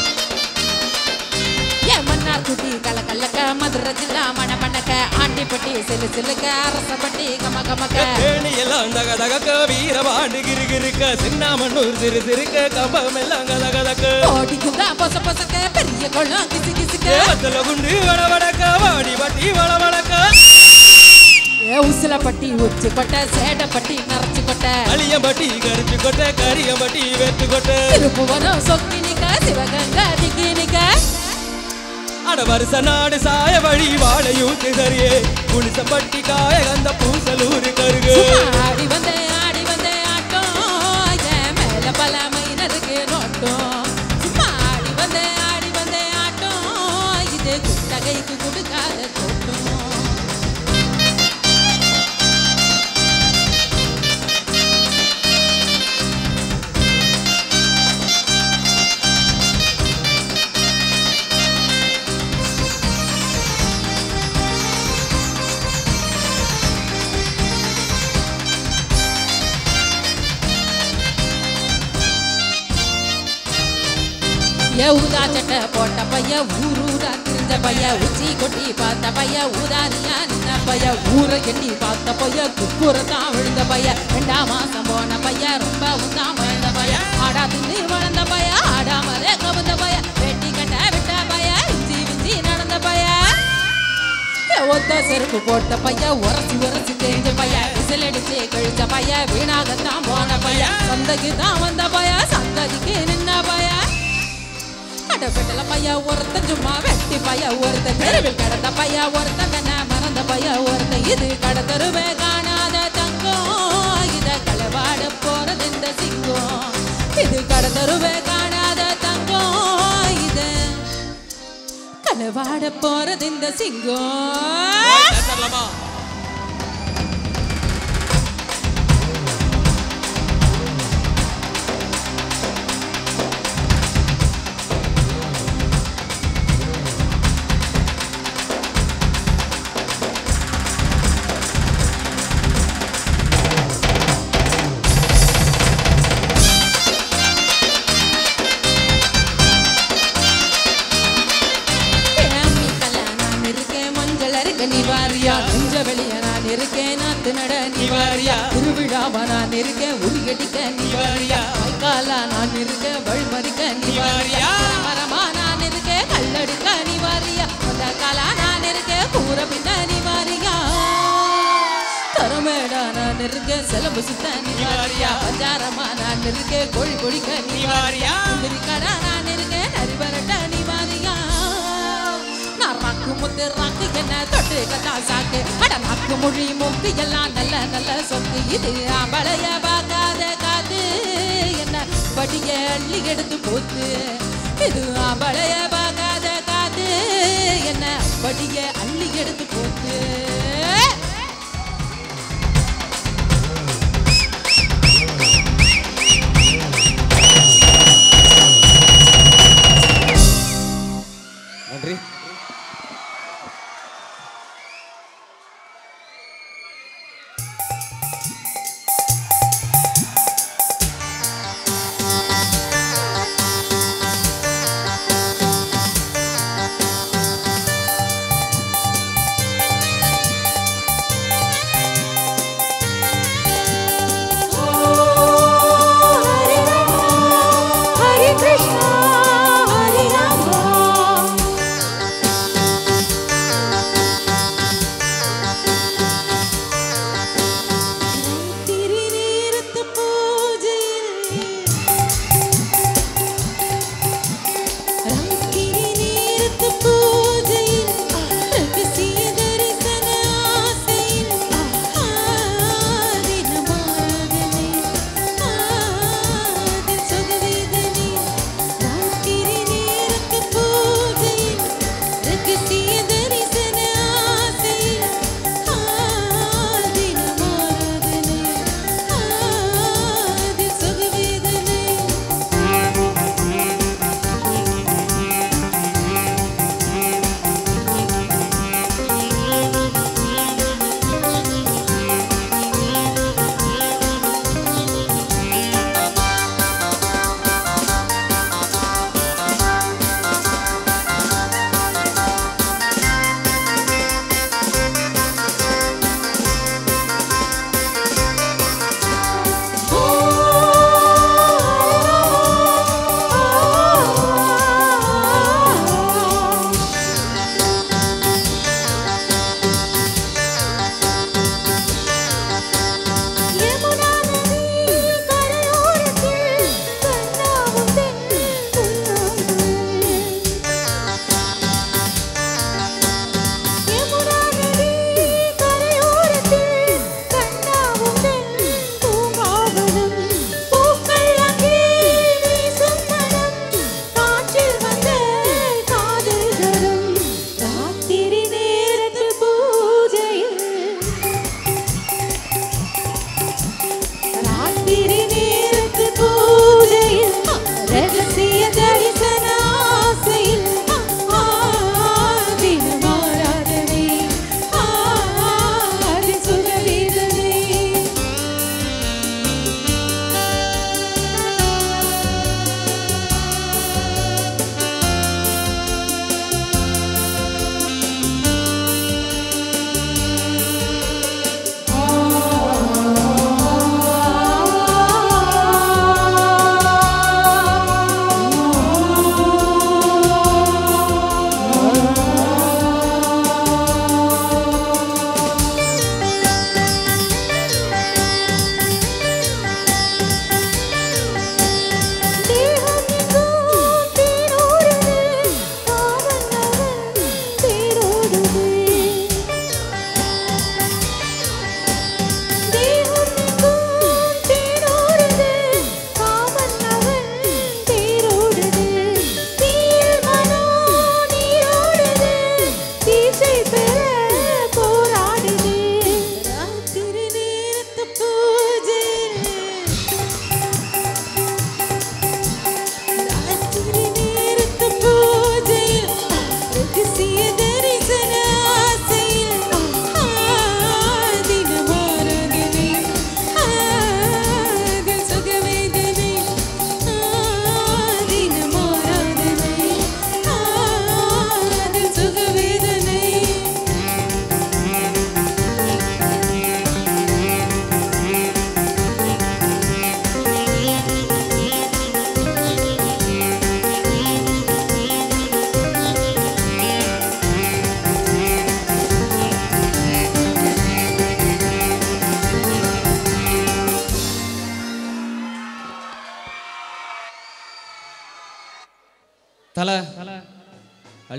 குட்டி கலக்கல்லக்க மதுரை ஜில்லா மணமணக்க ஆண்டிப்பட்டி சிலு சிலுக்க அரசப்பட்டி கம கமக்க தேனி எல்லாம் தக தகக்க வீரபாண்டு கிருகிருக்க சின்னாமண்ணூர் சிறு சிறுக்க கம்பம் எல்லாம் கதகதக்க ஓடிக்குதா பொச பொசக்க பெரிய கொள்ளம் கிசு கிசுக்க வத்தல குண்டு வடவடக்க வாடி பட்டி வளவடக்க உசிலப்பட்டி உச்சி கொட்டை சேடப்பட்டி நரைச்சு கொட்டை அழியம்பட்டி கரிச்சு கொட்டை கரியம்பட்டி வெட்டு கொட்டை திருப்புவனம் சொக்கி நிக்க சிவகங்கா திக்கி நிக்க அட வருஷ நாடு சாய வழி வாழையூத்து சரியே குளிசப்பட்டி காய கந்த பூசலூர் கருகு ஆடி வந்தே ஆட்டம் என் மேல பல மைனருக்கு நோட்டம் சும்மா ஆடி வந்தே ஆட்டம் இது குட்டகைக்கு கொடுக்காத தோட்டம் ஊதா சட்டை போட்ட பைய ஊரூரா திரிஞ்ச பைய உச்சி கொட்டி பார்த்த பைய ஊதாரியா நின்ன பைய ஊரை எண்ணி பார்த்த பைய குப்புறத்தான் விழுந்த பைய 2 மாசம் போன பைய ரொம்ப உந்தான் வளர்ந்த பைய ஆடா தின்னு வளர்ந்த பைய ஆடாமலே கவுந்த பைய வெட்டி கட்ட விட்ட பைய இஞ்சி விஞ்சி நடந்த பைய ஒத்த செருப்பு போட்ட பைய உரசி தெரிஞ்ச பைய விசில் அடிச்சு கழிச்ச பைய வீணாகத்தான் போன பைய சந்தைக்கு தான் வந்த பைய சந்ததிக்கு நின்ன பைய அடப்பட்டல பைய ஒருத்தன் சும்மா வெட்டி பைய ஒருத்தன் தெருவில் கடந்த பைய ஒருத்தன் தன்னை மறந்த பைய ஒருத்தன் இது கடத்தருவே காணாத தங்கம் இத களவாட போறது இந்த சிங்கம் இது கடத்தருவே காணாத தங்கம் இது களவாட போறது இந்த சிங்கம் நிவாரியா நெஞ்ச வெளிய நான் இருக்கேன் நாத்து நட நிவாரியா திருவிழாவா நான் இருக்கேன் உரியடிக்க நிவாரியா மைக்காலா நான் இருக்கேன் வழிமறிக்க நிவாரியா மரமா நான் இருக்கேன் கல்லடிக்க நிவாரியா அந்த காலா நான் இருக்கேன் கூற பின்ன நிவாரியா தரமேடா நான் இருக்கேன் செலவு சுத்த நிவாரியா பஞ்சாரமா நான் இருக்கேன் கோழி கொடிக்க நிவாரியா கடா நான் இருக்கேன் நரிபரட்ட நிவாரியா ராக்கு முத்து ராக்கு என்ன தொட்டு கதா சாக்கு அட நாக்கு மொழி மூக்கு எல்லாம் நல்ல நல்ல சொத்து இது ஆம்பளைய பார்க்காத காத்து என்ன படிய அள்ளி எடுத்து போத்து இது ஆம்பளைய பார்க்காத காத்து என்ன படிய அள்ளி எடுத்து போத்து நன்றி.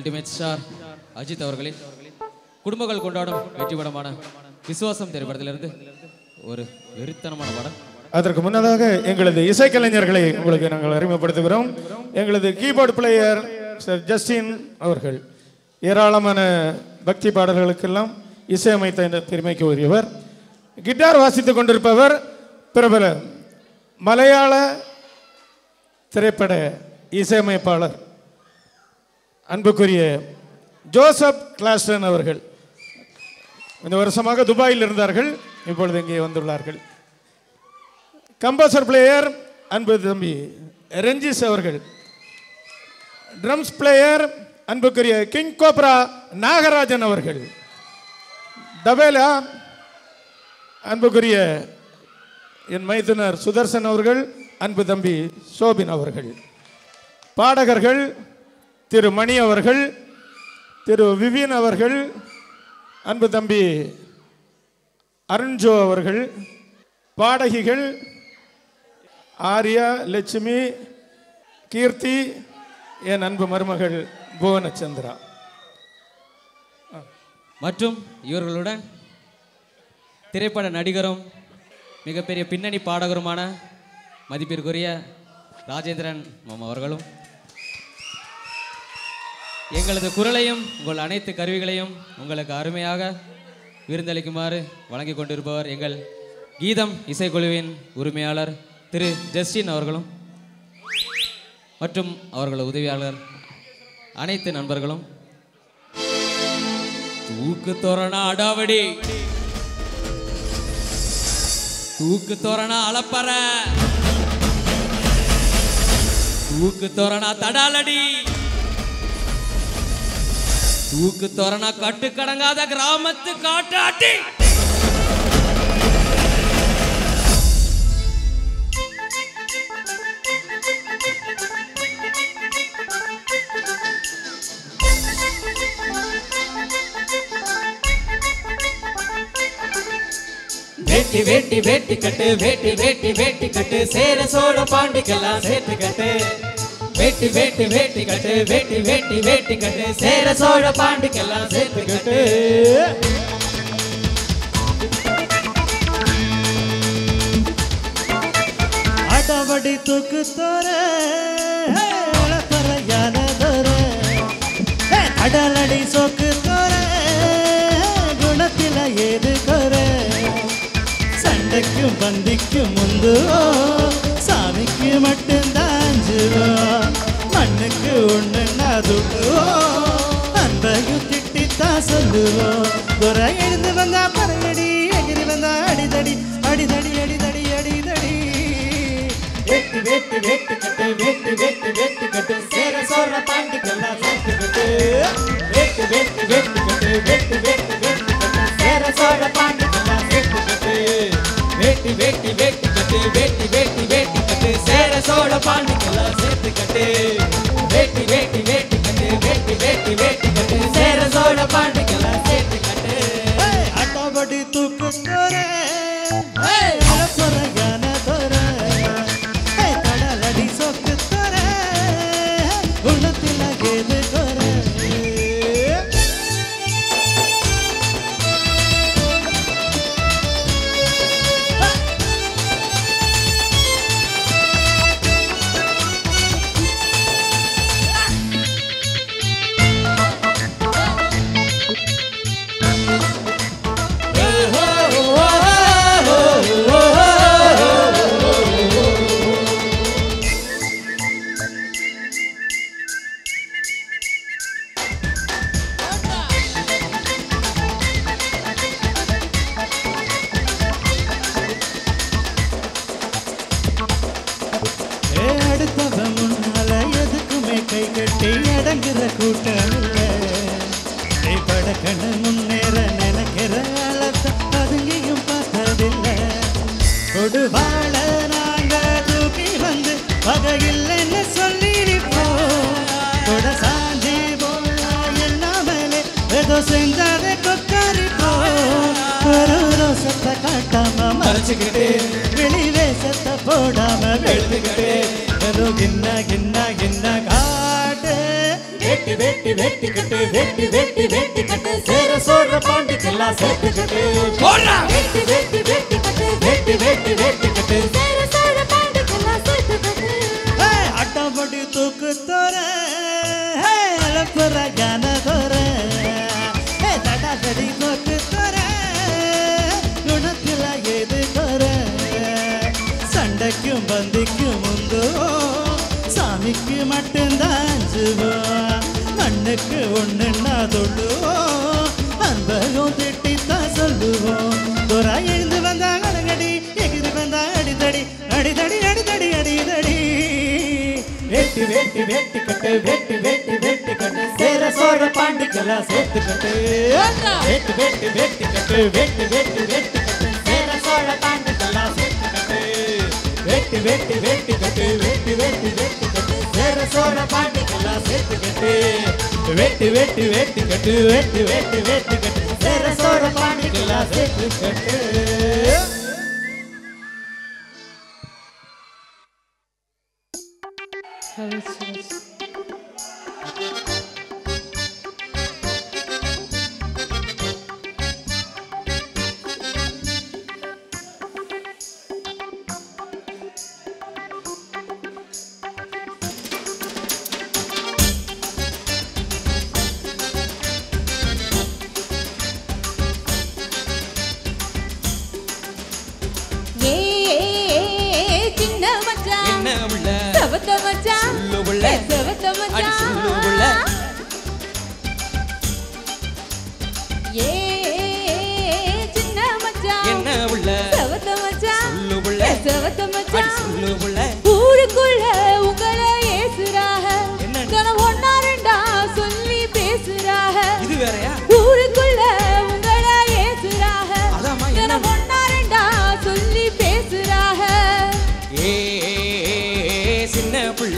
அல்டிமேட் ஸ்டார் அஜித் அவர்களின் குடும்பங்கள் கொண்டாடும் வெற்றி படமான விசுவாசம் திரைப்படத்திலிருந்து ஒரு வெறித்தனமான படம். அதற்கு முன்னதாக எங்களது இசைக்கலைஞர்களை உங்களுக்கு நாங்கள் அறிமுகப்படுத்துகிறோம். எங்களது கீபோர்டு பிளேயர் சார் ஜஸ்டின் அவர்கள் ஏராளமான பக்தி பாடல்களுக்கெல்லாம் இசையமைத்த இந்த திறமைக்கு உரியவர். கிட்டார் வாசித்துக் கொண்டிருப்பவர் பிரபல மலையாள திரைப்பட இசையமைப்பாளர் அன்புக்குரிய ஜோசப் கிளாஸ்டன் அவர்கள். இந்த வருஷமாக துபாயில் இருந்தார்கள், இப்பொழுது இங்கே வந்துள்ளார்கள். கம்போசர் பிளேயர் அன்பு தம்பி ரெஞ்சிஸ் அவர்கள். ட்ரம்ஸ் பிளேயர் அன்புக்குரிய கிங் கோப்ரா நாகராஜன் அவர்கள். தபேலா அன்புக்குரிய என் மைத்துனர் சுதர்சன் அவர்கள், அன்பு தம்பி சோபின் அவர்கள். பாடகர்கள் திரு மணி அவர்கள், திரு விவின் அவர்கள், அன்பு தம்பி அருண்ஜோ அவர்கள். பாடகிகள் ஆர்யா, லட்சுமி, கீர்த்தி, என் அன்பு மருமகள் புவனச்சந்திரா மற்றும் இவர்களுடன் திரைப்பட நடிகரும் மிகப்பெரிய பின்னணி பாடகருமான மதிப்பிற்குரிய ராஜேந்திரன் மாமா அவர்களும் எங்களது குரலையும் உங்கள் அனைத்து கருவிகளையும் உங்களுக்கு அருமையாக விருந்தளிக்குமாறு வழங்கி கொண்டிருப்பவர் எங்கள் கீதம் இசைக்குழுவின் உரிமையாளர் திரு ஜஸ்டின் அவர்களும் மற்றும் அவர்களது உதவியாளர் அனைத்து நண்பர்களும். தூக்கு தோரண அடாவடி, தூக்கு தோரண அலப்பற, தூக்கு தோரண தடாலடி, தூக்கு தோரண கட்டுக்கடங்காத கிராமத்து காட்டாட்டி. வேட்டி வேட்டி வேட்டி கட்டு, வேட்டி வேட்டி வேட்டி கட்டு, சேர சோழ பாண்டிக்கெல்லாம் சேர்த்து கட்டு. வேட்டி வேட்டி வேட்டி கட்டு, வேட்டி வேட்டி வேட்டி கட்டு, சேர சோழ பாண்டிக்கெல்லாம் சேர்த்து கட்டு. அடவடி தூக்கு தோற பறையான தோற, கடலடி சோக்கு தோற, குணத்தில ஏது கோர, சண்டைக்கும் பந்திக்கும் முந்துவோம், சாமிக்கு மட்டும்தான் அஞ்சுவோம், மண்ணுக்கு ஒண்ணுன்னா துட்டுவோம், அன்பையும் திட்டித்தான் சொல்லுவோம். துறை எழுந்து வந்தா பறையடி, எகிரி வந்தா அடிதடி, அடிதடி அடிதடி அடிதடி. வேட்டி வேட்டி வேட்டி கட்டு, வேட்டி வேட்டி வேட்டி கட்டு, சேர சோழ பாண்டிக்கெல்லாம் சேர்த்து கட்டு. வேட்டி வேட்டி வேட்டி கட்டு, வேட்டி வேட்டி வேட்டி கட்டு, சேர சோழ பாண்டிக்கெல்லாம் சேர்த்து கட்டு. வேட்டி வேட்டி வேட்டி கட்டு, வேட்டி வேட்டி வேட்டி கட்டு, சேர சோழ பாண்டிக்கெல்லாம் சேர்த்து கட்டு. வேட்டி வேட்டி வேட்டி கட்டு, வேட்டி வேட்டி வேட்டி கட்டு, சேர சோழ பாண்டிக்கெல்லாம் சேர்த்து கட்டு. அட்டபடி தூக்கு தோற பறையான தோற, கடலடி சோக்கு தோற, குணத்தில ஏது கோர. அடுத்தவன் முன்னால எதுக்குமே கை கட்டி அடங்குற கூட்டம் இல்லை. படக்கணு முன்னேற நினைக்கிற அளத்த அதுங்கியும் பார்த்ததில்லை. கொடுவாழ நாங்க தூக்கி வந்து வகையில்லைன்னு சொல்லிருப்போம். கொட சாஞ்சி போனா எல்லாமலே ஏதோ செஞ்சாதே கொக்காரிப்போம். ஒரு ரோசத்தை காட்டாம மறைச்சுக்கிட்டு, வெளி வேசத்தை போடாம வெளுத்துக்கிட்டு, வரும் என்ன என்ன என்ன காட்டு வெட்டி வெட்டி வெட்டி கட்டு வெட்டி வெட்டி வெட்டி கட்டு சேர சோற பாண்டிக்கெல்லாம் சேர்த்து கட்டு வெட்டி வெட்டி வெட்டி கட்டு வெட்டி வெட்டி வெட்டி கட்டு சேர சோற பாண்டிக்கெல்லாம் சேர்த்து கட்டு அட்டப்படி தூக்கு தோற அலப்புற கான தோற தடாதடி தூக்கு தோற குணத்துல எது தோற சண்டைக்கும் பந்திக்கும் முந்தோ சாமிக்கு மட்டும்தான் அஞ்சுவோம் மண்ணுக்கு ஒண்ணுன்னா தொழுவோம் அன்பகம் திட்டித்தான் சொல்லுவோம் தோரா எழுந்து வந்தா கடங்கடி எகிரி வந்தா அடிதடி அடிதடி அடிதடி அடிதடி வெட்டி வெட்டி வெட்டி கட்டு வெட்டி வெட்டி வெட்டி கட்டு சேர சோழ பாண்டிக்கெல்லாம் சேர்த்து கட்டு வெட்டி வெட்டி வெட்டி கட்டு வெட்டி வெட்டி வெட்டி கட்டு சேர சோழ பாண்டிக்கெல்லாம் சேர்த்து கட்டு வெட்டி வெட்டி வெட்டி கட்டு வெட்டி வெட்டி வெட்டி கட்டு சேர சோழ பாண்டிக்கெல்லாம் சேர்த்து கட்டு வெட்டி வெட்டி வெட்டி கட்டு வெட்டி வெட்டி வெட்டி கட்டு சேர சோழ பாண்டிக்கெல்லாம் சேர்த்து கட்டு ஊருக்குள்ள உங்களை ஏசுறாக ஒன்னா ரெண்டா சொல்லி பேசுறாக ஊருக்குள்ள உங்களை ஏசுறாக ஒன்னா ரெண்டா சொல்லி பேசுறாக சின்ன புள்ள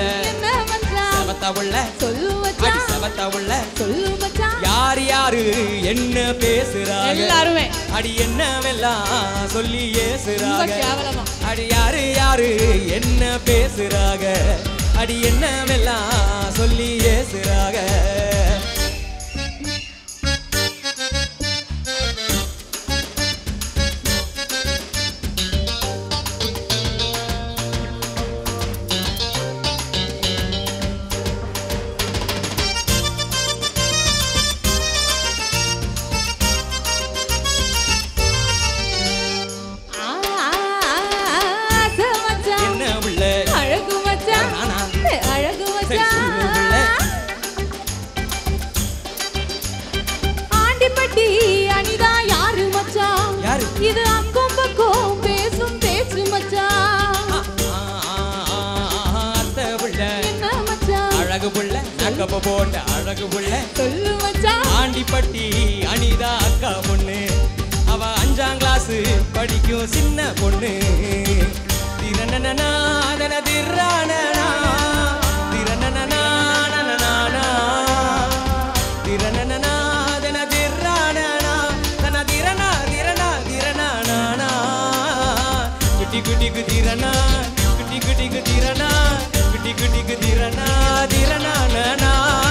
யார் யாரு என்ன பேசுறாங்க எல்லாருமே அடி என்னவெல்லாம் சொல்லி ஏசுறாங்க அடி யாரு யாரு என்ன பேசுறாங்க அடி என்னவெல்லாம் சொல்லி ஏசுறாங்க இது அக்கம் பக்கம் பேசும் பேச்சு மச்சான் அழகு புள்ள அக்கப்ப போட்ட அழகு புள்ள சொல்லு மச்சான் ஆண்டிப்பட்டி அனிதா அக்கா பொண்ணு அவ 5ஆம் கிளாஸ் படிக்கும் சின்ன பொண்ணு திரணனா திரணனா திரணனா திரணனா குட்டி குட்டி குதிரனா குட்டி குட்டி குதிரனா குட்டி குட்டி குதிரனா திரனா நானா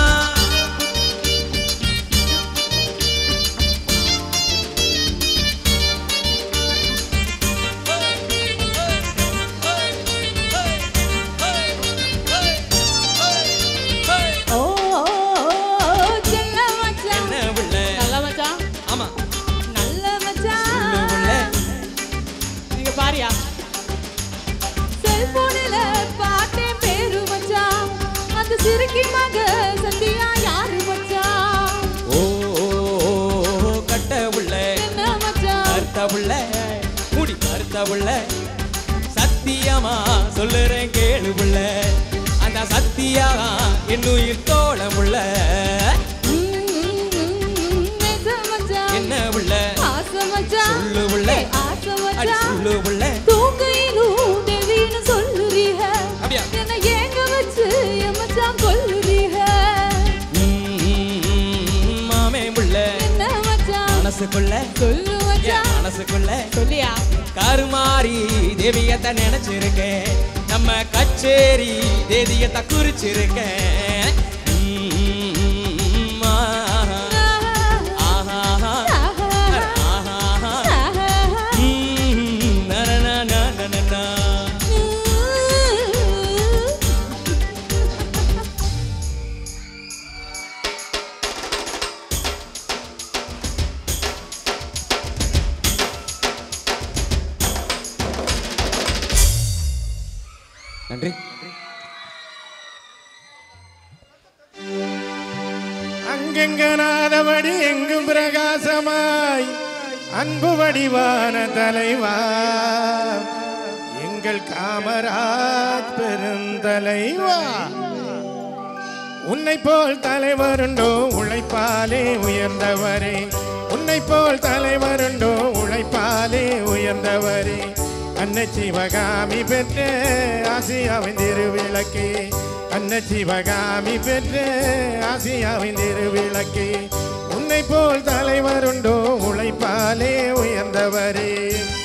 செல்போனில பார்த்தேன் பேரு மச்சான் அந்த சிறுக்கி மக சந்தியா யாரு மச்சான் ஓ கட்ட புள்ள என்ன மச்சான் கருத்த புள்ள முடி கருத்த புள்ள சத்தியமா சொல்லுறேன் கேளு புள்ள அந்த சத்தியா என்னுயிர் தோழ புள்ள என்ன புள்ள ஆசை மச்சான் சொல்லு புள்ள ஆசை மச்சான் சொல்லு புள்ள தூங்கையிலும் தேவின்னு சொல்லுறீங்க என்ன ஏங்க வச்சு மச்சான் கொல்லுறீங்க மாமே புள்ள என்ன மச்சான் மனசுக்குள்ள சொல்லு மச்சான் மனசுக்குள்ள சொல்லியா கருமாரி தேவியத்தை நினைச்சிருக்கேன் நம்ம கச்சேரி தேதியத்தை குறிச்சிருக்கேன். நன்றி. அங்கெங்கனாதபடி எங்கும் பிரகாசமாய் அன்பு வடிவான தலைவா எங்கள் காமராஜ் பெருந்தலைவா. உன்னை போல் தலைவருண்டோ உழைப்பாலே உயர்ந்தவரே, உன்னை போல் தலைவருண்டோ உழைப்பாலே உயர்ந்தவரே. அன்னை சிவகாமி பெற்ற ஆசியாவின் திருவிளக்கே, அன்னை சிவகாமி பெற்ற ஆசியாவின் திருவிளக்கே. உன்னை போல் தலைவருண்டோ உழைப்பாலே உயர்ந்தவரே.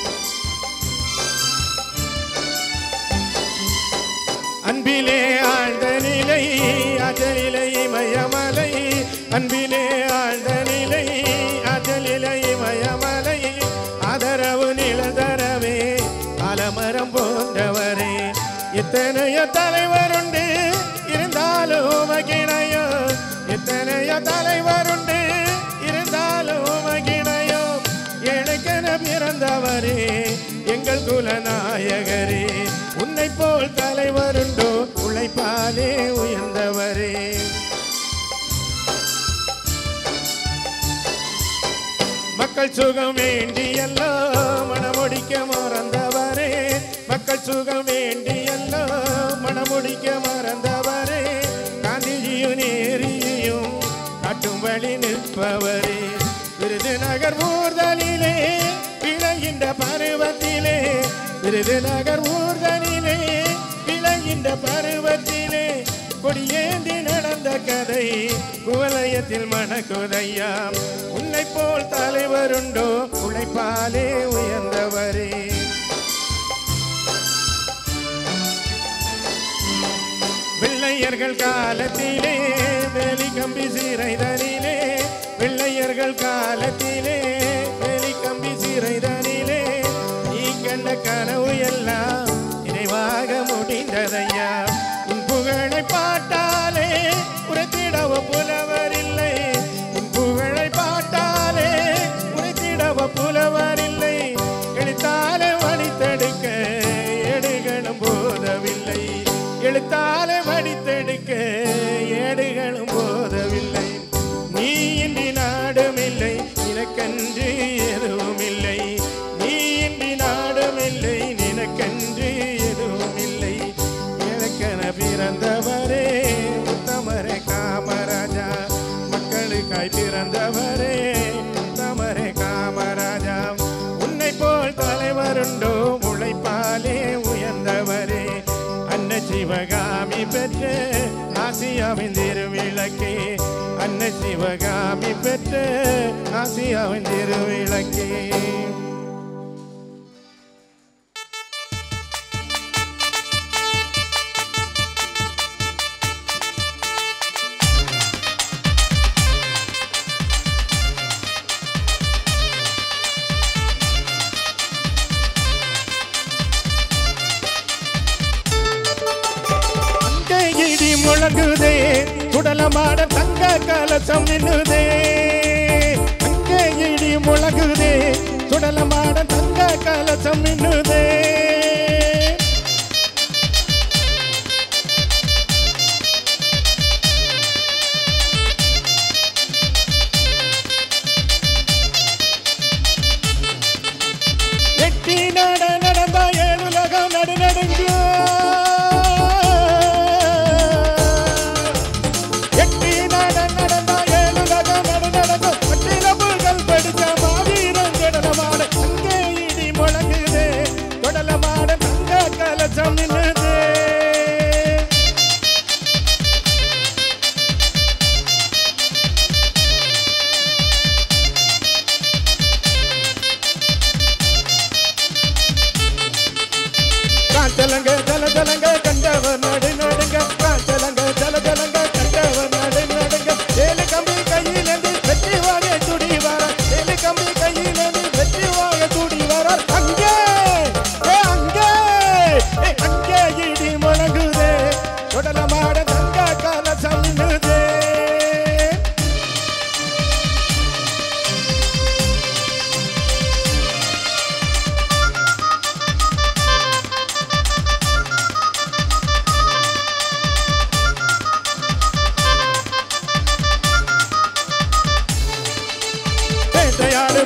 அன்பிலே ஆழ்ந்த நிலை அஜலிலை மயமலை, அன்பிலே ஆழ்ந்த நிலை அஜலிலை மயமலை. ஆதரவு நிலதரவே அலமரம் போன்றவரே. எத்தனைய தலைவருண்டு இருந்தாலும் மகிழையோ, எத்தனைய தலைவருண்டு இருந்தாலும் மகிழையோ. எனக்கென பிறந்தவரே எங்கள் குலநாயகரே, உன்னை போல் தலைவருண்டோ உழைப்பாலே உயர்ந்தவரே. மக்கள் சுகம் வேண்டியல்லோ மனமுடிக்க மறந்தவரே, மக்கள் சுகம் வேண்டியல்லோ மனமுடிக்க மறந்தவரே. காந்திஜியும் நேரியும் காட்டும் வழி நிற்பவரே. விருதுநகர் ஊர்தலிலே விளைகின்ற பருவத்திலே, விருதுநகர் ஊர்தலிலே விளைகின்ற பருவத்திலே. கொடியேந்தி நடந்த கதை குவலயத்தில் மணக்குதையா. உன்னை போல் தலைவருண்டோ உழைப்பாலே உயர்ந்தவரே. வெள்ளையர்கள் காலத்திலே வேலி கம்பி சிறைதனிலே, வெள்ளையர்கள் காலத்திலே வேலி கம்பி சிறைதனிலே. நீ கண்ட கனவு எல்லாம் நினைவாக முடிந்ததையா. உன் புகழை பாட்டாலே உரைத்திடவ புலவர் இல்லை, உன் புகழை பாட்டாலே உரைத்திடவ புலவர் இல்லை. எழுத்தாலே வடித்தெடுக்க ஏடுகளும் போதவில்லை, எழுத்தாலே வடித்தெடுக்க ஏடுகளும் போதவில்லை. நீ இன்றி நாடும் இல்லை நினக்கன்று எதுவும் இல்லை, நீ இன்றி நாடும் இல்லை நினக்கன்று எதுவும் இல்லை. எனக்கென பிறந்தவரே உத்தமரே காமராஜா, மக்களுக்காய் பிறந்தவரே உத்தமரே காமராஜா. உன்னை போல் தலைவருண்டோ உழைப்பாலே உயர்ந்தவரே. அன்னை சிவகாமி பெற்ற ஆசியாவின் திருவிளக்கே, அன்னை சிவகாமி பெற்ற ஆசியாவின் திருவிளக்கே. இடி முழங்குதே குடலமாட தங்க கலசம் நின்னுதே, அங்கே இடி முழங்குதே குடலமாட தங்க கலசம் நின்னுதே. எட்டி நடந்த ஏழுலகம் நடுநடுங்க,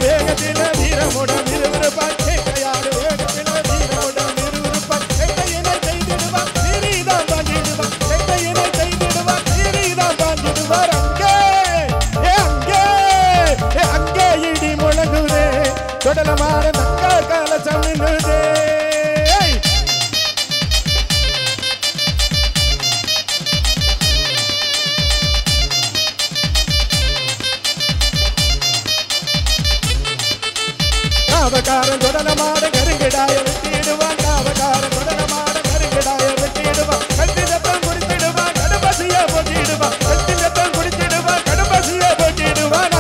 வேகத்தில வீரமுடன் விறுவிறுப்பாய் கேட்டையாடு வேகத்தில வீரமுடன் விறுவிறுப்பாய் கேட்டையினை செய்திடுவார் நீரிதான் பாஞ்சிடுவார் கேட்டையினை செய்திடுவார் நீரிதான் பாஞ்சிடுவார் அங்கே இடி முழங்குதே தொடலமான தங்க கால சமிழுதே காவக்காரன் தொடலமாட கருங்கிடாய வெட்டிடுவான் காவக்காரன் தொடலமாட கருங்கிடாய வெட்டிடுவான் கட்டிலத்தான் குடித்திடுவான் கடுபசிய போட்டிடுவான் கட்டிலத்தான் குடித்திடுவான் கடுபசிய போட்டிடுவான்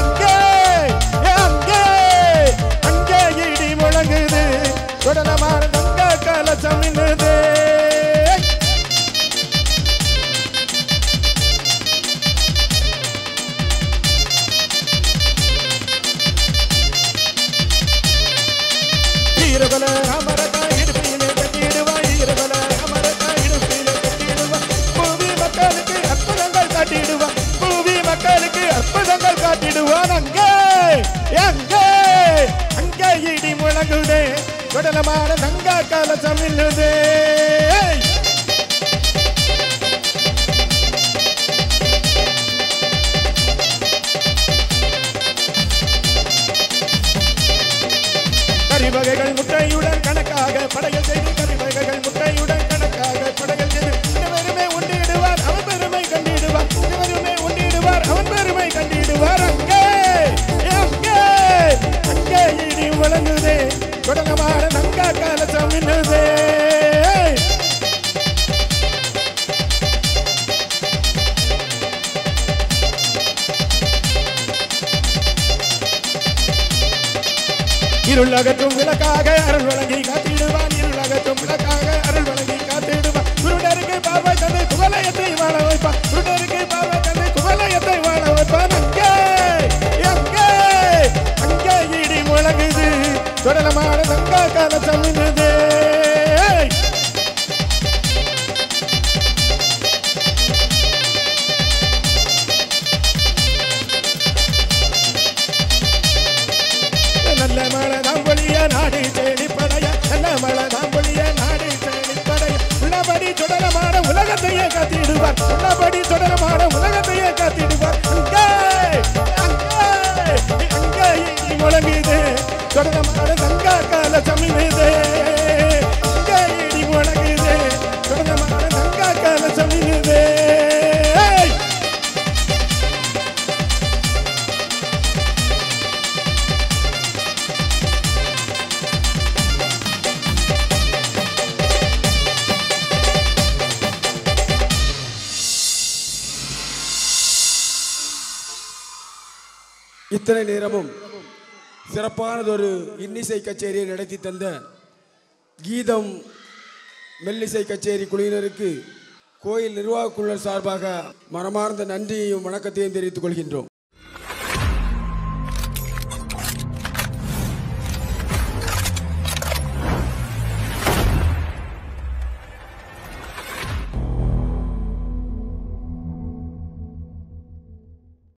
அங்கே இடி முழங்குது தொடலமாட தங்க கால சமிழுது ஈரபல அமரக்காய் இடுப்பிலே கட்டிடுவாய் ஈரபல அமரக்காய் இடுப்பிலே கட்டிடுவாய் பூவி மக்களுக்கு அற்புதங்கள் காட்டிடுவான் பூவி மக்களுக்கு அற்புதங்கள் காட்டிடுவான் அங்கே இடி முழங்குதே தொடலமான தங்க கால சமிழுதே கரிவகைகள் முட்டையுடன் கணக்காக படையல் செய்து கரிவகைகள் முட்டையுடன் கணக்காக படையல் செய்து இருவருமே உண்டிடுவார் அவன் பெருமை கண்டிடுவார் இருவருமே உண்டிடுவார் அவன் பெருமை கண்டிடுவார் அங்கே இடி முழங்குதே தொடலமான நங்க கால சமிழுதே இருளகற்றும் விளக்காக அருள் வழங்கி காத்திடுவான் இருளகற்றும் விளக்காக அருள் வழங்கி காத்திடுவான் குருடருக்கு பார்வை தந்தை குவலயத்தை வாழ வைப்பான் குருடருக்கு பார்வை தந்தை குவலயத்தை வாழ வைப்பான் அங்கே இடி முழங்குது தொடலமான தங்க கால சமிழுது நல்ல மழை தாம்பொழிய நாடு தேடி படைய நல்ல மழை தாம்பொழிய நாடு தேடி படைய உள்ளபடி தொடரமான உலகத்தையே காத்திடுவார் உள்ளபடி தொடரமான உலகத்தையே காத்திடுவார் அங்கே இடி முழங்குது தொடரமான தங்க கால சமிழுது அங்கே இடி முழங்குது தொடரமான தங்க கால சமிழுது இத்தனை நேரமும் சிறப்பானதொரு இன்னிசை கச்சேரியை நடத்தி தந்த கீதம் மெல்லிசை கச்சேரி குழுவினருக்கு கோயில் நிர்வாகக் குழுவினர் சார்பாக மனமார்ந்த நன்றியையும் வணக்கத்தையும் தெரிவித்துக் கொள்கின்றோம்.